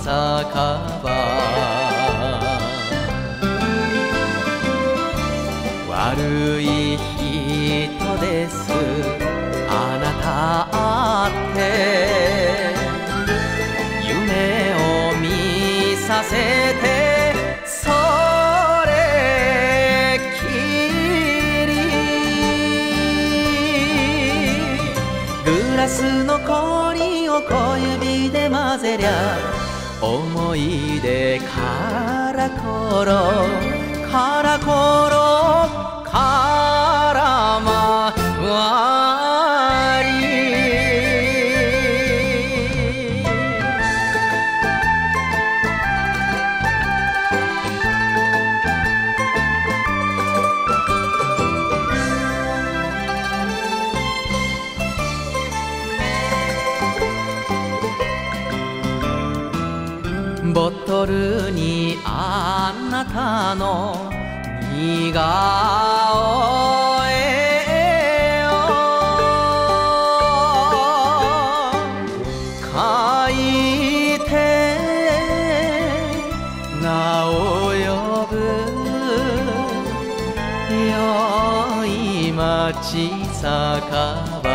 ば悪い人ですあなたって夢を見させてそれきりグラスの氷を小指で混ぜりゃ思い出からころからころからまわりボトルにあなたの似顔絵を描いて名を呼ぶよい町酒場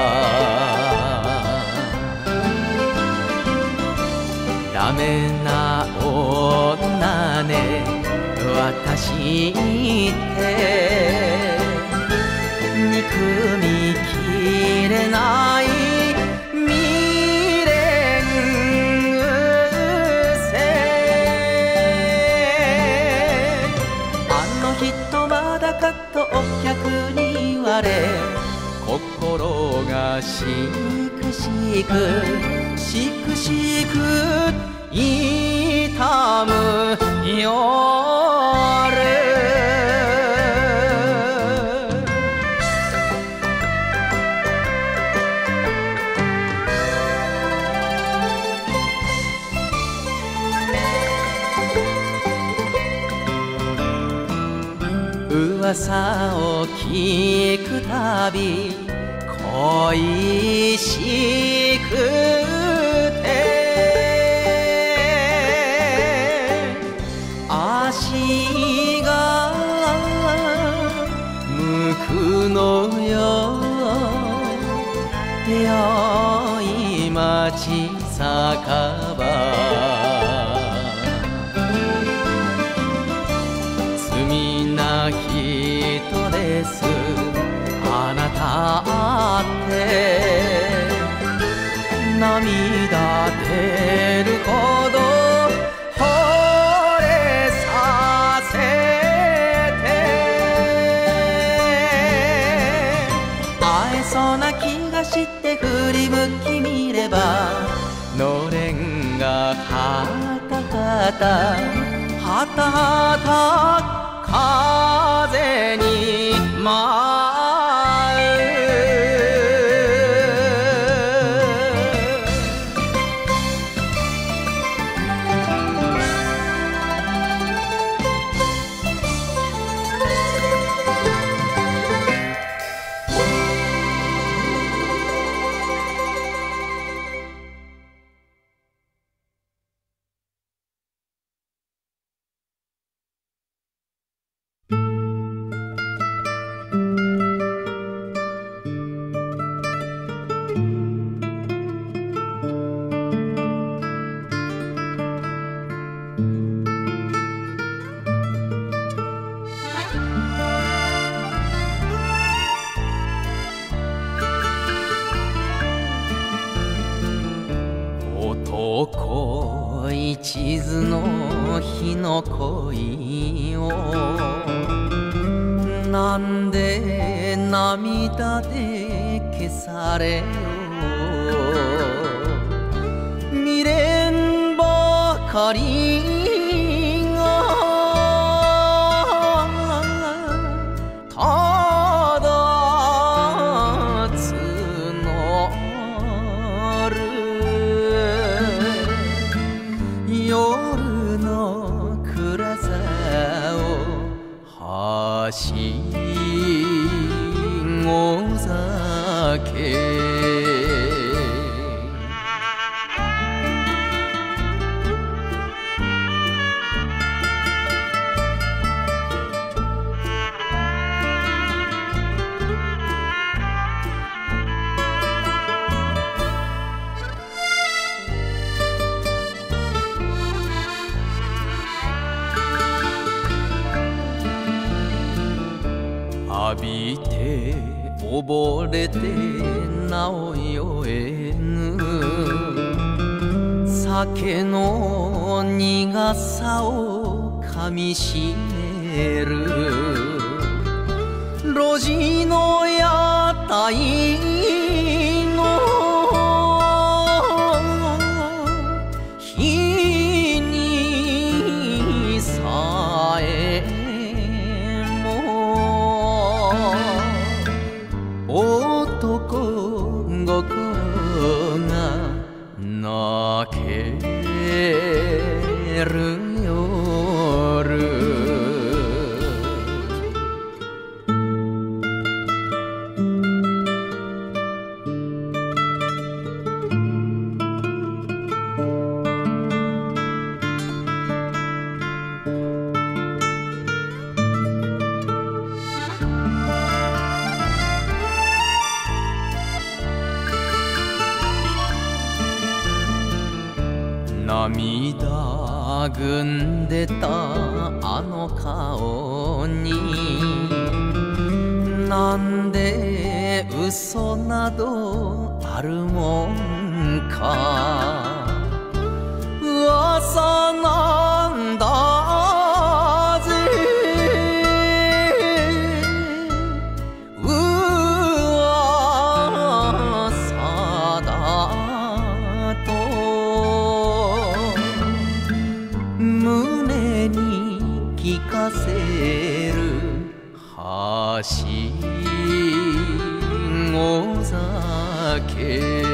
ダメな女ね私って憎みきれない未練癖あの人まだかとお客に言われ心がしくしくしくしく痛む夜噂を聞くたび恋しくて足が向くのよよい町酒場罪な人ですあなたって涙出るほど惚れさせて会えそうな気がして振り向き見ればのれんがはたはたはたはた風に舞う男一途の日の恋をなんで涙で消されよう未練ばかりがただ募る夜の暗さをはしご酒びて溺れてなお酔えぬ酒の苦さをかみしめる路地の屋台の日にさえも男心が泣ける夜涙ぐんでたあの顔になんで嘘などあるもんか噂なんだぜ噂だと胸に聞かせるはしご酒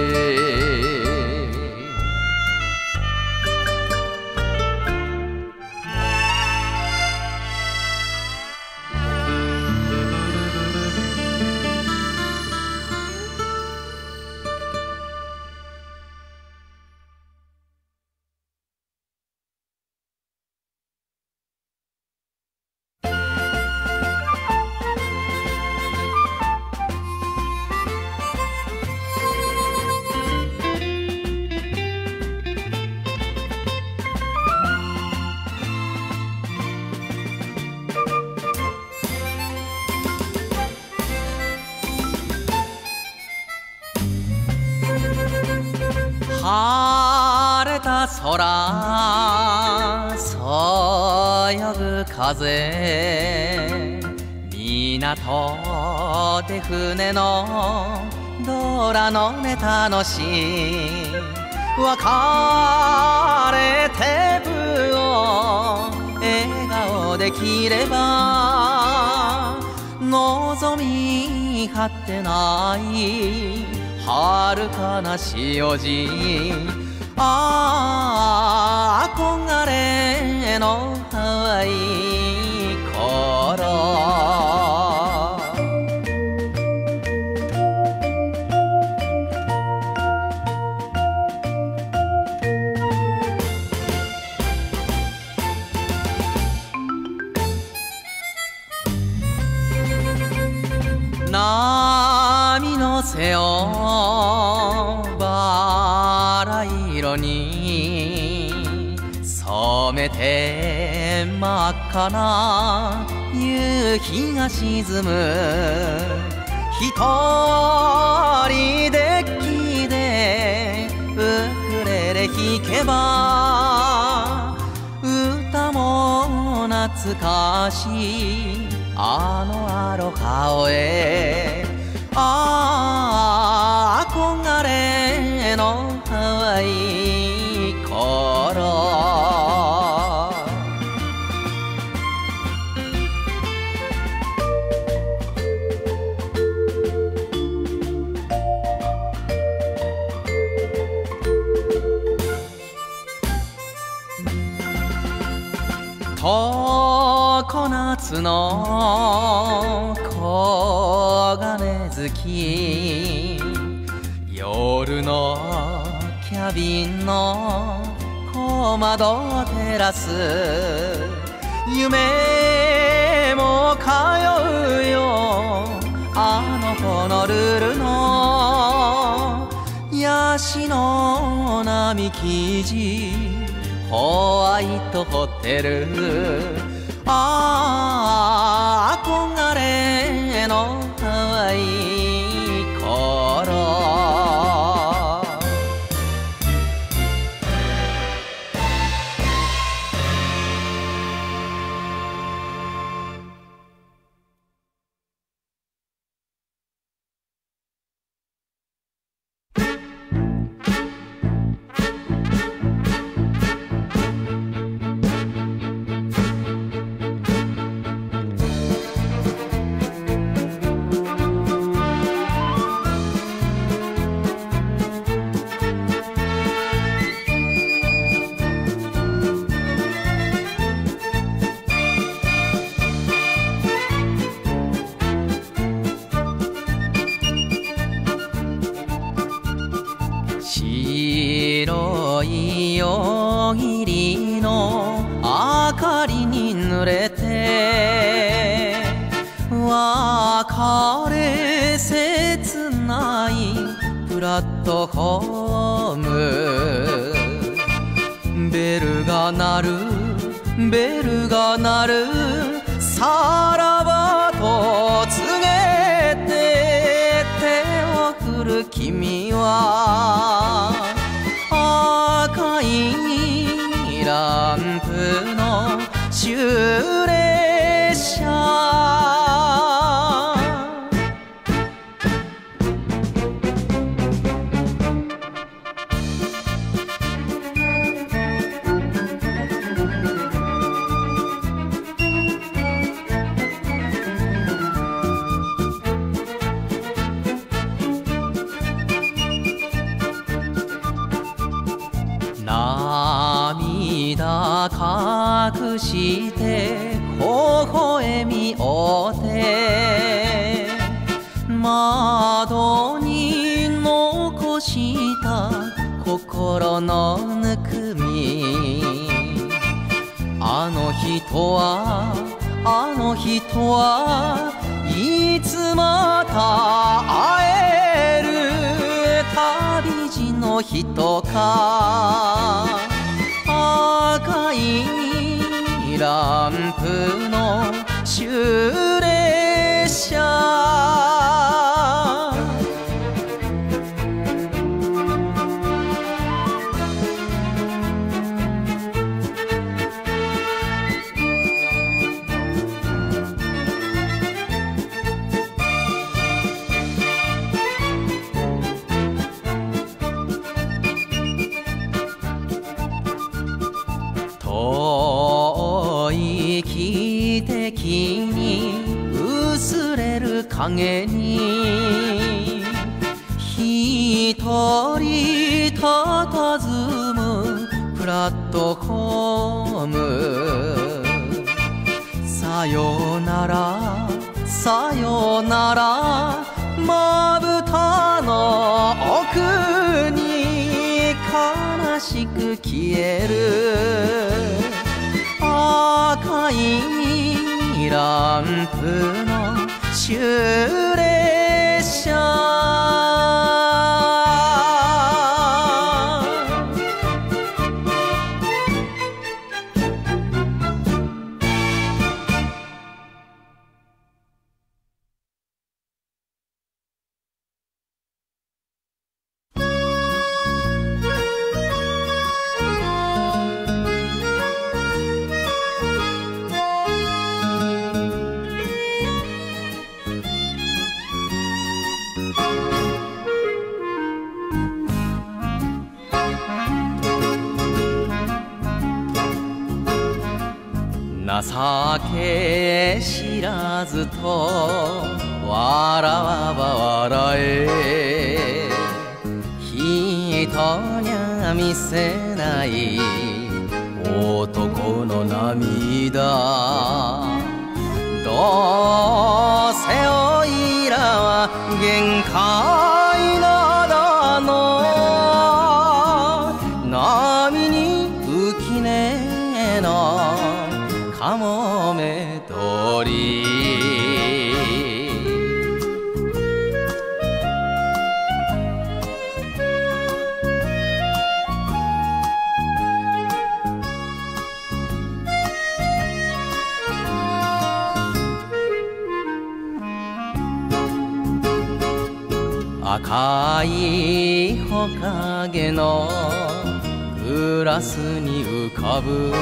晴れた空そよぐ風港で船のドラのネタのし別れてぶを笑顔で切れば望み果てない遥かな潮路憧れのハワイ頃波の背をバラ色に染めて真っ赤な夕日が沈む一人デッキでウクレレ弾けば歌も懐かしいあのアロハへ憧れのハワイ頃常夏の黄金月夜のキャビンの小窓を照らす夢も通うよあのホノルルのヤシの並木地ホワイトホテル憧れめの淡い頃白い夜霧の明かりに濡れて別れ切ないプラットホームベルが鳴るベルが鳴るさらばと告げて手を振る君は赤いランプの終列車涙隠して微笑みおって窓に残した心のぬくみあの人はいつまた会える旅路の人か赤いランプの終列車遠い汽笛に薄れる影に一人佇むプラットホームさよならさよならまぶたの奥に悲しく消える赤いランプの終列車情け知らずと笑わば笑え人には見せない男の涙どうせおいらは限界なだの波に浮きねえのかもめ鳥赤い木陰のグラスに浮かぶ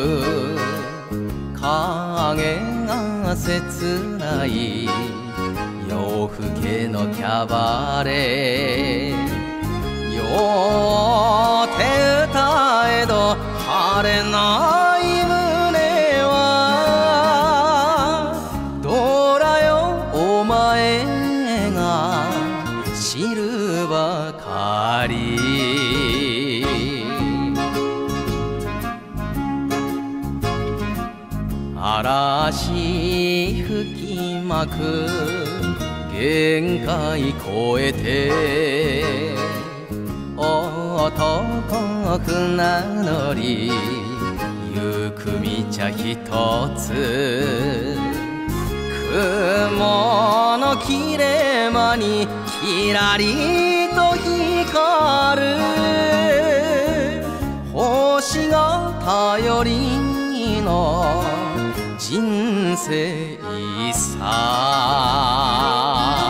影が切ない夜更けのキャバレーよって歌えど晴れない胸はどらよお前が知るばかり嵐吹きまく限界超えて男船乗り行く道一つ雲の切れ間にキラリと光る星が頼りの人生さ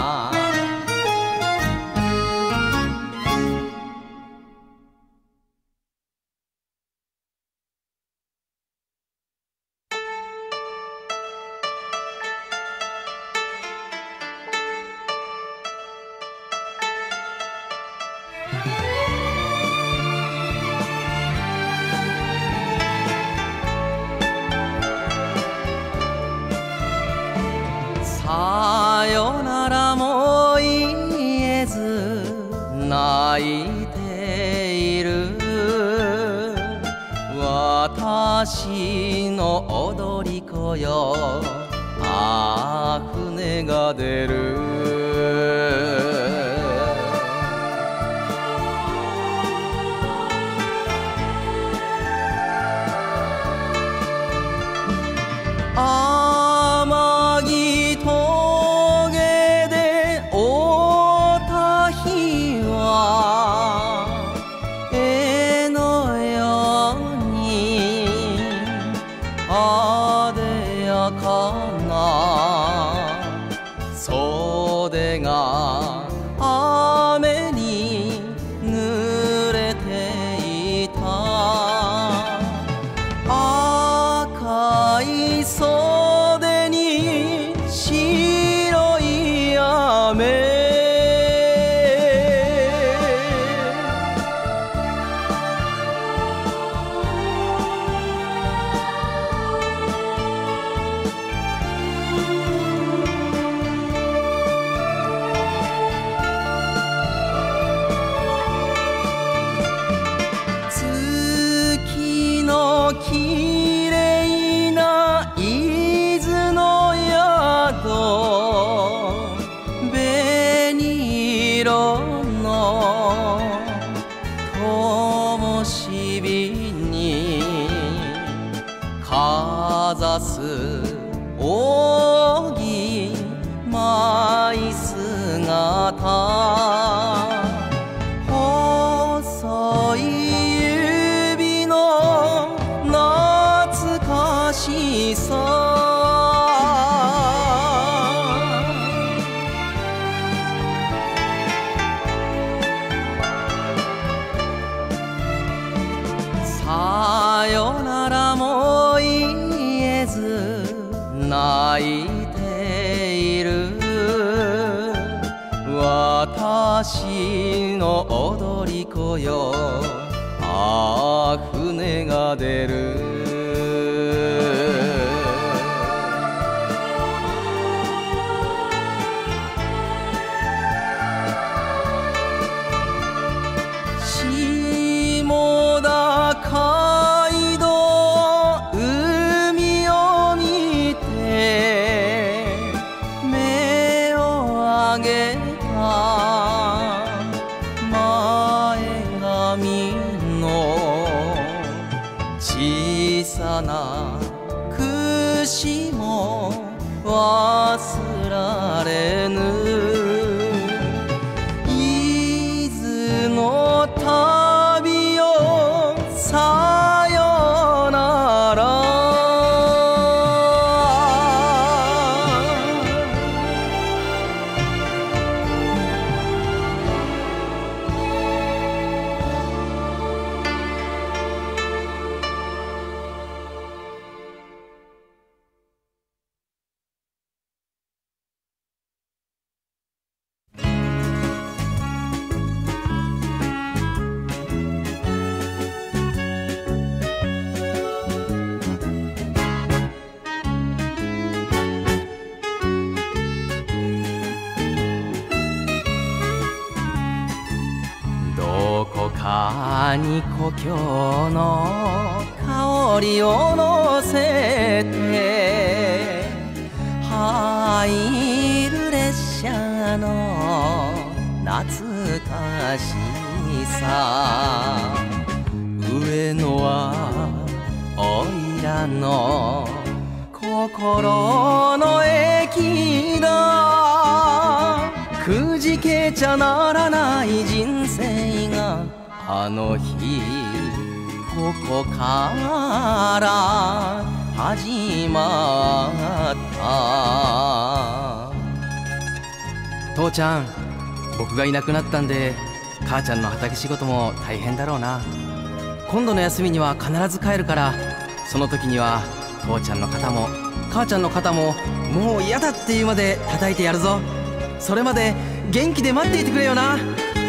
さよならも言えず泣いている私の踊り子よああ船が出る天城峠で会うた日は絵のようにあでやかな袖が雨に濡れていた赤い袖に白い雨月のきれいな伊豆の宿紅色の灯火にかざす扇舞姿細い指の懐かしささよならも言えず泣いている私の踊り子よああ船が出る下田街道海を見て目を上げた前髪の小さな櫛も忘られぬ伊豆の旅よさよならに故郷の香りを乗せて入る列車の懐かしさ。上野はおいらの心の駅だ。くじけちゃならない人生があの日ここから始まった。父ちゃん、僕がいなくなったんで母ちゃんの畑仕事も大変だろうな。今度の休みには必ず帰るから、その時には父ちゃんの肩も母ちゃんの肩ももう嫌だっていうまで叩いてやるぞ。それまで元気で待っていてくれよな。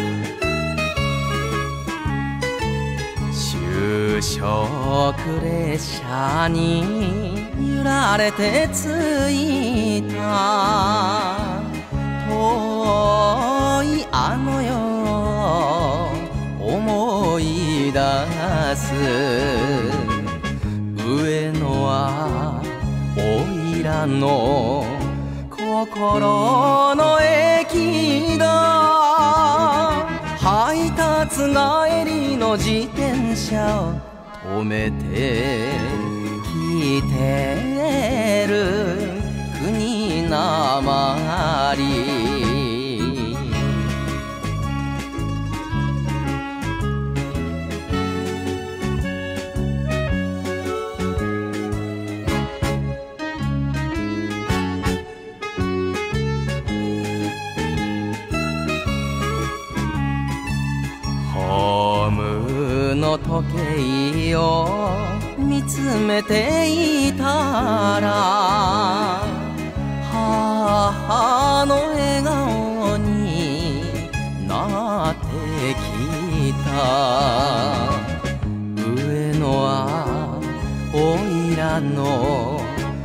就職列車に揺られて着いた遠いあの世思い出す。上野はおいらの心の駅だ。配達帰りの自転車を止めて聞いてる国なまり。ホームの時計を見つめていたら、母の笑顔になってきた。上野はおいらの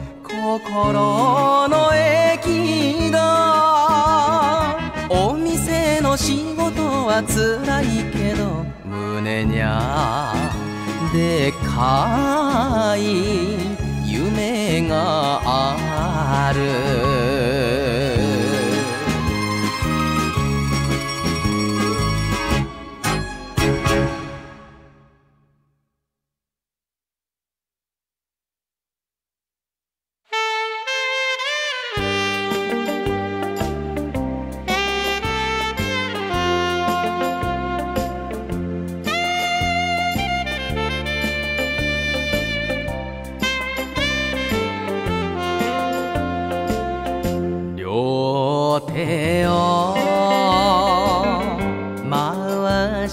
心の駅だ。お店の仕事は辛いけど胸にゃでかい夢がある。両手を回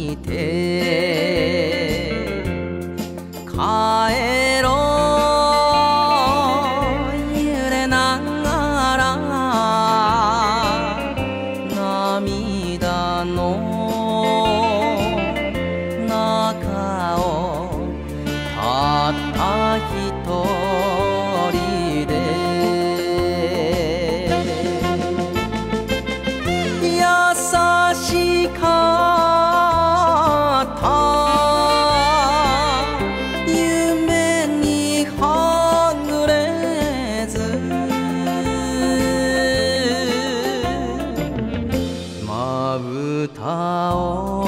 して帰ろう揺れながら涙の中をたった一人で優しかった夢にはぐれずまぶたを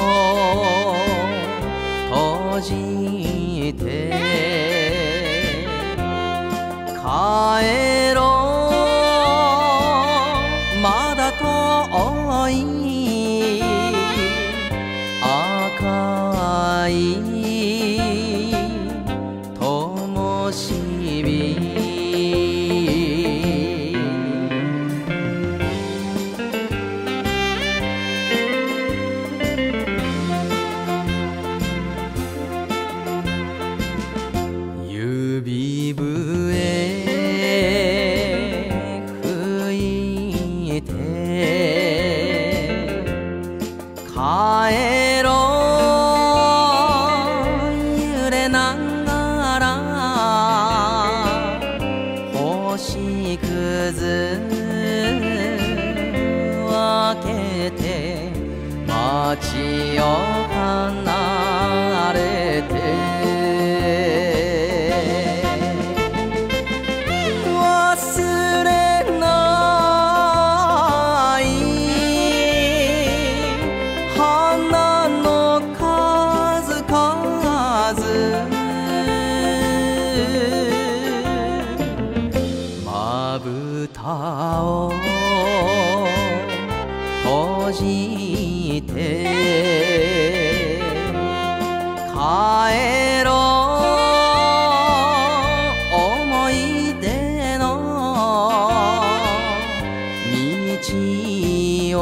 閉じてじて帰ろう思い出の道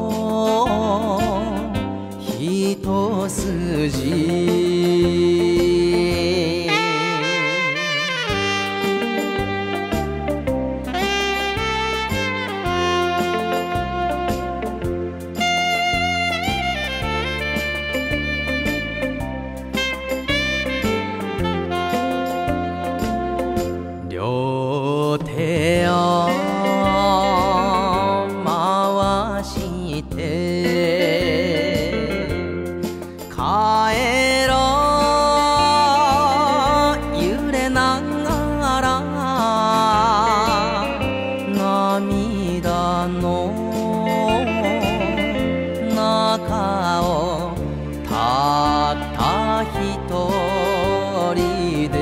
を一筋両手を回して帰ろう揺れながら涙の中をたった一人で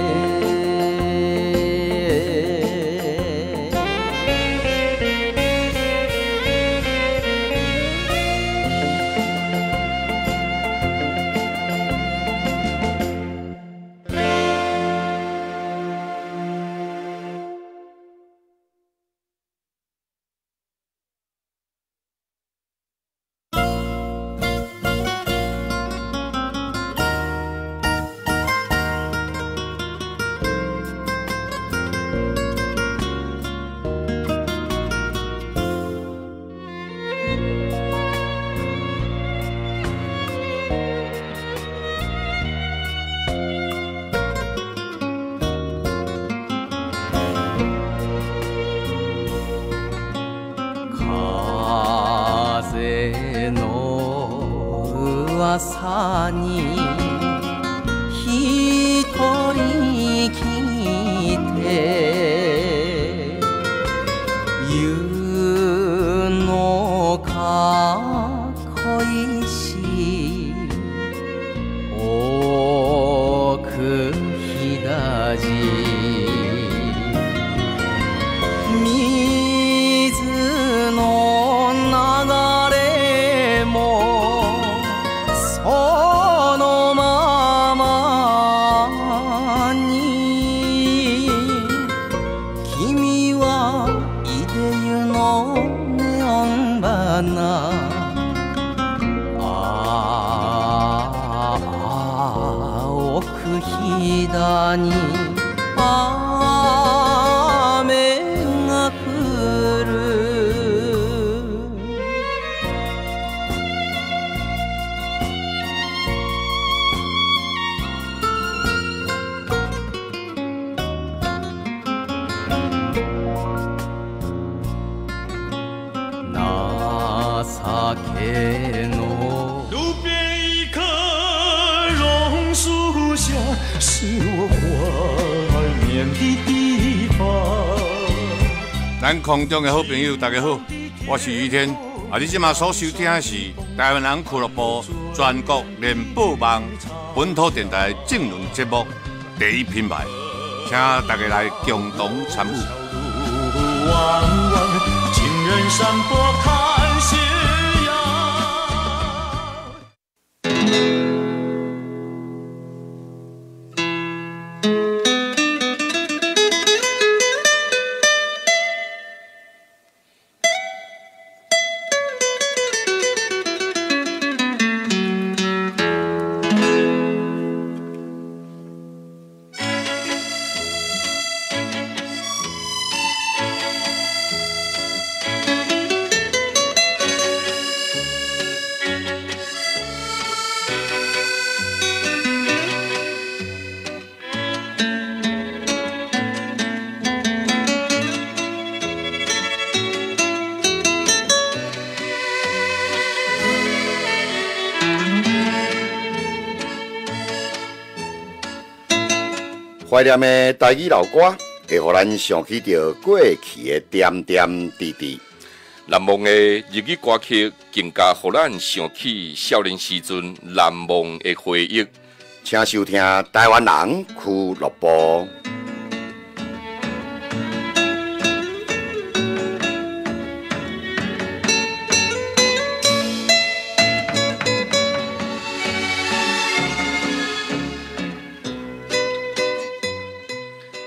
風の噂に一人来て言うのか恋し奥ひだじ水の流れもそのままに君はいでゆのネオン花奥ひだに雨が降る情けの路边一棵榕树下，是我怀念的地方。 咱空中的好朋友，大家好，我是于天。你即马所收听的是台湾人俱乐部全国联播网本土电台政论节目第一品牌，请大家来共同参与。 弯弯，情人山坡看夕阳。 怀念的台语老歌，会互咱想起着过去的点点滴滴。 难忘的日语歌曲，更加互咱想起少年时阵难忘的回忆。 请收听台湾人俱乐部。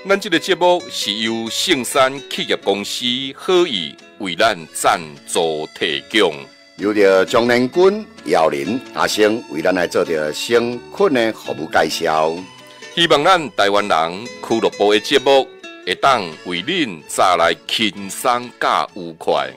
咱这个节目是由圣山企业公司好意为咱赞助提供。 由着中年军、姚林、阿星为咱来做着生困的服务介绍。 希望咱台湾人俱乐部的节目会当为恁带来轻松加愉快。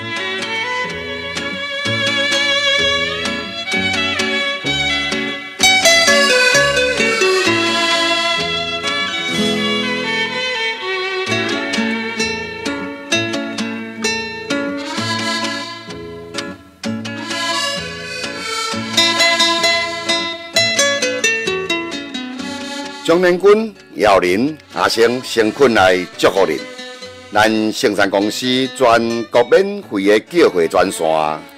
中年军、姚林、阿星生困来祝福您。咱圣山公司全国免费的叫货专线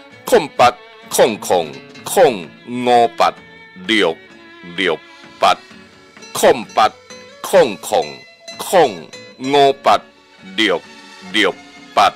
0800580668。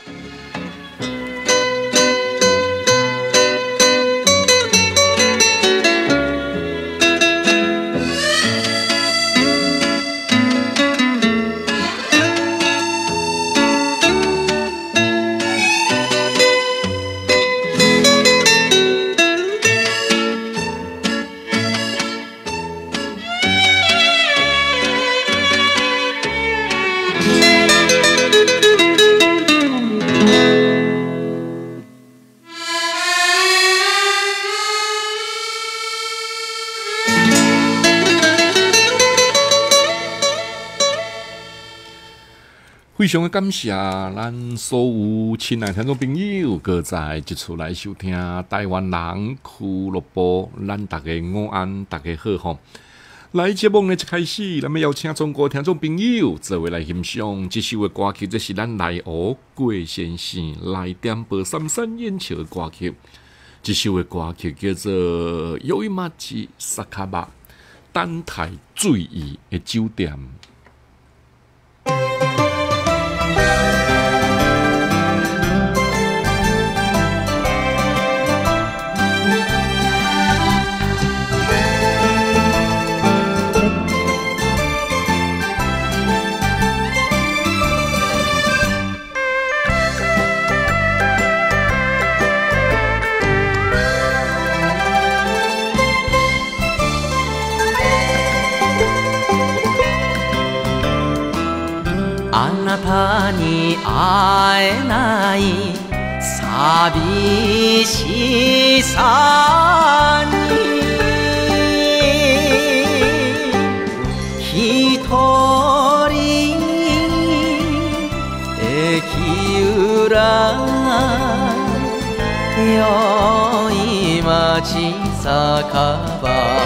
非常的感谢咱所有亲爱的听众朋友，搁在一处来收听台湾人俱乐部，咱大家午安，大家好吼！来节目呢一开始，咱们邀请中国听众朋友做位来欣赏这首的歌曲，这是咱内湖郭先生来点播三三演唱的歌曲。这首的歌曲叫做《有一马吉萨卡巴单台最宜的酒店》。 あなたに会えない寂しさに一人駅裏よい町酒場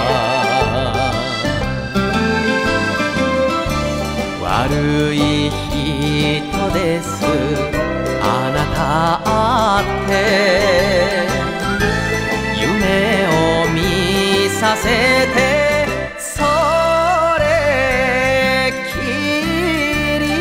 悪い人ですあなたって夢を見させてそれきり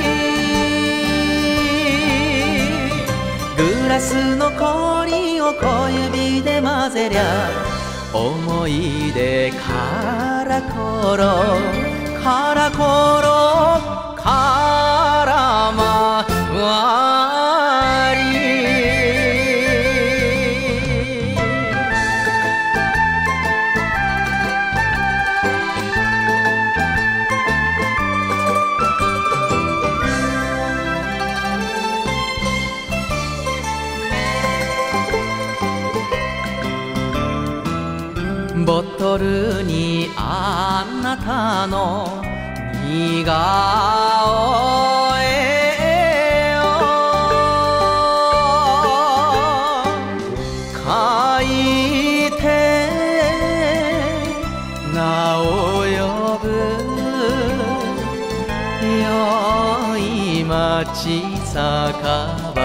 グラスの氷を小指で混ぜりゃ思い出からころからころからまわりボトルにあなたの似顔絵を描いて名を呼ぶよい町酒場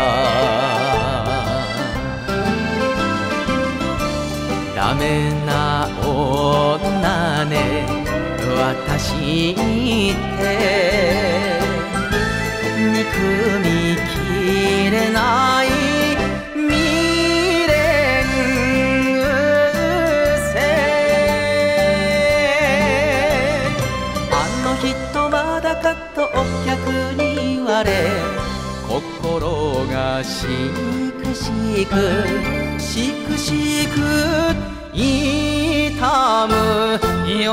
ダメな女ね私って憎みきれない未練癖あの人まだかとお客に言われ心がしくしくしくしく痛む夜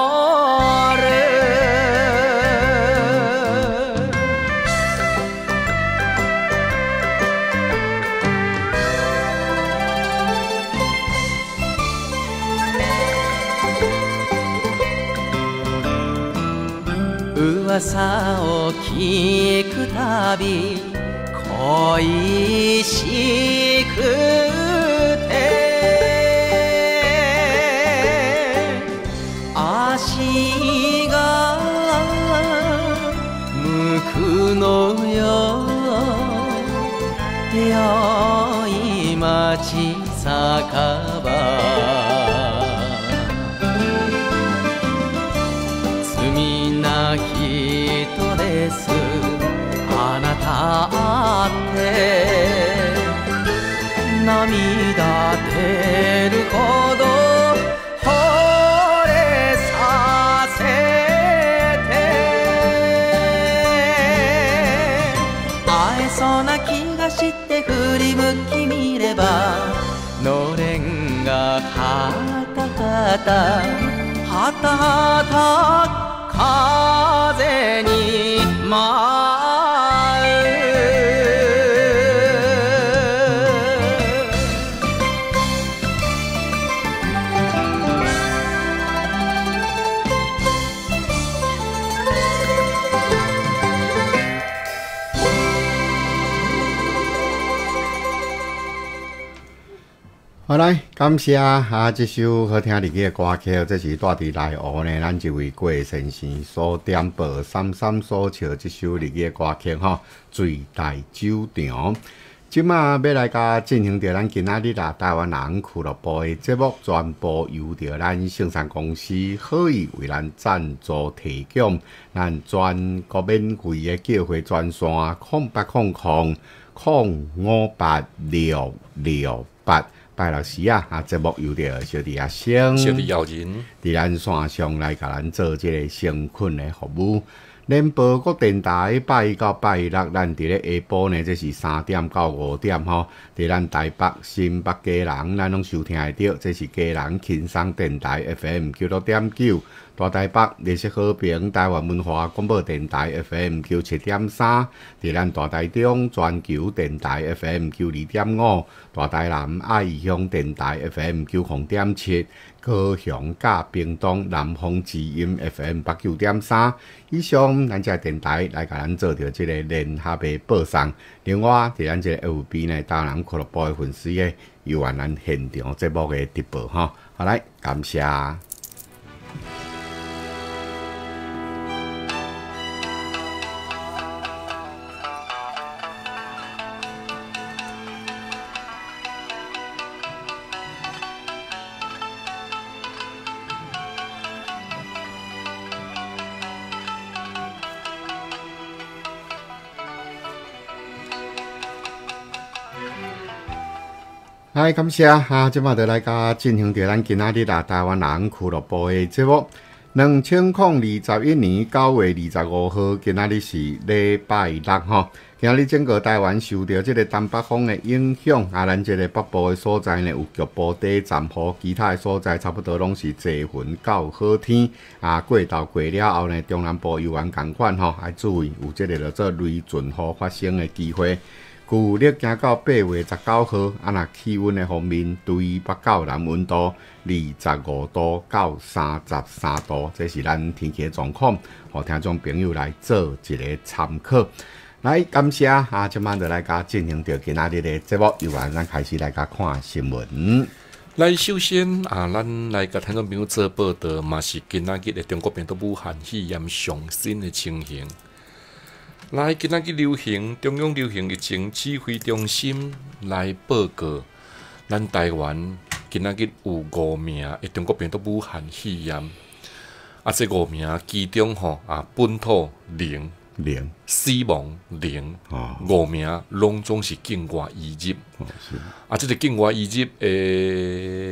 噂を聞くたび恋しくて足が向くのよ良い町酒場罪な人ですあなたって涙出るほど惚れさせて会えそうな気がして振り向き見ればのれんがはたはたはたはた風に舞う好来，感谢这首好听的歌曲，这是带伫内湖呢，咱一位郭先生所点播三三所唱这首日语歌曲吼，醉大酒场。即马要来甲进行着咱今仔日台湾人俱乐部的节目，全部由着咱圣山公司好意为咱赞助提供，咱全国免费的叫回专线0800-058-668。拜六时节目由着小弟阿星、 小弟姚人伫咱线上来甲咱做即个诚恳的服务。联播国电台拜一到拜六，咱伫咧下晡呢，这是3点到5点吼。伫咱台北、新北、基隆，咱拢收听会到，这是基隆轻松电台 FM 96.9。大台北绿色和平台湾文化广播电台 FM 97.3，伫咱大台中全球电台 FM 92.5，大台南爱乡电台 FM 90.7，高雄甲屏东南方之音 FM 89.3。以上咱这电台来甲咱做着即个联合的播送。另外，伫咱这个 FB 呢，台湾人俱乐部的粉丝嘅，有完咱现场节目的直播哈。好来，感谢。来，感谢即马就来甲进行着咱今仔日台湾人俱乐部的节目。2021年9月25号，今仔日是礼拜六吼。今仔日整个台湾受到即个东北风的影响，咱即个北部的所在呢有局部地暂雨，其他的所在差不多拢是多云到好天。过昼过了后呢，中南部有缘共款吼，要注意有即个叫做雷阵雨发生的机会。旧历行到8月19号，若气温的方面，对北到南温度25度到33度，这是咱天气的状况，互听众朋友来做一个参考。来，感谢即摆就来甲进行着今仔日的节目，由咱开始来甲看新闻。 来，首先咱来甲听众朋友做报道，嘛是今仔日的中国病毒武汉肺炎上新的情形。来，今仔日中央流行疫情指挥中心来报告，咱台湾今仔日有5名的中国病毒武汉肺炎，这5名其中本土0，死亡0，5名拢总是境外移入。这个境外移入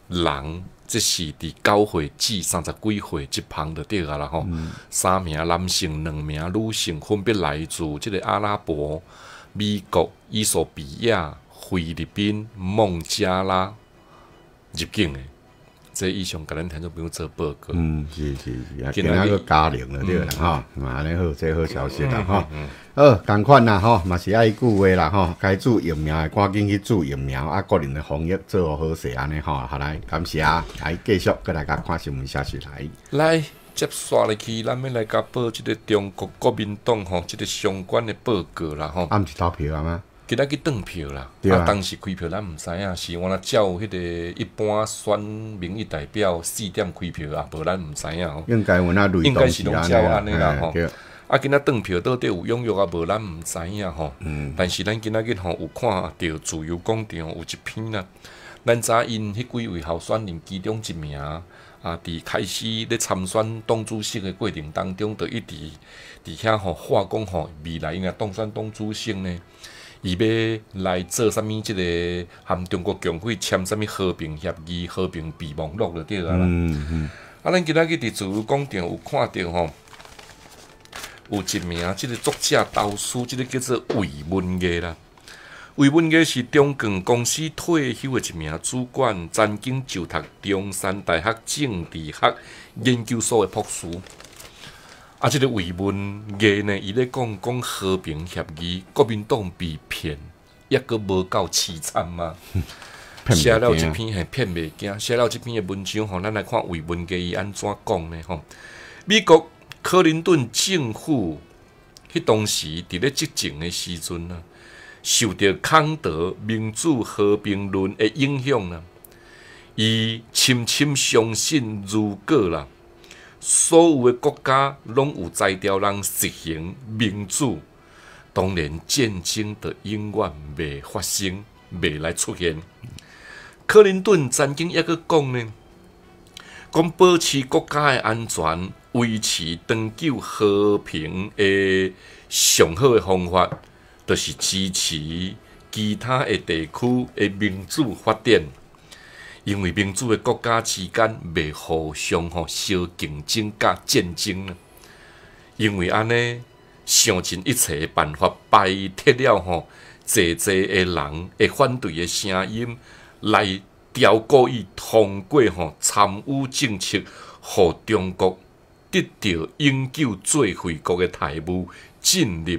人，这是伫9岁至30几岁这旁就对啊啦吼。3名男性，2名女性，分别来自这个阿拉伯、美国、伊索比亚、菲律宾、孟加拉入境的。这以上甲咱听众朋友做报告。 是，今仔个加零了对啦吼，安尼好，这好消息啦吼。同款啦吼，嘛是爱句话啦吼，该注疫苗的赶紧去注疫苗，啊，个人的防疫做好势安尼吼。好来，感谢来继续跟大家看新闻消息来接刷入去，咱要来甲报这个中国国民党吼，这个相关的报告啦吼。 毋是投票啊吗？ 今仔去登票啦，当时开票咱毋知影，是我若照迄个一般选民意代表4点开票啊，无咱毋知影吼。 应该有那类应该是拢照安尼啦吼。今仔登票到底有踊跃啊？无咱毋知影吼。但是咱今仔日吼有看到自由广场有一篇啦，咱知因迄几位候选人其中一名伫开始咧参选党主席的过程当中，就一直伫遐吼话讲吼，未来应该当选党主席呢。伊要来做啥物？即个含中国共会签啥物和平协议、和平备忘录就对啊啦。咱今仔日伫自由广场有看到吼，有一名即个作者导师，即个叫做魏文艺啦。魏文艺是中共公司退休的一名主管，曾经就读中山大学政治学研究所的博士。即个魏文艺呢，伊咧讲和平协议，国民党被骗，抑阁无够凄惨嘛。写了一篇骗袂惊，写了这篇的文章吼，咱来看魏文艺伊安怎讲呢？吼，美国克林顿政府迄当时伫咧执政的时阵啊，受到康德民主和平论的影响啦，伊深深相信，如果啦。所有的国家拢有才调人实行民主，当然战争就永远袂发生，袂来出现。克林顿曾经抑个讲呢，讲保持国家的安全、维持长久和平的上好的方法，就是支持其他的地区的民主发展。因为民主的国家之间袂互相相竞争甲战争啦，因为安尼想尽一切的办法摆脱了济的人会反对的声音，来调过伊通过参与政策，互中国得到永久做会国的台务，进入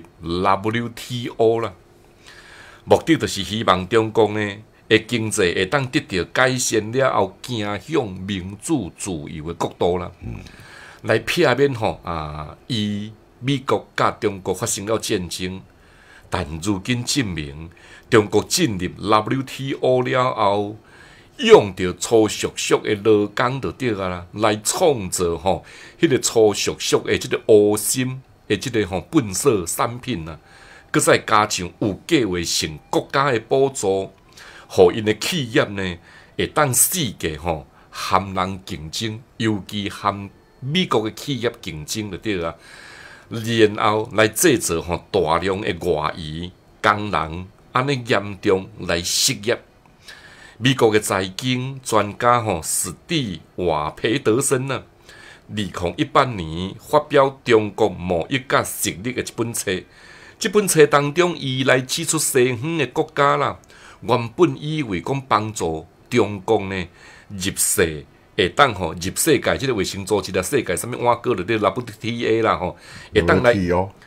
WTO 啦。目的就是希望中国呢。经济会当得到改善了后，走向民主自由的国度啦，来避免以美国甲中国发生了战争。但如今证明，中国进入 WTO 了后，用着粗俗俗的劳工就对啊啦，来创造迄个粗俗俗的即个乌心的即个粪扫产品啊，搁再加上有计划性国家的补助。互因的企业呢，会当世界含人竞争，尤其含美国的企业竞争就对啊。然后来制造大量的外移工人，安尼严重来失业。美国的财经专家史蒂瓦培德森啊，2018年发表中国贸易甲实力的一本册。这本册当中，伊来指出西方的国家啦。原本以为讲帮助中国呢入世，会当入世界即个卫生组织啦，世界啥物碗糕了啲 WTA 啦会当来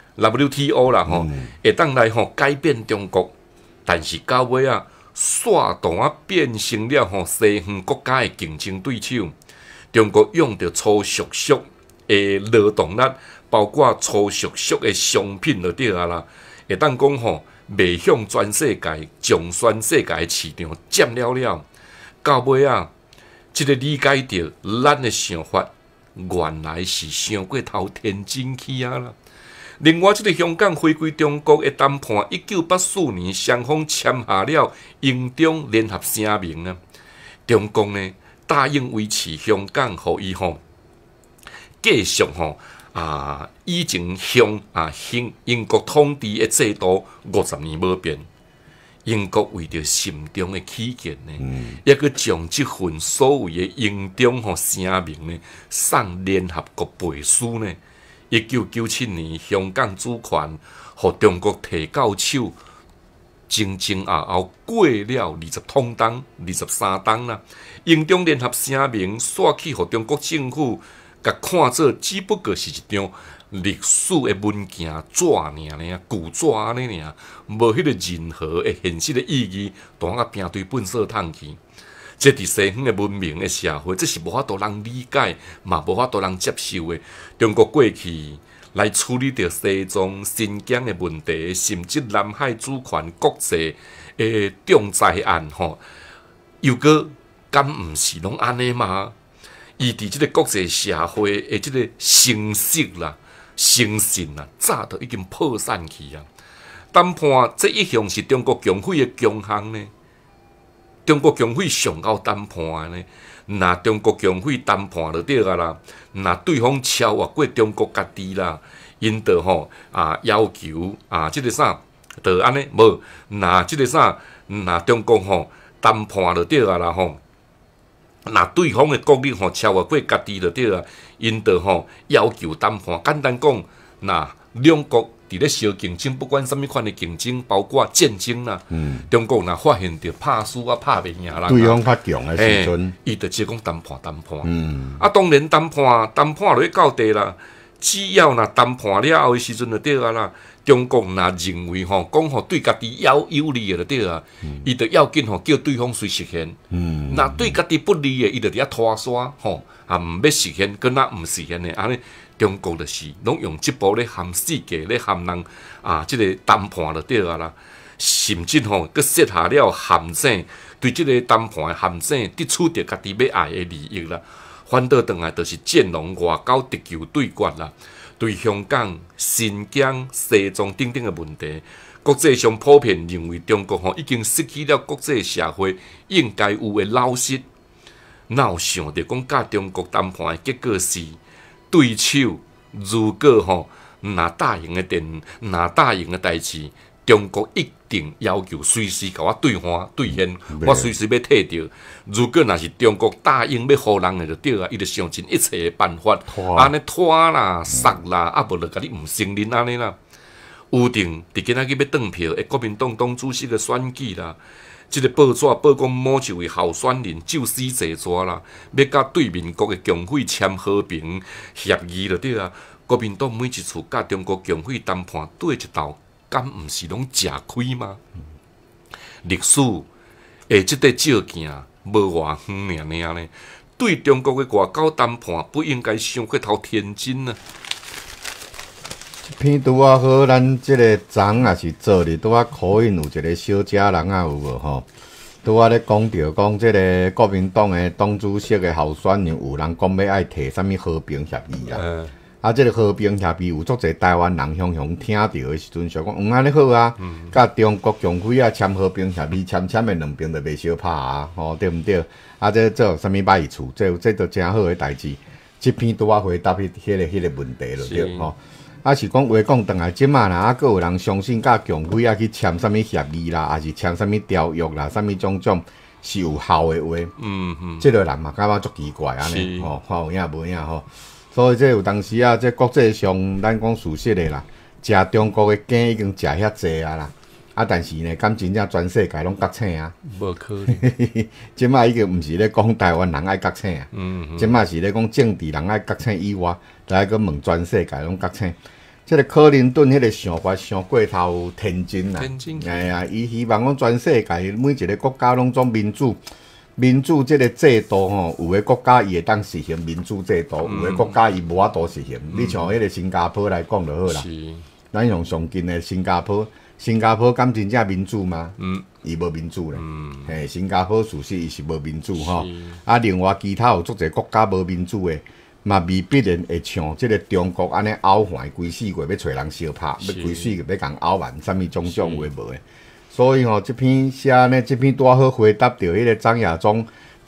WTO 啦会当来改变中国，但是到尾煞断变成了西方国家的竞争对手。中国用着粗俗俗的劳动力，包括粗俗俗的商品就对啊啦，会当讲卖向全世界，将全世界的市场占了，到尾这个理解到咱的想法，原来是想过头天真去啦。另外，这个香港回归中国的谈判，1984年双方签下了英中联合声明啊。中共呢答应维持香港，互伊继续以前向英国统治的制度50年无变， 英国为着心中的起见呢，抑阁将即份所谓的英中声明呢，送联合国背书呢。1997年香港主权，互中国摕到手。前后过了20通当、23当啦，英中联合声明刷起，互中国政府甲看做只不过是一张历史的文件纸尔呢，旧纸安尼尔，无迄个任何的现实的意义，当甲拼对粪扫桶去。这伫西方的文明的社会，这是无法度人理解，嘛无法度人接受的。中国过去来处理着西藏、新疆的问题，甚至南海主权国际的重灾案吼，又个敢毋是拢安尼吗？伊伫即个国际社会的即个声势啦、声信啦，早都已经破散去啊！谈判这一向是中国共会的强项呢。中国共会上到谈判呢，那中国共会谈判就对啊啦。那对方超越过中国家己啦，因着要求即个啥，就安尼无。那即个啥，那中国谈判就对啊啦吼。那对方的国力超越过家己就对啊，因着要求谈判。简单讲，那两国伫咧小竞争，不管什么款的竞争，包括战争啦，中国若发现着拍输拍袂赢人， 对方较强的时阵， 伊就只讲谈判。当然谈判就到底啦。只要若谈判了后的时阵就对啊啦。中国若认为讲对家己有利的就对啊，伊就要紧叫对方随实现。那对家己不利的，伊就伫遐拖沙毋要实现，跟若毋实现的安尼。中国就是拢用即步咧含世界咧含人即个谈判就对啊啦，甚至佫设下了陷阱，对即个谈判的陷阱得取着家己要爱的利益啦。反倒转来就是战狼外交直球对决啦。对香港、新疆、西藏等等的问题，国际上普遍认为中国已经失去了国际社会应该有的老实。哪有想着讲甲中国谈判的结果是？对手如果若答应的代志，中国一定要求随时甲我兑换兑现，我随时要摕到。如果若是中国答应要互人的就对啊，伊就想尽一切的办法，安尼拖啦、杀啦，无就甲你毋承认安尼啦。有定伫今仔日要转票的国民党党主席的选举啦。即个报纸报讲某一位候选人就死坐抓啦，要甲对面国的共会签和平协议就对啊。国民党每一次甲中国共会谈判对一道，敢毋是拢食亏吗？历史的即个照镜无偌远尔呢。对中国的外交谈判不应该伤过头天真啊。 片拄啊好，咱即个昨也是昨日拄啊考印有一个小家人啊有无吼？拄啊咧讲着讲即个国民党的党主席的候选人，有人讲要爱摕啥物和平协议啊？即个和平协议有足侪台湾人听到的时阵，想讲安尼好啊，甲中国共会啊签和平协议，签的两边就袂相拍啊，对毋对？这有啥物歹处？这都真好的代志。即篇拄啊回答迄个问题了，对吼。是讲话讲转来，即马若佫有人相信甲共会去签啥物协议啦，还是签啥物条约啦，啥物种是有效的话，即个人嘛感觉足奇怪安尼，看有影无影吼。所以这有当时这国际上咱讲事实的啦，食中国的羹已经食遐济啊啦，但是呢，敢真正全世界拢觉醒啊？ 无可能。 即马已经毋是咧讲台湾人爱觉醒啊，即马是咧讲政治人爱觉醒以外，来个问全世界拢觉醒。即个克林顿迄个想法上过头天真啦，伊希望讲全世界每一个国家拢总民主即个制度有的国家伊会当实行民主制度，有的国家伊无法度实行。你像迄个新加坡来讲就好啦，咱用上近的新加坡敢真正民主吗？伊无民主咧，新加坡事实伊是无民主吼。另外其他有足侪国家无民主的。嘛未必然会像即个中国安尼拗坏规四月要找人相拍，要规四月要共拗完，啥物种有诶无诶。所以即篇写呢，即篇拄好回答着迄个张亚中伫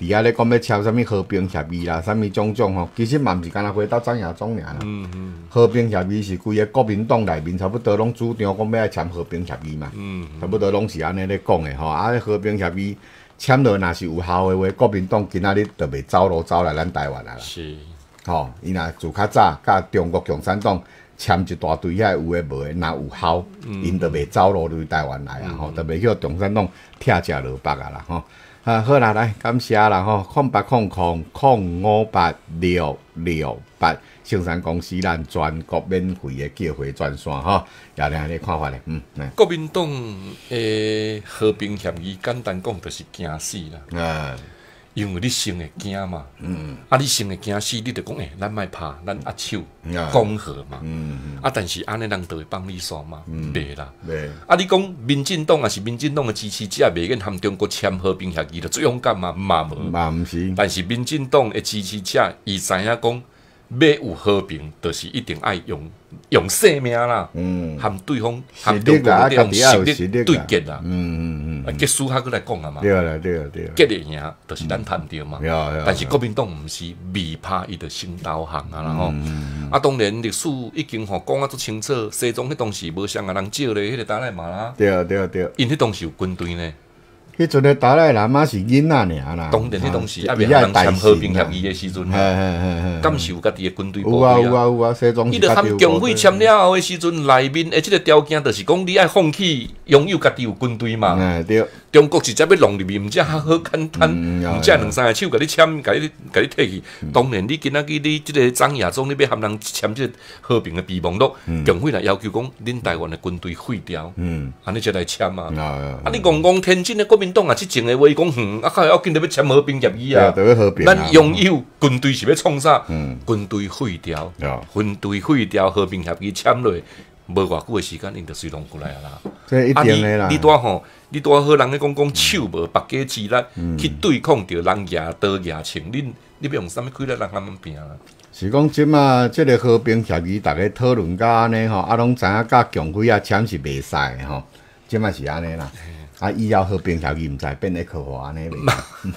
伫遐咧讲要签啥物和平协议啦，啥物种种吼，其实嘛毋是干那回到张亚中尔啦。和平协议是规个国民党内面差不多拢主张讲要来签和平协议嘛。差不多拢是安尼咧讲诶吼，啊和平协议签落若是有效诶话，国民党今仔日就袂走路走来咱台湾啊啦。 是， 吼，伊若自较早甲中国共产党签一大堆遐有诶无诶，若有效，因就袂走路入台湾来啊，吼，就袂叫共产党拆食落北啊啦，吼。啊，好啦，来感谢啦吼，0800-058-668，盛山公司咱全国免费诶叫货专线吼，也咧你看法咧， 国民党诶和平协议，简单讲就是惊死啦。因为你先会惊嘛，啊，你先会惊死，你就讲咱莫拍，咱握手讲和嘛，但是安尼人就会帮你说嘛，袂啦，啊，你讲民进党也是民进党的支持者，袂愿含中国签和平协议，就最勇敢嘛，嘛无， 毋是， 但是民进党的支持者，伊知影讲要有和平，就是一定爱用性命啦，含对方含中国的用实力对决啦，结输他过来讲啊嘛， 对啦， 结会赢，就是咱谈着嘛。但是国民党毋是未拍，伊就先投降啊啦吼。啊，当然历史已经讲啊足清楚，西藏迄当时无啥个人少咧，迄个达赖嘛啦。 对， 因迄当时有军队呢。 迄阵个达赖喇嘛是囡仔尔啦。 当然，迄当时啊，未人签和平协议的时阵，敢是有家己的军队部队啊。 有啊，西藏是。 伊著含共会签了后的时阵，内面的即个条件，就是讲你爱放弃拥有家己有军队嘛。 对。 中国直接要弄入去，毋则好简单，毋则两三个手甲你签，甲你摕去。当然，你今仔日你即个张亚中，你要含人签即个和平的备忘录，共会来要求讲，恁台湾的军队废掉，安尼才来签嘛。啊，你戆天真的国民党啊，即种的话讲，啊，要紧着要签和平协议啊。咱拥有军队是要创啥？军队废掉，军队废掉，和平协议签落。无偌久的时间，因就随拢过来啦。 这一定的啦。 你多好人咧讲手无百家之力，去对抗着人举刀举枪，你要用啥物规律人慢慢拼啦？ 是讲即马即个和平协议，大家讨论甲安尼吼，啊，拢知影甲共会啊签是袂使的吼，即马是安尼啦。啊，以后和平协议毋知变咧可化安尼袂？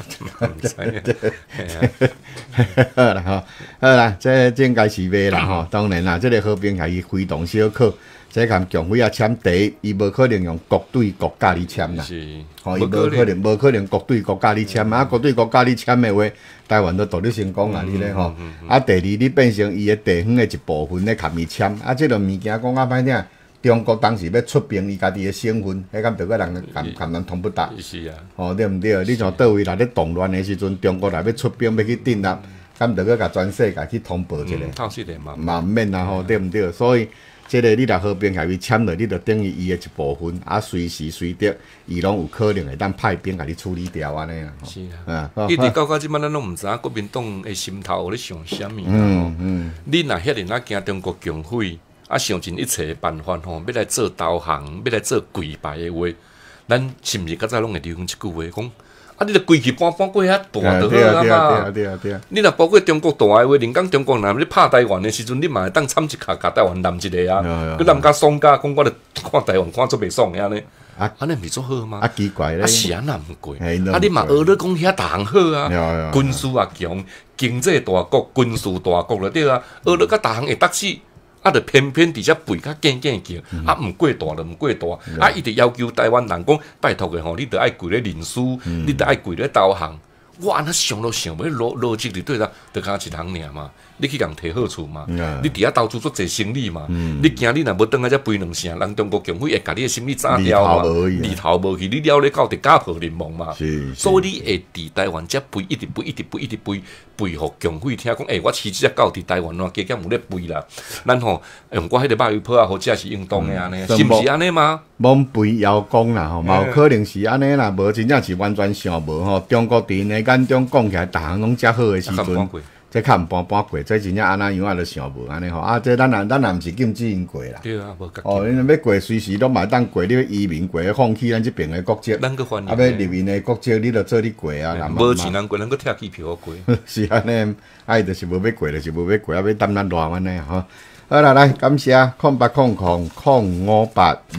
好啦吼，好啦，这应该是袂啦吼。当然啦，这个和平协议非同小可，这含共会啊签第一，伊无可能用国对国家哩签啦。是，吼，伊无可能国对国家哩签啊，国对国家哩签的话，台湾都独立成功啦，你咧吼。啊，第二，你变成伊的地方的一部分咧含伊签，啊，这个物件讲啊歹听。中国当时要出兵伊家己的省份，迄敢着个人含人通不达。是啊，吼对毋对？你像倒位来咧动乱的时阵，中国来要出兵要去镇压，敢着个甲全世界去通报一下。 透视的嘛。 嘛毋免啦吼，对毋对？所以，即个你若和平协议签落，你着等于伊的一部分，啊，随时随地，伊拢有可能会当派兵甲你处理掉安尼啦。是啊， 一直到即摆，咱拢毋知影国民党的心头有咧想啥物啦。你若遐尼惊中国共会。啊，想尽一切的办法吼，要来做投降，要来做跪拜的话，咱是毋是较早拢会利用一句话讲？啊，你著跪去搬过遐大就好啊嘛。你若包括中国大的话，人讲中国若咧拍台湾的时阵，你嘛会当参一下，甲台湾揽一个啊。佮揽甲爽甲，讲我咧看台湾看做袂爽安尼。啊，安尼毋是做好吗？ 啊，奇怪咧。 啊，是安那毋过。啊，你嘛学咧讲遐投降好啊，军事也强，经济大国，军事大国了对啊。学咧甲投降会得死。啊，就偏偏伫遮背较硬叫，啊，毋过大就毋过大，啊，伊直要求台湾人讲，拜托个吼，你着爱跪咧认输，你着爱跪咧投降。我安尼想都想袂，逻辑里对啦，着敢一人尔嘛，你去共摕好处嘛，你伫遐投资做侪生意嘛，你惊你若无转来遮赔两成，人中国共会会甲你的生意炸掉嘛，利头无去，你了咧到伫家破人亡嘛，所以你会伫台湾遮赔，一直赔互共会听讲，我饲只狗伫台湾咯，加减有咧赔啦，咱吼用我迄个肉油泡啊，或者是应当的安尼，是毋是安尼吗？ 罔赔邀功啦吼，嘛有可能是安尼啦，无真正是完全想无吼，中国伫呢。眼中讲起来，逐项拢遮好诶时阵，这较毋搬过，这真正安那样啊，就想无安尼吼。啊，这咱也毋是禁止因过啦。 对啊，无哦，因要过随时都嘛当过，你要移民过，放弃咱这边诶国籍。 咱个欢迎。 啊，要入面诶国籍，你着做你过啊。 无钱人过，咱个拆机票过。 是安尼，啊，伊就是无要过，就是无要过，啊，要等咱热安尼吼。好啦，来感谢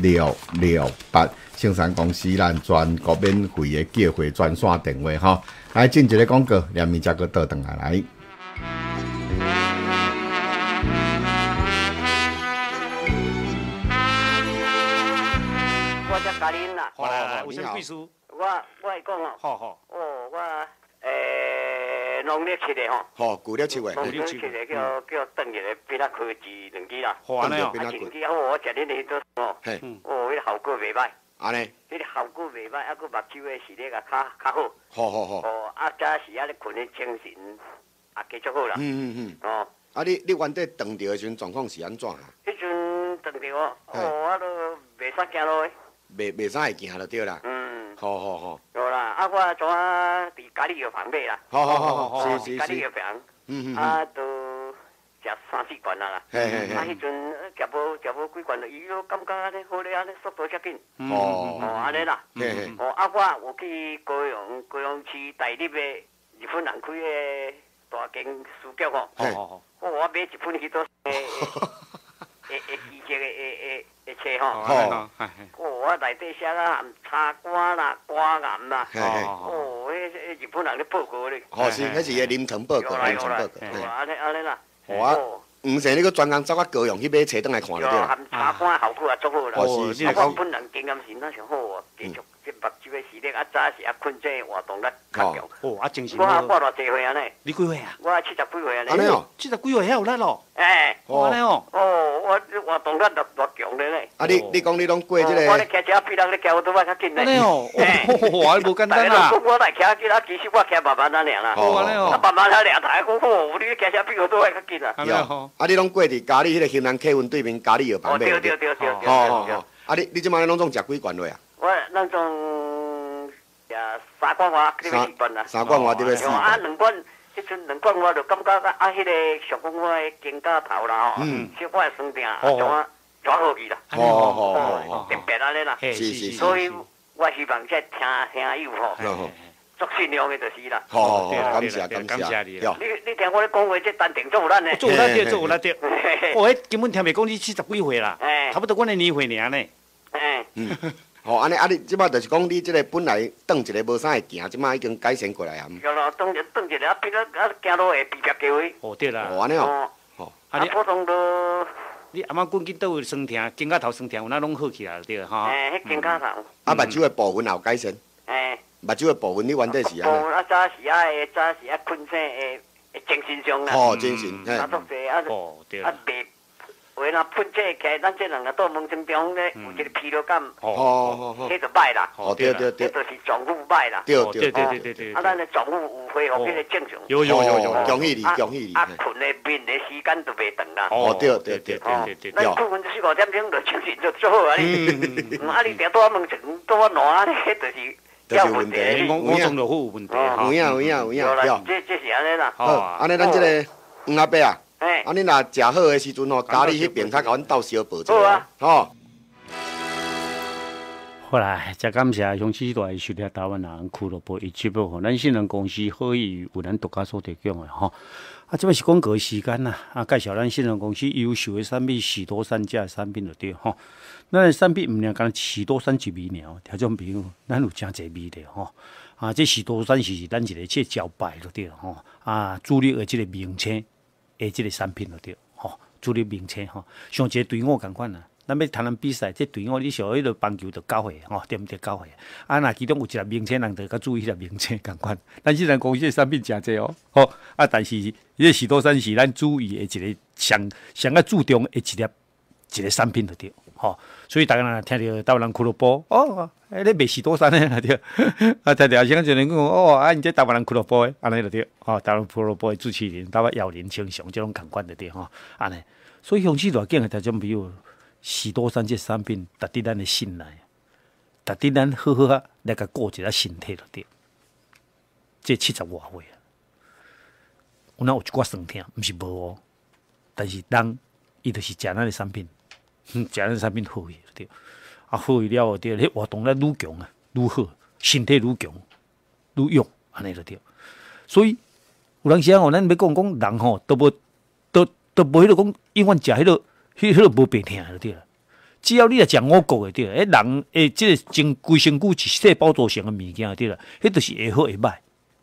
0800-058-668。盛山公司咱全国免费的叫货专线电话吼， 来进一个广告，连面才个倒转来。 我叫嘉玲啦。 来，有啥贵事？ 我会讲哦。 好。 哦，我农历7月吼。 好，旧历7月。 农历7月叫转入来变啊科技2支啦。 好安尼哦。 2支好，我食恁迄个哦。 嘿。 哦，迄个效果袂歹。 安尼。 迄个效果袂歹，还佫目睭的视力也较好。 好。 哦，早时咧困咧精神也加足好啦。哦。 啊，你原底断掉的时阵状况是安怎啊？ 迄阵断掉哦，我都袂使行路的。 袂使会行就对啦。好。 好啦，啊，我怎啊伫家里药房买啦。 好，是。 家里药房。啊，都食3-4罐啦。 嘿。 啊，迄阵食无几罐，伊都感觉安尼好咧，安尼速度遮紧。安尼啦。啊，我有去高雄市大立的日本人开的大间书局哦。我买一本去做诗集的册吼。我内底写啊含茶瓜啦、瓜岩啦。迄日本人咧报告咧。 是，迄是个临床报告。 安尼啦。 唔是你个专工走到高雄去买册，倒来看就对啦。 含茶瓜效果也足好啦。 是。 我本人经验是哪上好啊？继续即目睭的视力啊，早时啊困这活动力较强。 啊，精神。 我偌济岁啊呢？ 你几岁啊？ 我70几岁啊呢。 安尼哦 ，70几岁还有力咯。 安尼哦。 我活动力偌强咧呢。 啊，你讲你拢过即个？ 我咧骑车比人咧骑autobike较紧咧。 安尼哦，哇，无简单啦。 我来骑紧啊，其实我骑慢慢啊尔啦。 安尼哦。 慢慢啊俩台，你骑车比autobike较紧啊。 安尼哦。 啊，你拢过伫家里迄个兴南客运对面家里药房买。 对。 啊，你即摆拢总食几罐落啊？ 我咱总食3罐外，你要4罐啦。 3罐外你要4罐。 啊，2罐，迄阵2罐我就感觉啊，迄个上讲我的肩胛头啦吼，小可的酸痛啊，怎好去啦。特别安尼啦。 是。 所以我希望这听友吼，足善良的就是啦。 好，感谢你。 你听我咧讲话，这淡定做有咱呢。 做有力着。迄根本听袂讲你70几岁啦，差不多阮的年岁尔呢。 好，安尼啊，你即摆就是讲你即个本来当一个无啥会行，即摆已经改善过来啊。 对咯，当一个啊，变啊行路会比别个位。 对啦。 安尼哦。 啊，普通都。 你阿妈滚去倒位酸痛，肩胛头酸痛，有哪拢好起来对哈。 迄肩胛头。 啊，目睭的部分也有改善。目睭的部分你原底是安尼。 啊，早时啊困醒会精神上啦。 精神。 啊，足济啊，袂。话若喷这起，咱这人若到门诊中咧，有一个疲劳感，迄就歹啦。 对。 迄就是状况歹啦。 对。 啊，咱的状况有恢复迄个正常。 有，恭喜你。 啊，困的眠的时间就袂长啦。 对。 咱困4、5点钟就精神就足好啊！你，啊，你定到门诊到烂咧，迄就是有问题。 我总就好有问题。 有影。 这是安尼啦。 好，安尼咱这个黄阿伯啊。啊，你若食好的时阵吼，家里迄边较甲阮斗小报一下，吼。 好啦，真感谢乡市大收听台湾人俱乐部一节目吼，咱信任公司好意有咱独家所提供的吼。啊，这边是广告时间啦，啊，介绍咱信任公司优秀的产品，许多山这产品就对吼。咱的产品毋仅干许多山一味尔，听众朋友，咱有真侪味的吼。啊，这许多山是咱一个这招牌就对吼。啊，主力的这个名称。即个产品就对，吼，主力名称吼，像一个队伍共款啦。咱要谈比赛，这队伍你像迄个棒球就9岁，吼，对毋对9岁？啊，若其中有一个名称，人就较注意迄个名称共款。咱现在公司的产品诚济哦，吼，啊，但是迄个许多山是咱注意的一个上较注重的一个产品就对，吼。所以大家若听到台湾人俱乐部，你卖许多山的对，啊，听到像就能讲啊，你这台湾人俱乐部的，安尼就对，台湾俱乐部的主持人，台湾姚林清雄这种共款就对，安尼。所以乡市大境的听众朋友，许多山这产品，值得咱的信赖，值得咱好好啊来甲顾一下身体就对。这70外岁啊，有哪有一寡酸痛，毋是无哦，但是人伊就是食咱的产品。食咱产品好去对，啊好去了对，迄活动力愈强啊，愈好，身体愈强，愈勇，安尼就对。所以有当时啊，咱要讲人吼，都无迄个讲永远食迄个无病痛就对啦。只要你来食五谷的对啦，人诶，即个规身躯是细胞组成的物件对啦，迄就是会好会歹。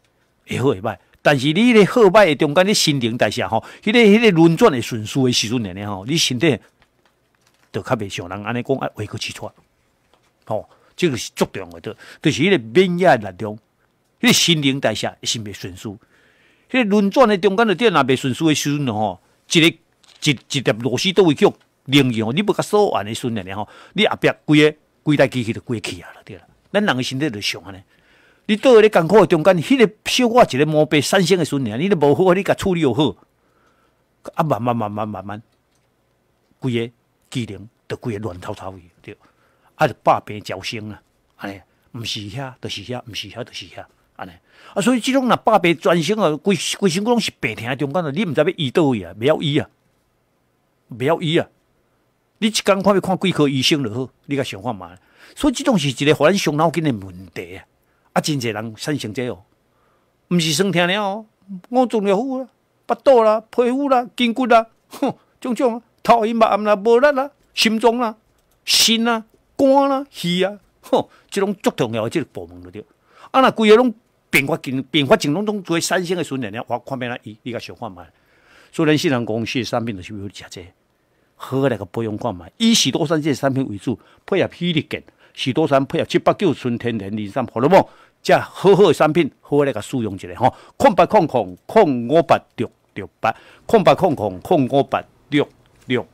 会好会歹。但是你迄个好歹的中间，你新陈代谢吼，迄个轮转的顺序的时阵呢吼，你身体就较袂像人安尼讲爱回去起出，吼，这个是足重要的，就是迄个免疫力量，迄个新陈代谢是袂顺序，迄个轮转的中间的点若袂顺序的时阵吼，一粒螺丝倒位叫零件吼，你要甲锁完的时阵呢吼，你后壁规台机器就过去啊了对啦，咱人的身体就像安尼。你倒咧艰苦的中间，迄个小可一个毛病产生的时阵，你都无好，你甲处理又好，啊慢慢，规个机能就规个乱糟糟去，对，啊就百病交生啦，安尼，毋是遐，就是遐，毋是遐，就是遐，安尼，啊所以即种若百病全身啊，规身躯拢是病痛的中间啊，你毋知要医倒位啊，袂晓医啊，袂晓医啊，你一工看要看几科医生就好，你甲想看嘛，所以即种是一个互咱伤脑筋的问题啊。啊，真侪人产生这哦，毋是酸痛了哦，五脏六腑啦、腹肚啦、皮肤啦、筋骨啦，种种啊，头晕目暗啦、无力啦、心脏啦、心啦、肝啦、肺啊，即种足重要的即个部门就对。啊，若规个拢并发症拢做产生的时阵呢，我看免啦，你甲想看觅。所以咱新人公司的产品就是要食这，好来个保养看觅，以许多山这产品为主，配合硼力健。许多山配合789纯天然23荷尔蒙，这好的产品，好来个使用一下吼。0800058668，0800058668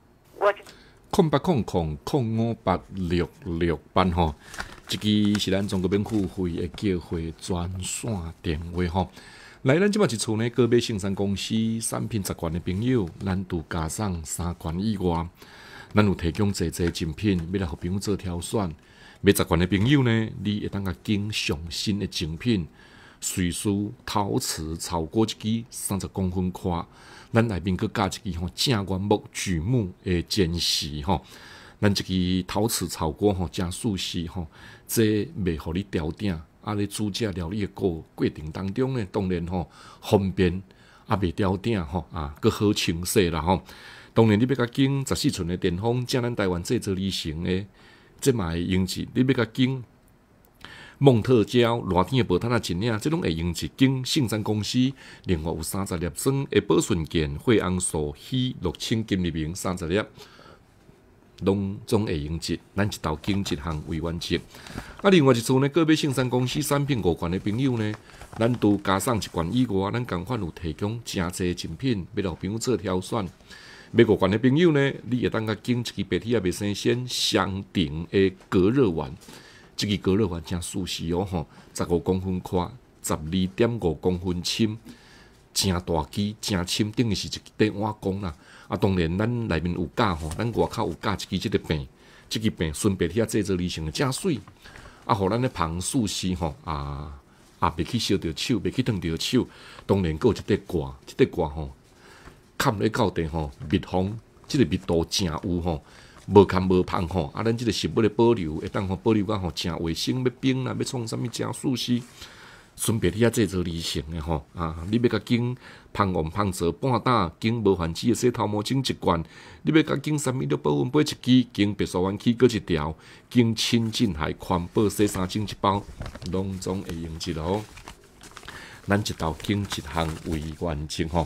0800058668吼，这个是咱中国免付费的叫货专线电话吼。来，咱即马一厝呢，个别生产公司产品习惯的朋友，咱都加上3罐以外。咱有提供济精品，要来互朋友做挑选。买习惯的朋友呢，你会当甲经上新的精品，瑞士陶瓷草锅一支30公分宽，咱内面佮加一支吼正原木锯木的尖石吼，咱这支陶瓷草锅吼真舒适吼，这袂互你掉顶，啊咧煮食料理的过程当中呢，当然吼方便，啊袂掉顶吼啊，佮好清洗啦吼。当然，你要甲经14寸的电风，正咱台湾制作而成的，这嘛会用一。你要甲经蒙特胶热天的薄毯一领，这拢会用一。经生产公司另外有30粒装的保顺健血红素硒6000金利明30粒，拢总会用一。咱一道经一项为完成。啊，另外一处呢，个别生产公司产品5罐的朋友呢，咱都加上1罐以外，咱同款有提供真济精品，要让朋友做挑选。买5罐的朋友呢，你会当甲经一支白体也袂生鲜香鼎的隔热丸，这个隔热丸真舒适哦吼，15公分宽，12.5公分深，真大支真深，等于是一块碗公啦。啊，当然咱内面有架吼，咱外口有架一支这个柄，这个柄纯白体也制作而成的，真水。啊，互咱的芳舒适吼袂去烧着手，袂去烫着手。当然，佫有一块挂，这块挂吼。冚咧到地吼，密封，即个密度真有吼，无冚无芳吼，啊，咱即个食物的保留，会当吼保留甲吼真卫生，要冰啦，要创啥物真舒适，顺便你啊制作而成的吼，啊，你要甲经芳王芳泽半打，经无环脂的洗头毛巾1罐，你要甲经3米6保温杯1支，经白沙湾起搁1条，经清净海环保洗衫巾1包，拢总会用一咯。咱一道经一项为完成吼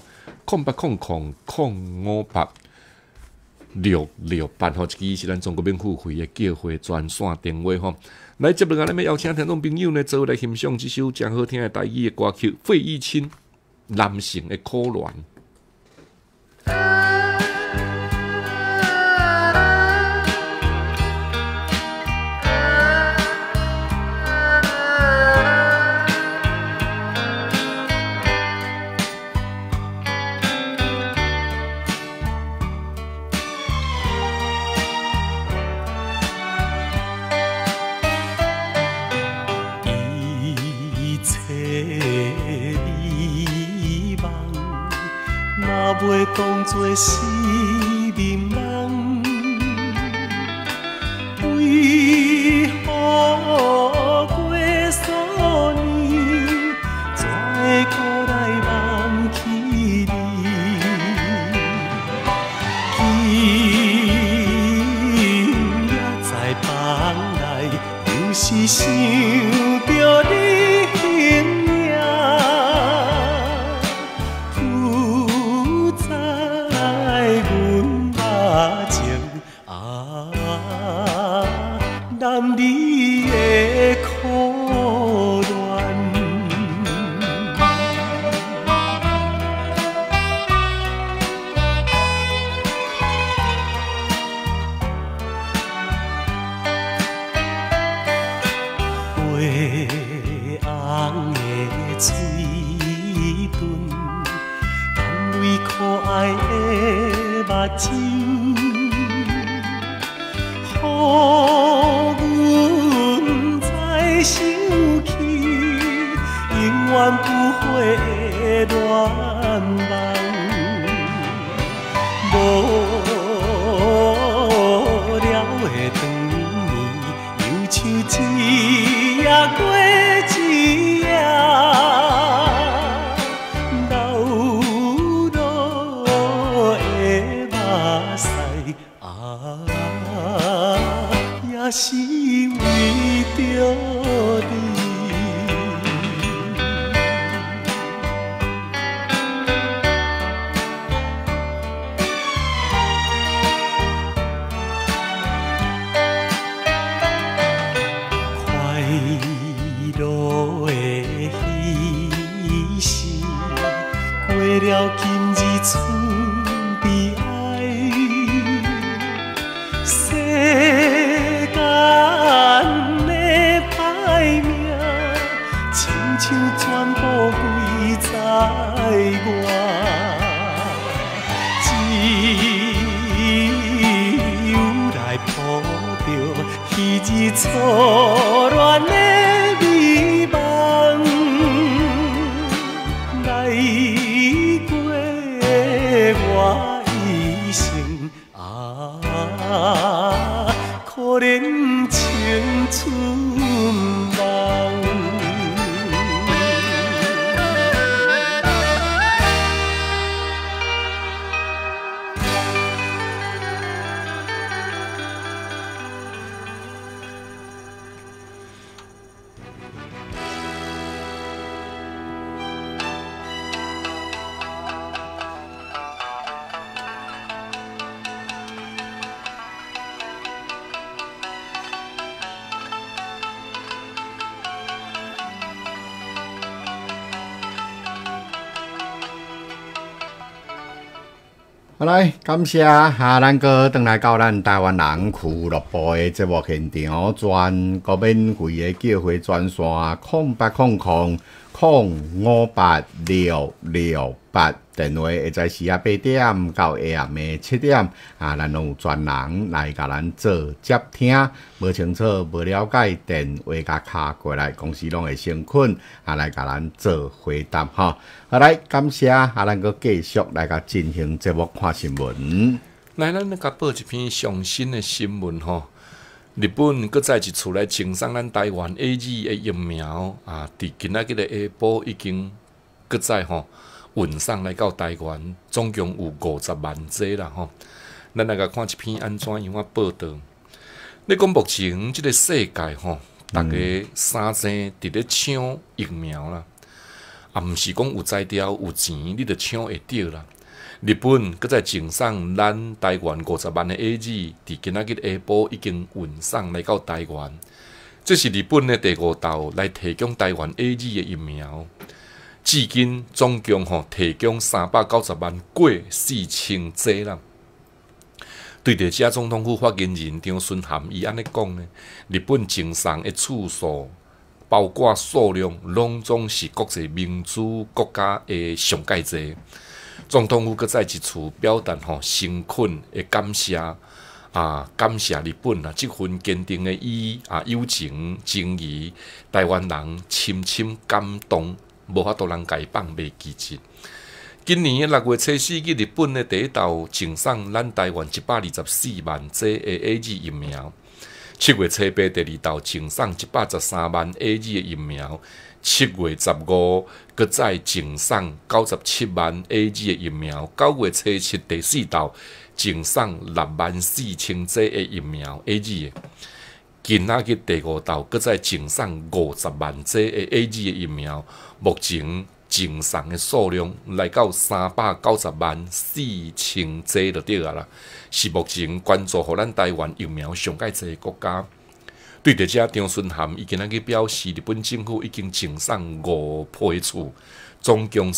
，0800058668吼，这个是咱中国免付费的叫货专线电话吼。来接落来，咱要邀请听众朋友呢，做来欣赏这首真好听的台语的歌曲，费玉清《男性的可恋》。 袂当作是眠梦，为何过数年，才会搁来忘记你？今夜在房内，又是想着你形影。 男女的苦恋。月红的嘴唇，含泪可爱的目睭，予阮再想起永远不悔的恋梦。无聊的长年，又像一夜过一夜，流落的目屎也是为着你。过了今日厝悲哀，世间的歹命，亲像全部归在我，只有来抱着彼日初恋的美梦，来。我一生可怜青春梦。 好来，感谢咱哥回来到咱台湾人俱乐部的节目现场，全国免费的叫回专线0800-058-668，电话会在时啊8点到下暗的7点，咱有专人来甲咱做接听，无清楚、无了解，电话甲卡过来，公司拢会先困，来甲咱做回答哈。好来，感谢咱个继续来甲进行节目看新闻。 来，咱甲报一篇上新的新闻吼。日本搁再一次来赠送咱台湾 AZ 的疫苗伫今仔日的下晡已经搁再运送来到台湾，总共有50万剂啦吼。咱来甲看一篇安怎样报道。你讲目前即个世界大家三济伫咧抢疫苗啦，毋是讲有才调有钱你就抢会到啦。日本搁再赠送咱台湾50万的 AZ， 伫今仔日下晡已经运送来到台湾。这是日本的第5道来提供台湾 AZ 的疫苗，至今总共提供390万过4000剂啦。对着这总统府发言人张顺涵伊安尼讲呢，日本赠送的次数包括数量，拢总是国际民主国家的上界多。总统府搁再一次表达诚恳的感谢感谢日本这份坚定的友情情谊，台湾人深深感动，无法度人甲伊放袂记记。今年6月初4日，日本的第1道赠送咱台湾124万剂的 AZ 疫苗；7月初8第2道赠送113万 AZ 的疫苗；7月15搁再赠送97万 AZ 的疫苗；9月初7第4道赠送64000剂的疫苗 AZ 的。今仔日第5道搁再赠送50万剂的 AZ 的疫苗，目前赠送的数量来到390万4000剂就对啦，是目前关注互咱台湾疫苗上界多的国家。 对着这张孙涵已经去表示，日本政府已经赠送5批次，总共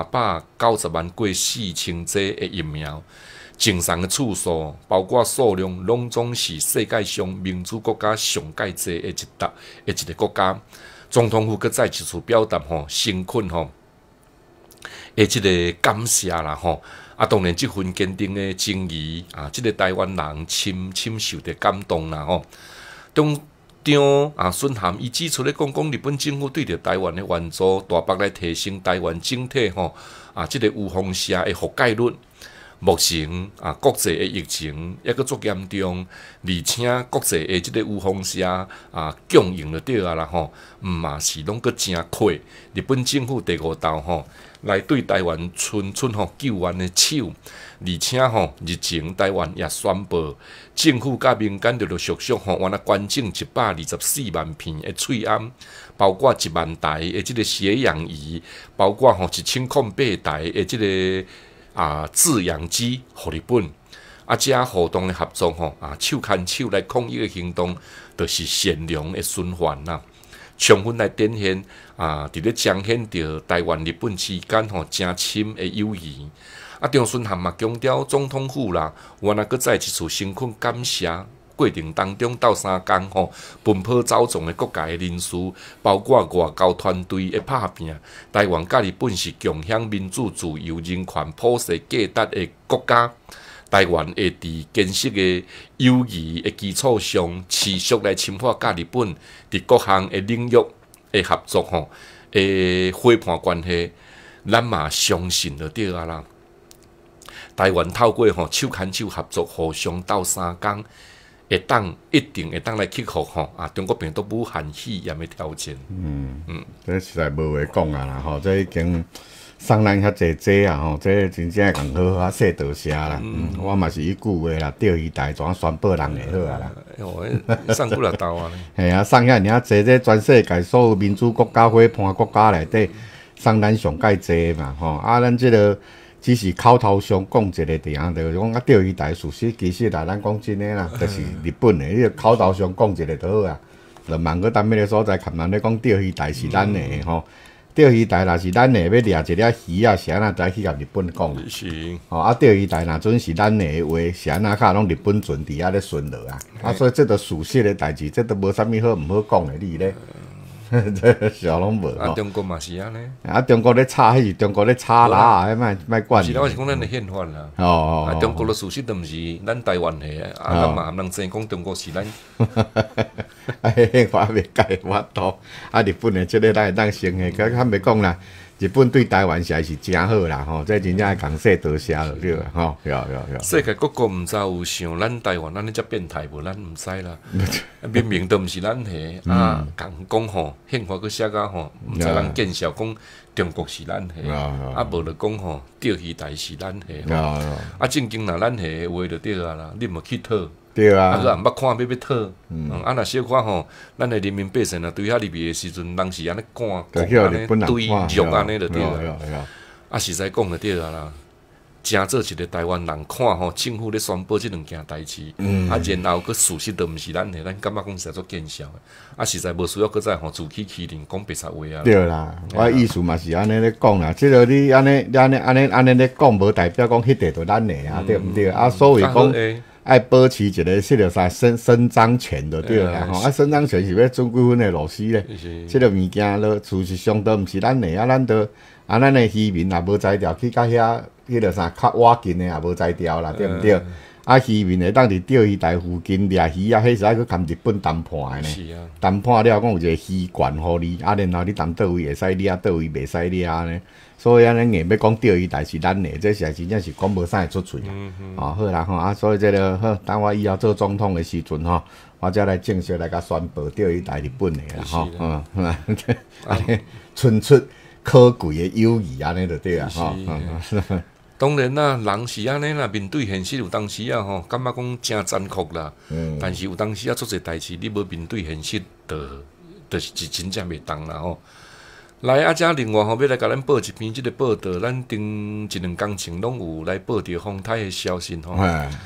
390万过4000剂的疫苗。赠送的次数，包括数量，拢总是世界上民主国家上界济的一个国家。总统府搁再一次表达诚恳的这个感谢啦当然这份坚定的情谊这个台湾人深受的感动啦中孙涵伊指出咧讲日本政府对着台湾的援助，大幅来提升台湾整体这个有风险的覆盖率。目前国际的疫情抑阁足严重，而且国际的即个有风险供应就对啦嘛是拢阁真亏。日本政府第5道来对台湾伸出救援的手，而且日前台湾也宣布，政府甲民间陆续原来捐赠124万片的喙罨，包括1万台的即个血氧仪，包括1008台的即个制氧机，互日本这互动的合作手牵手来抗疫的行动，就是善良的循环啦。充分来展现伫咧彰显着台湾日本之间真深的友谊。张孙涵嘛强调，总统府啦，原来搁再一次诚恳感谢。过程当中斗3天奔波走总的各界的人士，包括外交团队的拍拼。台湾甲日本是共享民主、自由、人权、普世价值的国家。台湾会伫坚实的友谊的基础上，持续来深化甲日本伫各项的领域的合作的伙伴关系。咱嘛相信就对啦。台湾透过手牵手合作，互相斗3天。一定会当来克服中国病毒武汉肺炎的挑战。 这实在无话讲啦这已经送咱遐济济这真正共好好说多谢啦。我嘛是一句话啦，钓鱼台怎宣布人会好啦。 送几来刀啊？ 系送遐尔济，这全世界所有民主国家伙伴国家内底，送咱上界济嘛咱这个。只是口头上讲一个地方，就是讲钓鱼台事实，其实咱讲真诶啦，就是日本诶，你口头上讲一个就好啊。就万个当迄个所在，看人咧讲钓鱼台是咱诶钓鱼台若是咱诶，要掠一粒鱼是安那再去甲日本讲。 是。 钓鱼台若准是咱诶话，是安那较拢日本船伫遐咧巡逻所以这个属实诶代志，这都无啥物好毋好讲诶，你咧。这小拢无中国嘛是安尼。 中国咧炒，迄是中国咧炒啦，莫管。 是啦，我是讲咱的宪法啦。中国的事实都毋是咱台湾的咱嘛毋能真讲中国是咱。 宪法未改法度，日本的即个咱会当承认，较袂讲啦。日本对台湾实在是真好啦，这真正共说多谢了，对啦， 世界各国毋知有想咱台湾，咱咧遮变态无？咱毋知啦。明明都毋是咱的共讲宪法佫写甲毋知人见笑讲中国是咱的，无就讲钓鱼台是咱的。正经若咱的话就对啦，你莫去讨。 对啊， 佫毋捌看要讨，若小可咱的人民百姓对遐入面的时阵，人是安尼赶，安尼对肉安尼就对啦。实在讲就对啦，真做一个台湾人看政府咧宣布即两件代志，然后佫事实都毋是咱的，咱感觉讲实在足见笑的。实在无需要佫再自欺欺人讲白话啊。 对啦，我意思嘛是安尼咧讲啦，即个你安尼咧讲，无代表讲迄块就咱的对毋对？所谓讲。爱保持一个即个啥伸张权就对啦伸张权是要准几分的螺丝咧？即个物件咯，事实上都毋是咱的咱都咱的渔民也无才调去甲遐迄个啥较挖近的也无才调啦，对毋对？渔民会当伫钓鱼台附近掠鱼迄使去含日本谈判的呢？谈判了讲有一个鱼权互你然后你谈倒位会使掠，倒位袂使掠呢？所以安尼硬要讲钓鱼台是咱的，这实在真正是讲无啥会出嘴好啦所以这个好，等我以后做总统的时阵我才来正式来甲宣布钓鱼台日本的啦安尼纯出可贵的友谊安尼就对啊当然啦，人是安尼啦，面对现实有当时感觉讲真残酷啦。但是有当时做些代志，你无面对现实，就是真正袂当啦来遮另外要来甲咱报一篇即个报道，咱顶一两工前拢有来报着风台的消息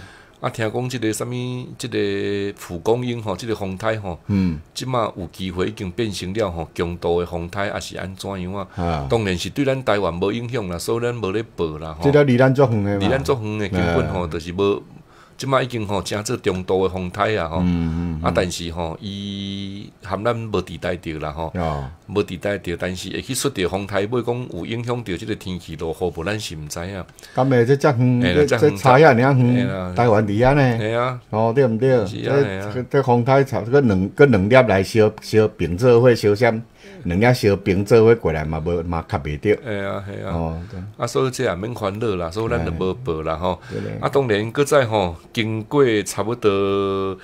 啊，听讲即个啥物，即个蒲公英吼，即个风台吼，即马有机会已经变成了吼强度的风台，还是安怎样啊？当然是对咱台湾无影响啦，所以咱无咧报啦吼。 即个离咱足远的嘛， 离咱足远的根本吼，就是无。即马已经吼成做中度的风台啊吼，但是吼伊含咱无地带着啦吼，无地带着，但是会去出着风台，尾讲有影响着即个天气落雨无，咱是毋知影。 咁诶，这远，这差遐尔远，台湾伫遐呢？系啊，对毋对？这风台差个两粒来烧并做伙烧啥？两粒烧并做伙过来嘛，嘛较袂着。 系啊，所以这也免烦恼啦，所以咱就无报啦吼。当然搁再吼，经过差不多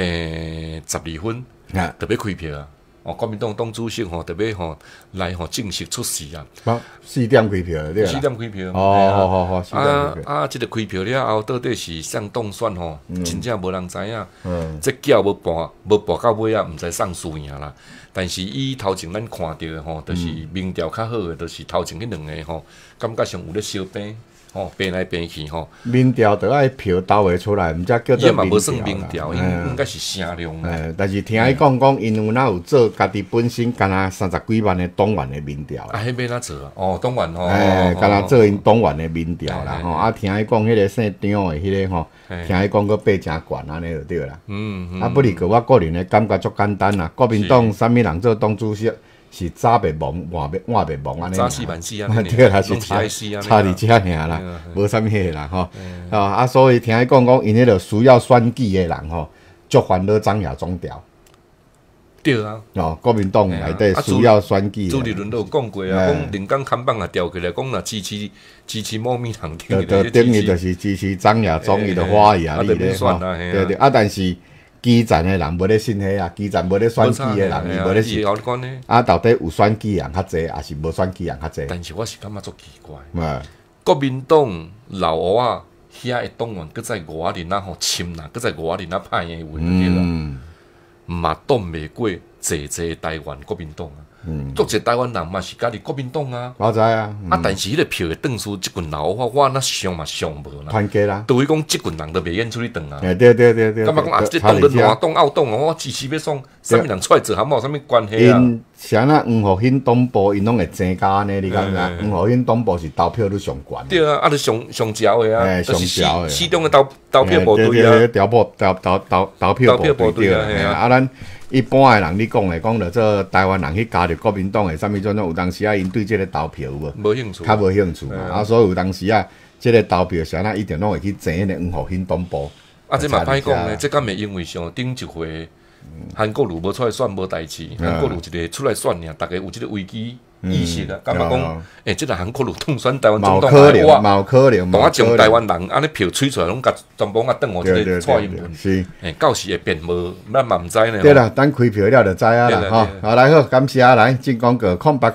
12分，特别开票啊。国民党党主席吼特别吼来吼正式出事啊 ！4点开票对啦。 4点开票。 好。 这个开票了后，到底是上当选吼，真正无人知影。这叫无办到尾啊，毋知送输赢啦。但是以头前咱看到的吼，就是民调较好的，就是头前迄两个吼，感觉上有咧小变。变来变去吼， 民调就爱票投会出来，毋则叫做民调。伊嘛无算民调，应该是声量。 但是听伊讲，因有哪有做家己本身敢若30几万的党员的民调。 迄要哪做啊？党员吼。 敢若做因党员的民调啦吼。听伊讲，迄个姓张的迄个吼，听伊讲个爬真悬安尼就对啦。不离个我个人的感觉足简单啦。国民党啥物人做党主席？是早别忙，晚别忙安尼。 早死晚死啊！ 对啦，是差伫遮尔啦，无啥物个啦吼。所以听伊讲，因迄个需要选举的人吼，足烦恼张亚中调。 对啊。 国民党内底需要选举。 朱立伦都有讲过啊，讲林港看板啊调起来，讲若支持某物人， 等于就是支持张亚中伊的花艺啊， 对对。但是。基层的人无咧信迄啊，基层无咧选举的人，伊无咧信。到底有选举人较济，还是无选举人较济？ 但是我是感觉足奇怪。国民党老乌啊，遐个党员搁在外面啊吼侵啦，搁在外面啊派个问题啦，嘛挡袂过济台湾国民党啊。足侪台湾人嘛是家己国民党啊， 我知啊。 但是迄个票会转输即群老我那想嘛想无啦。 团结啦， 对于讲即群人都袂愿出去转啊。 对。 感觉讲啊，即党人换党out党我支持要爽，啥物人出来做，含无啥物关系啊？ 因啥那黄河兴东部，因拢会增加呢？你感觉？黄河兴东部是投票率上悬。 对啊，就上潮的啊， 上潮的。 始终的投票部队啊， 投票部队啊，咱。一般的人，你讲着做台湾人去加入国民党的，啥物种有当时因对这个投票无兴趣， 较无兴趣嘛。所以有当时这个投票啥那一定拢会去争迄个黄河兴东部。 这嘛歹讲呢，这敢会因为上顶一回韩国瑜无出来选无代志，韩国瑜一个出来选尔，大家有这个危机意识啊，感觉讲，这个韩国瑜当选台湾总统， 冇可能， 当将台湾人安尼票吹出来，拢甲全部等我这个蔡英文， 是， 到时会变无，咱嘛唔知呢。 对啦，等开票了就知啊啦，吼，好来好，感谢来进广告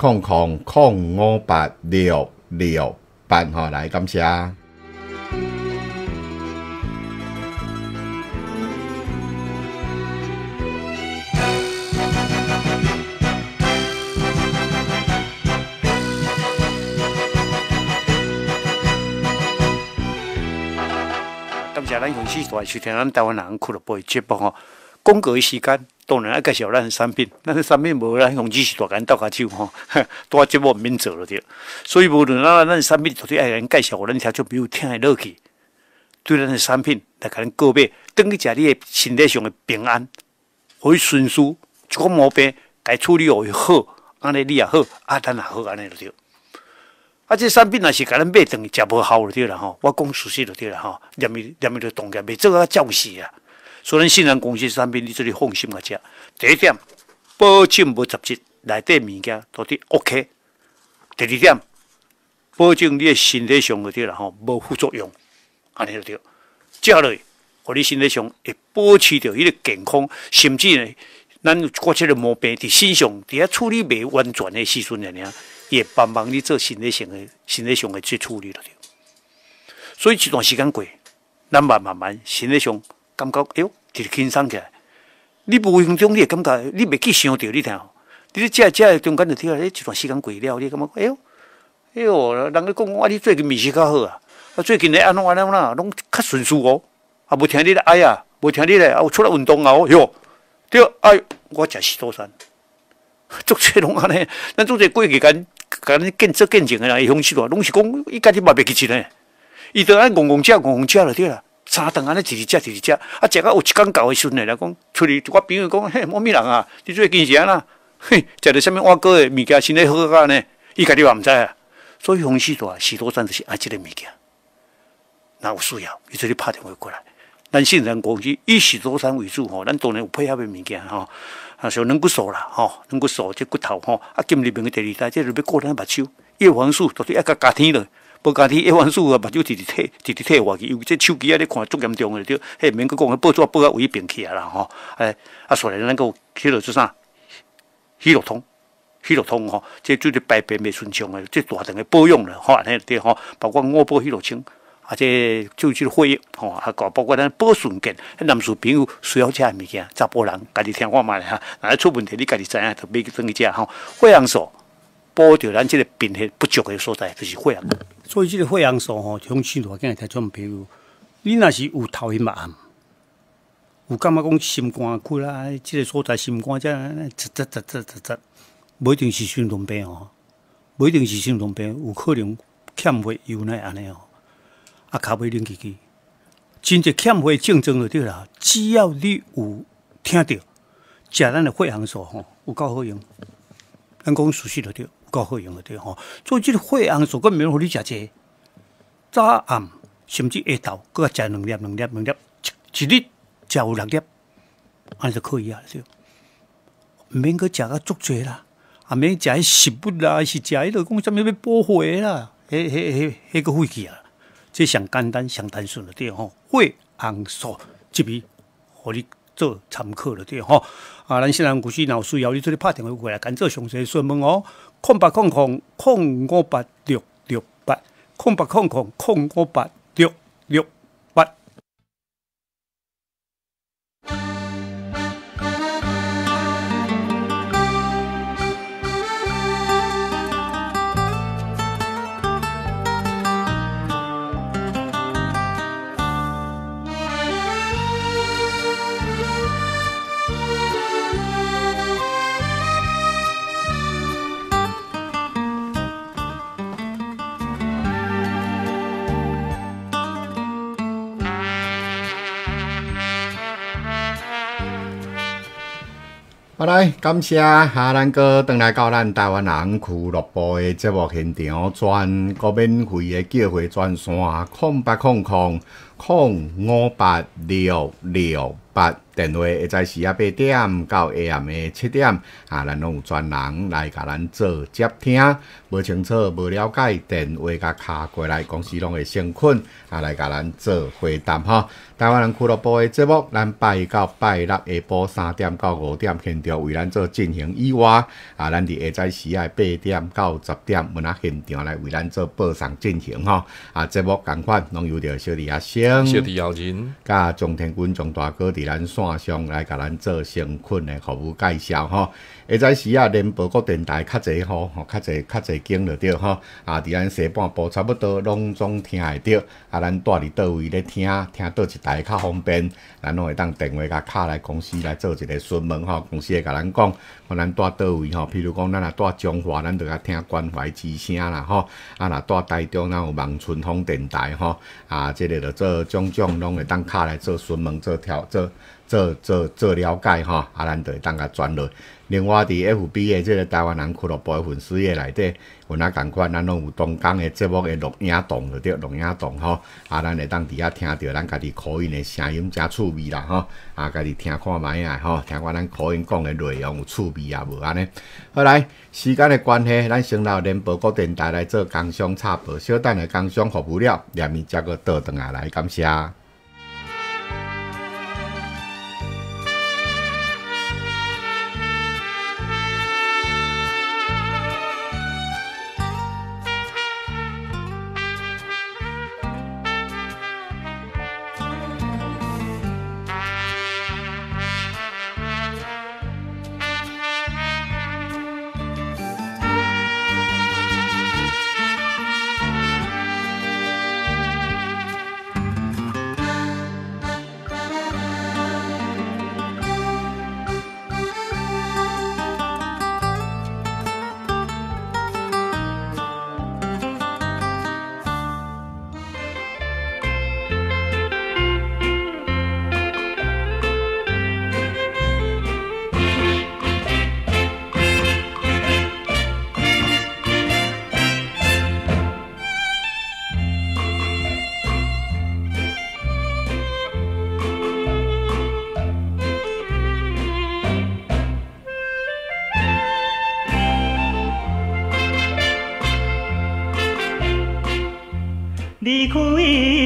0800058668吼，来感谢。 咱雄狮大收听咱台湾人俱乐部的节目吼，广告的时间当然要介绍咱的产品，咱的产品无咱雄狮大间斗下手吼，多节目免做了对。所以无论咱的产品到底爱人介绍，咱听众朋友听会落去，对咱的产品来甲咱购买，等于食你的身体上的平安，可以顺遂，一个毛病该处理会好，安尼你也好，咱也好，安尼就对。这产品若是甲咱买等于食无效就对啦吼，我讲事实就对啦吼，念伊就动业袂做啊照死啊。所以咱信任公司产品，你这里放心个食。第一点，保证无杂质，内底物件到底 OK。第二点，保证你的身体上就对啦吼，无副作用，安尼就对。接下来，互你身体上会保持着迄个健康，甚至呢，咱有即个毛病伫身上，伫遐处理袂完全的时阵尔。也帮忙你做身体上的去处理了对，所以一段时间过，咱慢慢身体上感觉，哎呦，就是轻松起来。你无形中你会感觉，你袂去想到你听，你咧食中间就听，一段时间过了，你感觉，哎呦，人咧讲我你最近面色较好啊，最近咧安怎啦，拢较顺遂哦， 啊，无听你的哎呀，无听你的啊，我出来运动啊，哟，对，哎，我食石头山，足侪拢安尼，咱做者过去间见证的啦，乡亲大拢是讲伊家己嘛袂记钱呢，伊就安戆食就对啦。3顿安尼一直食，啊，食到有一天到的时阵来讲，出去我朋友讲，嘿，某物人啊，你最近是安啦？嘿，食着啥物碗糕的物件，身体好啊呢？伊家己嘛毋知啊。所以乡亲大石头山就是爱即个物件，若有需要，伊就你拍电话过来。咱信任公司以石头山为主吼，咱当然有配合的物件吼，啊像软骨素啦吼，软骨素即骨头吼，啊今日病的第二代，即就要顾咱目睭，叶黄素绝对要加天了。无加天叶黄素啊，目睭直退活去，因为这手机啊，你看足严重的对，迄免去讲，报纸报啊为病起啊啦吼，啊，所以咱个迄落做啥？喜乐通吼，这就是排便袂顺畅的，这大量的保养了吼，安尼对吼，包括五宝喜乐清，啊，这就是血液吼，啊，包括咱保顺健，男士朋友需要食的物件，查甫人家己听我嘛哈，若出问题你家己知影，就买去转去食吼，血红素。补着咱即个贫血不足的所在，就是血红。所以即个血红素吼，乡亲大囝听种朋友，你若是有头晕目暗，有感觉讲心肝苦啦，即个所在心肝这窒，无一定是心脏病哦，无一定是心脏病，有可能欠血有那安尼哦，啊，骹尾冷起，真正欠血症状就对啦。只要你有听到食咱的血红素吼，有够好用，咱讲熟悉就对。够好用的对吼，所以这个血红素，佮免互你食济，早暗甚至下昼，佮食2粒，一日食有6粒，安尼就可以啊，对。毋免佮食甲足济啦，啊免食迄食物啦，是食迄落讲啥物要补血啦，迄个费气啊，这上简单上单纯的对吼，血红素这边，互你做参考了对吼。啊，咱新人故事若有需要，你做你拍电话过来，干做详细询问哦。0800-058-668，0800-058-668。 好来，感谢咱哥回来到咱台湾人俱乐部的节目现场，全国免费的叫货专线0800-058-668。电话会在时啊8点到下暗的7点，咱拢有专人来甲咱做接听。无清楚、无了解，电话甲卡过来，公司拢会先困，来甲咱做回答哈。台湾人俱乐部的节目，咱拜一到拜六下晡3点到5点，现场为咱做进行以外，咱伫下在时啊8点到10点，阮现场来为咱做播送进行哈。节目共款拢由着小弟阿星、 小弟姚人、 甲钟天军、钟大哥伫咱线上来甲咱做先困的服务介绍吼。下在时啊，联播各电台较侪吼，较侪经就对吼。伫咱西半部差不多拢总听会着。咱住伫倒位咧听倒一台较方便，咱拢会当电话甲卡来公司来做一个询问吼。公司会甲咱讲，咱住倒位吼。譬如讲，咱若住中华，咱就甲听关怀之声啦吼。若住台中，咱有望春风电台吼。即个就做种拢会当卡来做询问、做了解吼。咱就会当甲转落。另外，伫 FB 的即个台湾人俱乐部的粉丝页内底，阮共款，咱拢有中港的节目的录影档就对，录影档吼。咱会当伫遐听着咱家己口音的声音真趣味啦吼。家己听看卖啊吼，听看咱口音讲的内容有趣味啊无安尼。好来，时间的关系，咱先到联播各电台来做工商插播，小等的工商服务了，连面才个倒转来，感谢。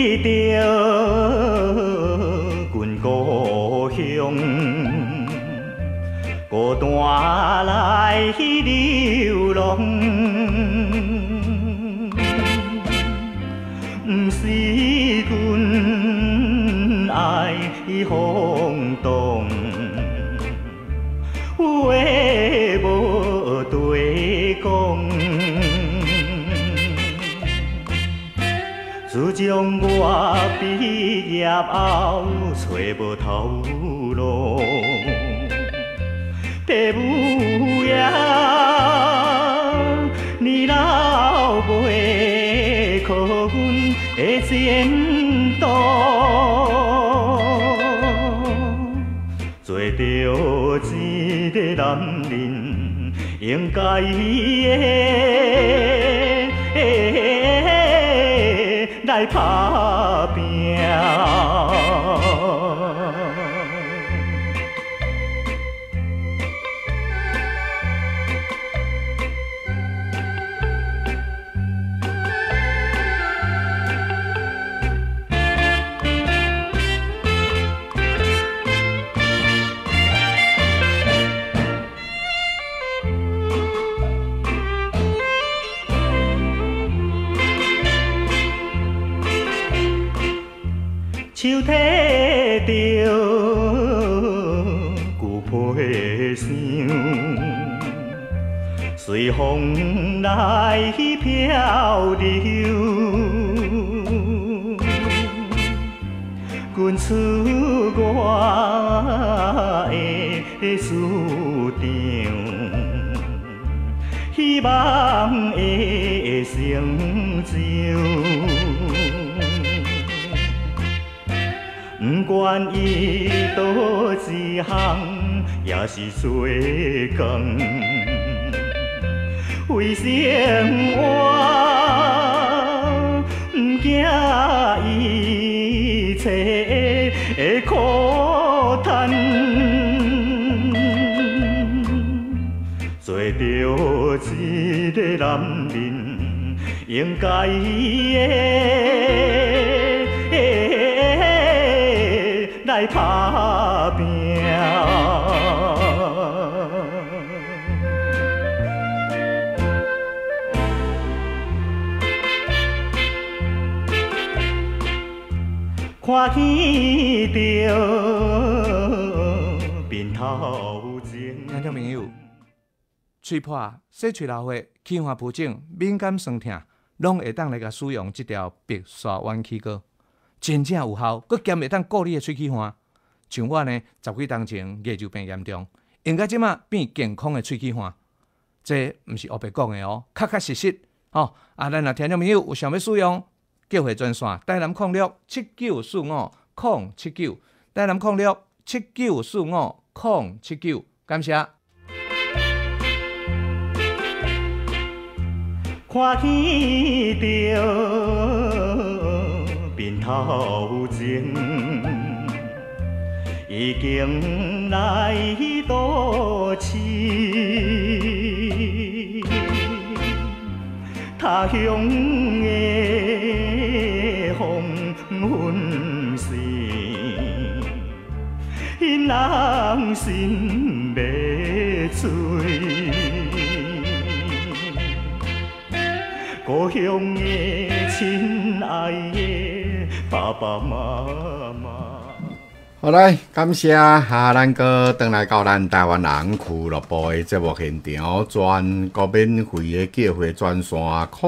着阮故乡，孤单来流浪，不是阮爱风动，话无对讲。自从我毕业后，找无头路，父母也年老袂靠阮的前途，做着一个男人应该的来打拼。手提着旧皮箱，随风来漂流，阮出我的思场，希望会成就。不管伊倒一行，也是做工，为生活不惊一切的苦叹，做着一个男人应该来打拼。看见着面头前， 听众朋友，吹破、洗喙流血、气化不整、敏感酸痛，拢会当来甲使用这条白沙湾气膏。真正有效，佮兼会当顾你的喙齿环。像我呢，10几年前牙周病严重，应该即马变健康的喙齿环。这毋是黑白讲的哦，确确实实哦。咱若听众朋友有想要使用，叫回专线台南0679450079，台南0679450079，感谢。 看见着面头前，已经来倒市，他乡的黄昏时，因人心要碎。故乡的亲爱的爸爸妈妈。 好来，感谢咱个回来到咱台湾人俱乐部的节目现场，全国免费的叫货专线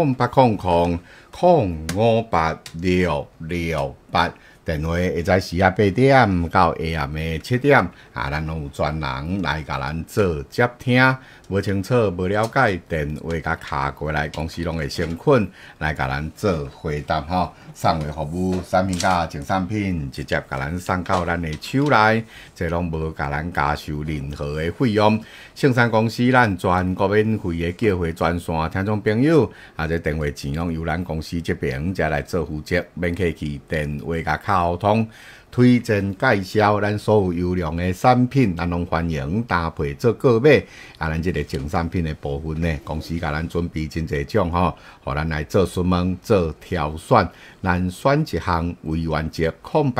0800-058-668，电话会在时8点到下暗的7点，咱拢有专人来甲咱做接听。无清楚、无了解，电话甲卡过来，公司拢会先困来甲咱做回答吼。送货服务、产品甲净产品直接甲咱送到咱的手内，这拢无甲咱加收任何的费用。圣山公司咱全国免费的叫货专线，听众朋友，这电话钱拢由咱公司这边才来做负责，免客气，电话甲卡。 沟通。推荐介绍咱所有优良的产品，咱拢欢迎搭配做购买。咱这个净产品的部分呢，公司甲咱准备真侪种吼，互咱来做询问、做挑选。咱选一项为原则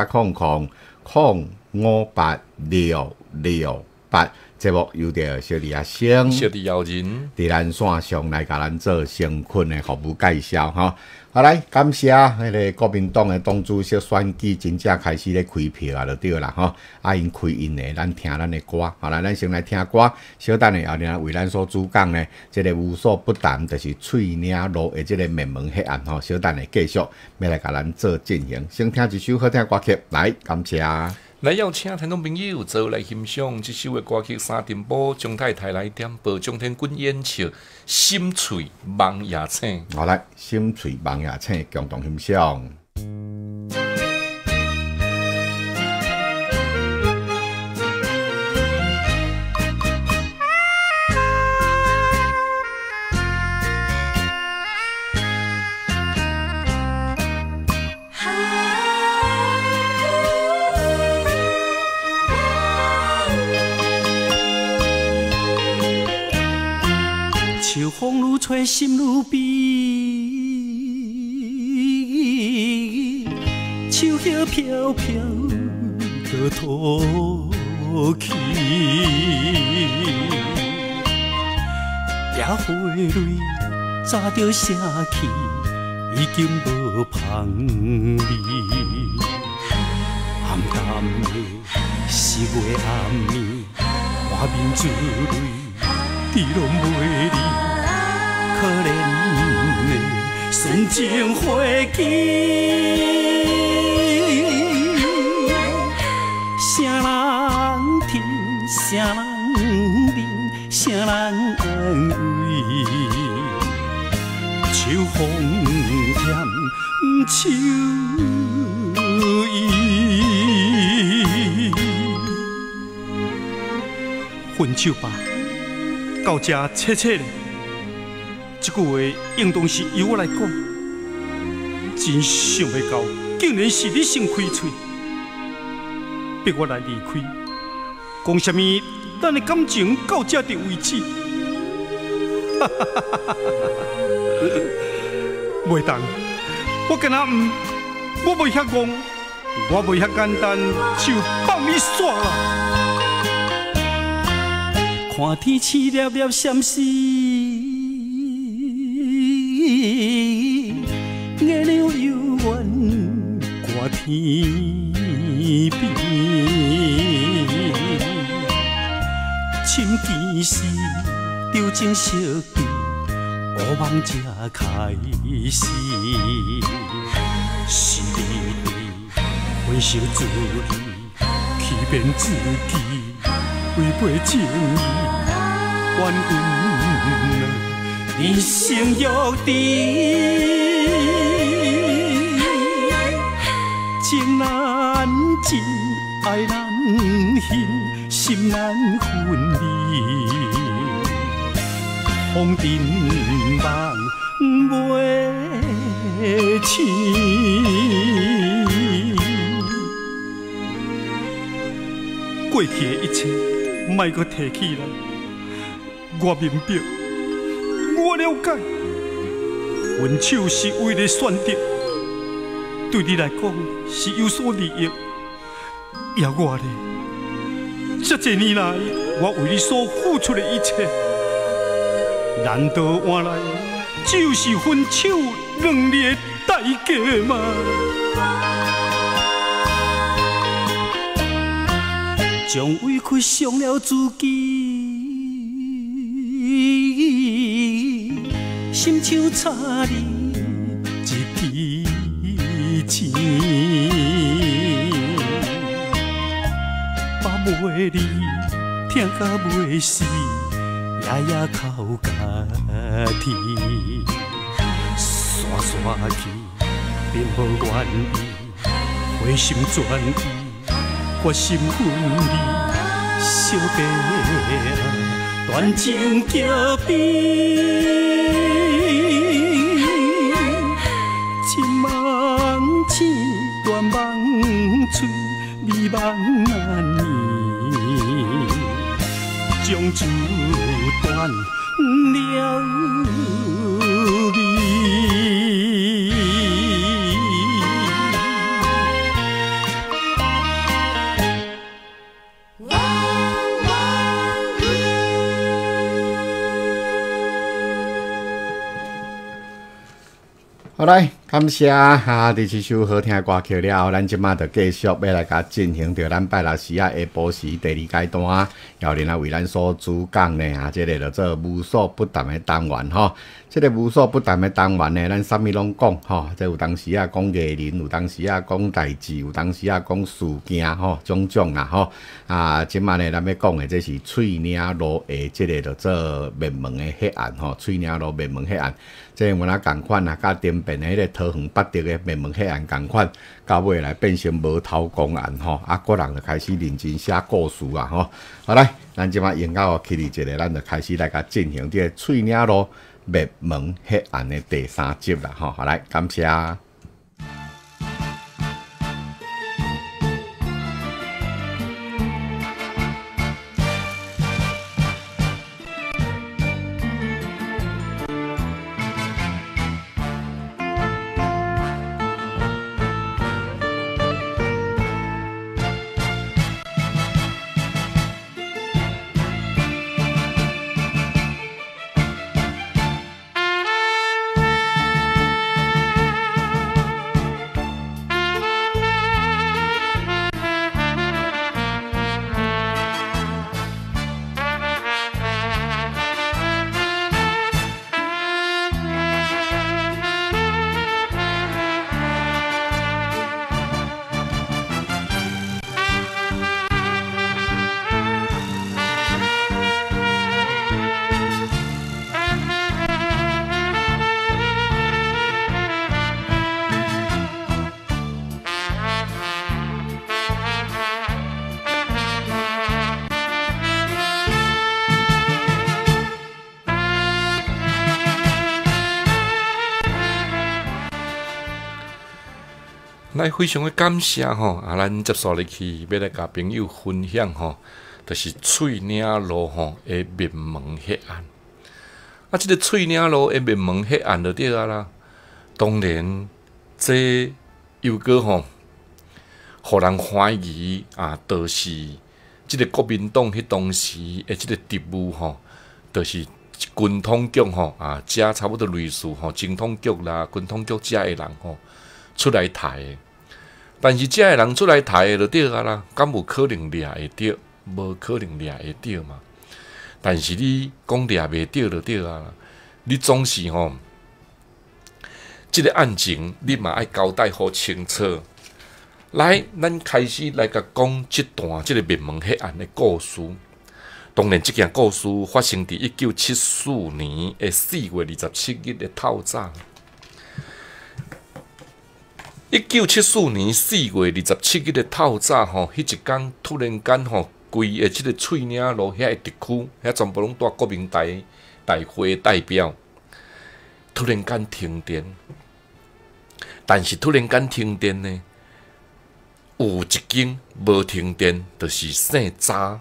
0800-058-668。节目由着小李阿星、 小李邀人伫咱线上来甲咱做成群的服务介绍吼。好来，感谢迄个国民党的党主席选举真正开始咧开票啊，就对啦吼。因开因的，咱听咱的歌，好啦，咱先来听歌。小等下后日为咱所主讲呢，这个无所不谈，就是翠岭路的这个灭门黑暗吼。小等下继续要来甲咱做进行，先听一首好听的歌曲，来感谢。 来邀请听众朋友做来欣赏这首的歌曲，沙尘暴中太太来点播，张天军演唱《心碎梦夜青》。 好来，《心碎梦夜青》共同欣赏。 秋风愈吹心愈悲，秋叶飘飘落土去，野花蕊早就谢去，已经无香味。暗淡的4月暗暝，花面珠泪。滴拢袂离，可怜的纯情花枝，谁人听，谁人怜，谁人安慰？秋风甜，秋意，分手吧。到这切切咧，这句话应当是由我来讲，真想袂到，竟然是你先开嘴，逼我来离开。讲什么？咱的感情到这的为止，袂当，我敢若我袂遐戆，我袂遐简单，就放你煞啦。看天星粒粒闪烁，月亮悠远挂天边。深更时，丢情惜对，乌梦才开始。是你对分手自离，欺骗自己。违背正义，怨恨人生约定，情难尽，爱难现，心难分离，风尘梦袂醒。过去的一切。莫阁提起来，我明白，我了解，分手是为了选择，对你来讲是有所利益，而我呢，这些年来我为你所付出的一切，难道换来就是分手两日的代价吗？将委屈伤了自己，心像插入一支箭，把袂离听甲袂死，夜夜哭甲天，刷刷去并无愿意，回心转意。决心分离，惜白断情桥边，情梦醒，断梦嘴美梦难圆，将珠断了眉。 好来，感谢第七首好听的歌曲了后，咱即马就继续要来甲进行着咱拜六时下晡时第二阶段，后日为咱所主讲呢，即个叫做无所不谈的单元吼。即个无所不谈的单元呢，咱啥物拢讲吼。即有当时讲艺人，有当时讲代志，有当时讲事件吼，种啦吼。即马呢，咱要讲的这是翠岭路的即个叫做灭门的迄案吼，翠岭路灭门迄案。即我若共款啊，甲顶边的迄个桃园八德的灭门迄案共款，到尾来变成无头公案吼，个人就开始认真写故事啊吼。好来，咱即马用到起哩一个，咱就开始来甲进行这个翠岭路灭门迄案的第3集啦吼。好来，感谢。 来非常的感谢吼，咱接续入去要来甲朋友分享吼，就是翠岭路吼的灭门迄案。即个翠岭路的灭门迄案就对啦。当然，这又个吼，互人怀疑就是即个国民党迄当时的即个职务吼，就是军统局吼遮差不多类似吼，政统局啦、军统局遮的人吼出来抬的。但是遮的人出来抬的就对啦，敢有可能掠会着？无可能掠会着嘛。但是你讲掠袂着就对啦，你总是吼，即个案情你嘛爱交代好清楚。来，咱开始来甲讲即段即个灭门迄案的故事。当然，即件故事发生伫1974年的4月27日的透早。1974年4月27日的透早吼，迄一天突然间吼，规个即个翠岭路遐个地区，遐全部拢带国民大会代表，突然间停电。但是突然间停电呢，有一间无停电，就是姓查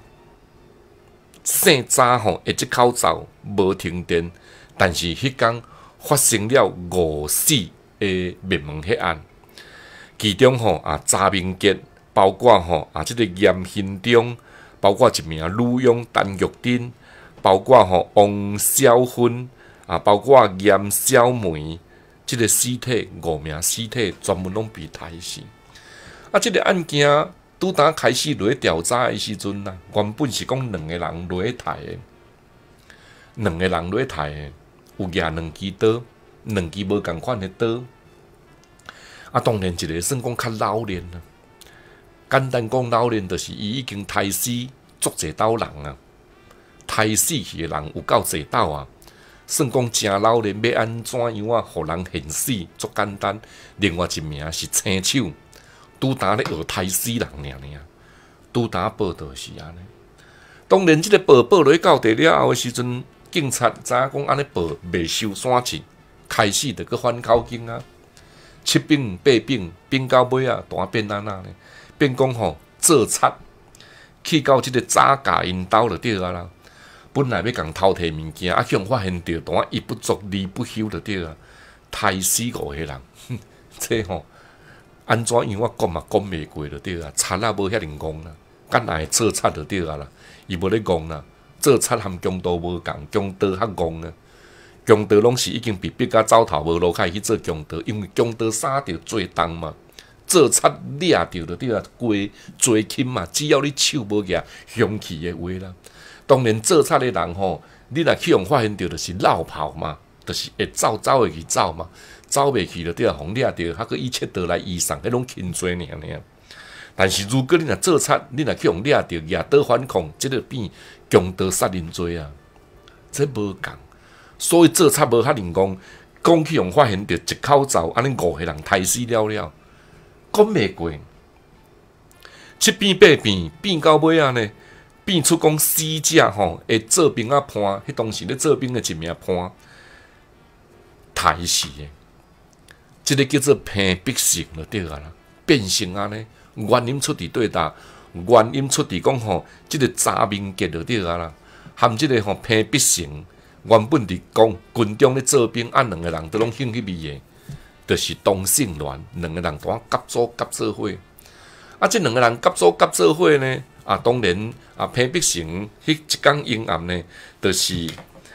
吼，即口罩无停电，但是迄天发生了5死的灭门迄案。其中吼查明杰，包括吼即个严新忠，包括一名女佣陈玉珍，包括吼王小芬包括严小梅，即个尸体5名尸体全部拢被杀死。即个案件拄当开始落去调查的时阵啦，原本是讲2个人落去杀的，2个人落去杀的，有举2支刀，2支无共款的刀。当然，一个算讲较老练啊。简单讲，老练就是伊已经杀死足侪斗人啊，杀死去的人有够侪斗啊。算讲真老练，要安怎样互人现死足简单。另外一名是青手，拄当咧学杀死人尔，拄当报道是安尼。当然，即个报落去到地了后的时阵，警察知影讲安尼报未收线去，开始就去反口径啊。7丙8丙丙到尾啊，大变安那呢？ 变讲吼做贼，去到即个早嫁因兜就对啊啦。本来要共偷摕物件，啊，向发现着，当一不做二不休就对啊，害死5个人，这吼安怎样我讲嘛讲袂过就对啊，贼啊无遐尼戆啦，敢若会做贼就对啊啦，伊无咧戆啦，做贼含强盗无共，强盗较戆啊。强盗拢是已经被逼甲走头无路开去做强盗，因为强盗杀着做重嘛，做贼掠着就对啊，过做轻嘛，只要你手无举凶器的话啦。当然做贼的人吼，你若去用发现着就是落跑嘛，就是会走会去走嘛，走袂去就对啊，互掠着，还佫以切刀来移送，迄种轻罪尔。但是如果你若做贼，你若去用掠着举刀反抗，即个变强盗杀人罪啊，这无共。所以做贼无遐灵光，讲去用发现着一口罩，安尼5个人杀死了，讲袂过。七变八变，变到尾啊呢，变出讲死者吼会做兵啊判，迄当时咧做兵的一名判，杀死的，即个叫做平必胜就对啊啦，变成安尼，原因出伫对答，原因出伫讲吼，即个查明结就对啊啦，含即个吼平必胜。原本伫讲军中咧做兵，啊，2个人都拢兴趣味的，就是同性恋，2个人当夹组夹做伙。啊，这2个人夹组夹做伙呢，啊，当然啊，平必胜迄一天阴暗呢，就是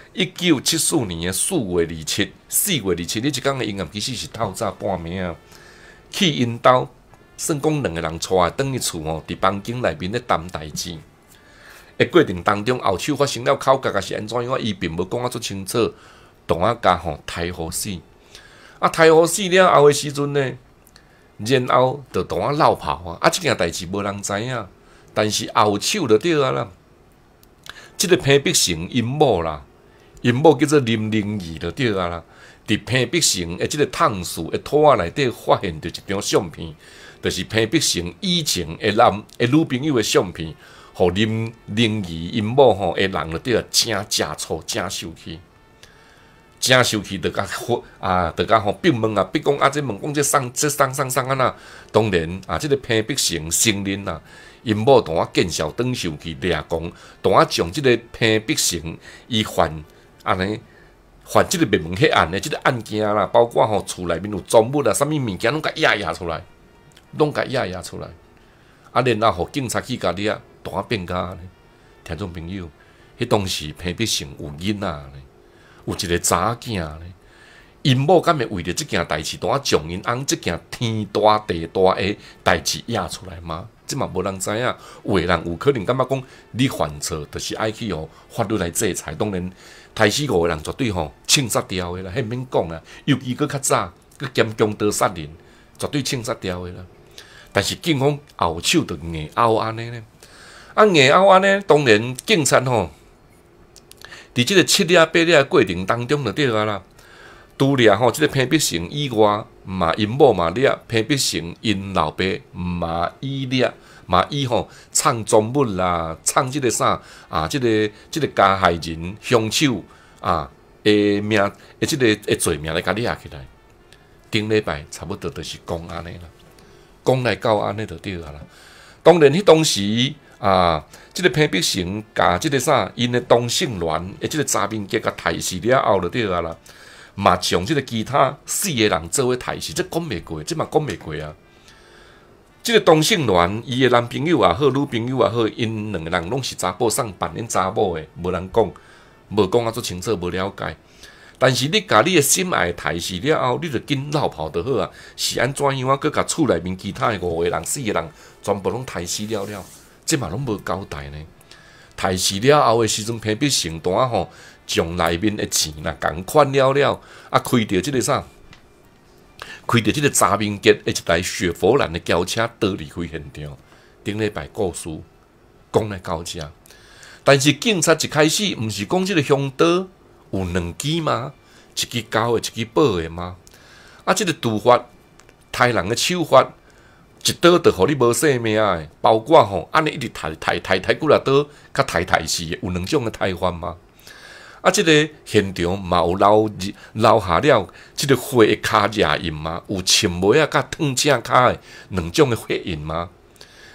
1974年的4月27日，迄一天的阴暗其实是透早半暝啊，去因兜，算讲2个人带转去厝吼，伫房间内面咧谈代志。过程当中，后手发生了口角，是安怎样？伊并无讲啊足清楚，当啊甲吼刣互死。啊，刣互死了后的时阵呢，然后就当啊落跑啊。啊，即件代志无人知影，但是后手就对啊啦。即个平必胜因某啦，因某叫做林灵仪就对啊啦。伫平必胜的即个烫树的土仔内底发现着一张相片，就是平必胜以前的女朋友的相片。互林灵仪因某吼的人就对啊，真粗，真受气，就甲就甲吼逼问啊，逼讲啊，这问讲这送啊呐。当然啊，这个平必胜承认啦，因某同我见笑转受气，掠讲同我将这个平必胜伊犯这个灭门血案的这个案件啦，包括吼厝内面有赃物啊，啥物物件拢甲压出来，啊，然后互警察去甲你啊。大变甲呢，听众朋友，迄当时平必胜有囡仔呢，有一个查囝呢，因某敢会为着即件代志，当将因翁即件天大地大的代志压出来吗？即嘛无人知影，有个人有可能感觉讲你犯错，就是爱去法律来制裁。当然，杀死5个人绝对枪杀掉的啦，迄免讲啦。尤其佫较早，佫兼强盗杀人，绝对枪杀掉的啦。但是警方后手就硬拗安尼呢。啊，硬拗安尼，当然警察伫即个7掠8掠的过程当中就对啊啦。除了即个平必胜以外，嘛因某嘛掠，平必胜因老爸嘛伊掠，嘛伊藏赃物啦，藏即个啥啊，即个加害人凶手啊的名的即个的罪名来甲掠起来。顶礼拜差不多就是讲安尼啦，讲来到安尼就对啊啦。当然，迄当时。啊！即个平必胜甲即个啥，因的同性恋的即个查明结甲杀死了后就对啊啦，嘛将即个其他4个人做伙杀死，这讲袂过，这嘛讲袂过啊！即个同性恋，伊的男朋友也好，女朋友也好，因2个人拢是查甫送扮演查某的，无人讲，无讲啊足清楚，无了解。但是你甲你的心爱杀死了后，你就紧落跑就好啊！是安怎样啊？佮甲厝内面其他的5个人、4个人，全部拢杀死了。这嘛拢无交代呢，杀死了后的时阵，平必胜单将内面的钱啦共款了，啊开着即个啥，开着即个查明结的一台雪佛兰的轿车倒离开现场。顶礼拜故事讲来到这，但是警察一开始毋是讲即个凶刀有2支吗？一支交的，一支补的吗？啊，即个毒法，杀人的手法。一刀就互你无性命的，包括安尼一直抬几啦刀，甲抬死的，有2种的抬法嘛。啊，即个现场嘛有留下了即个血的脚印嘛，有浸梅啊甲烫正骹的2种的血印嘛。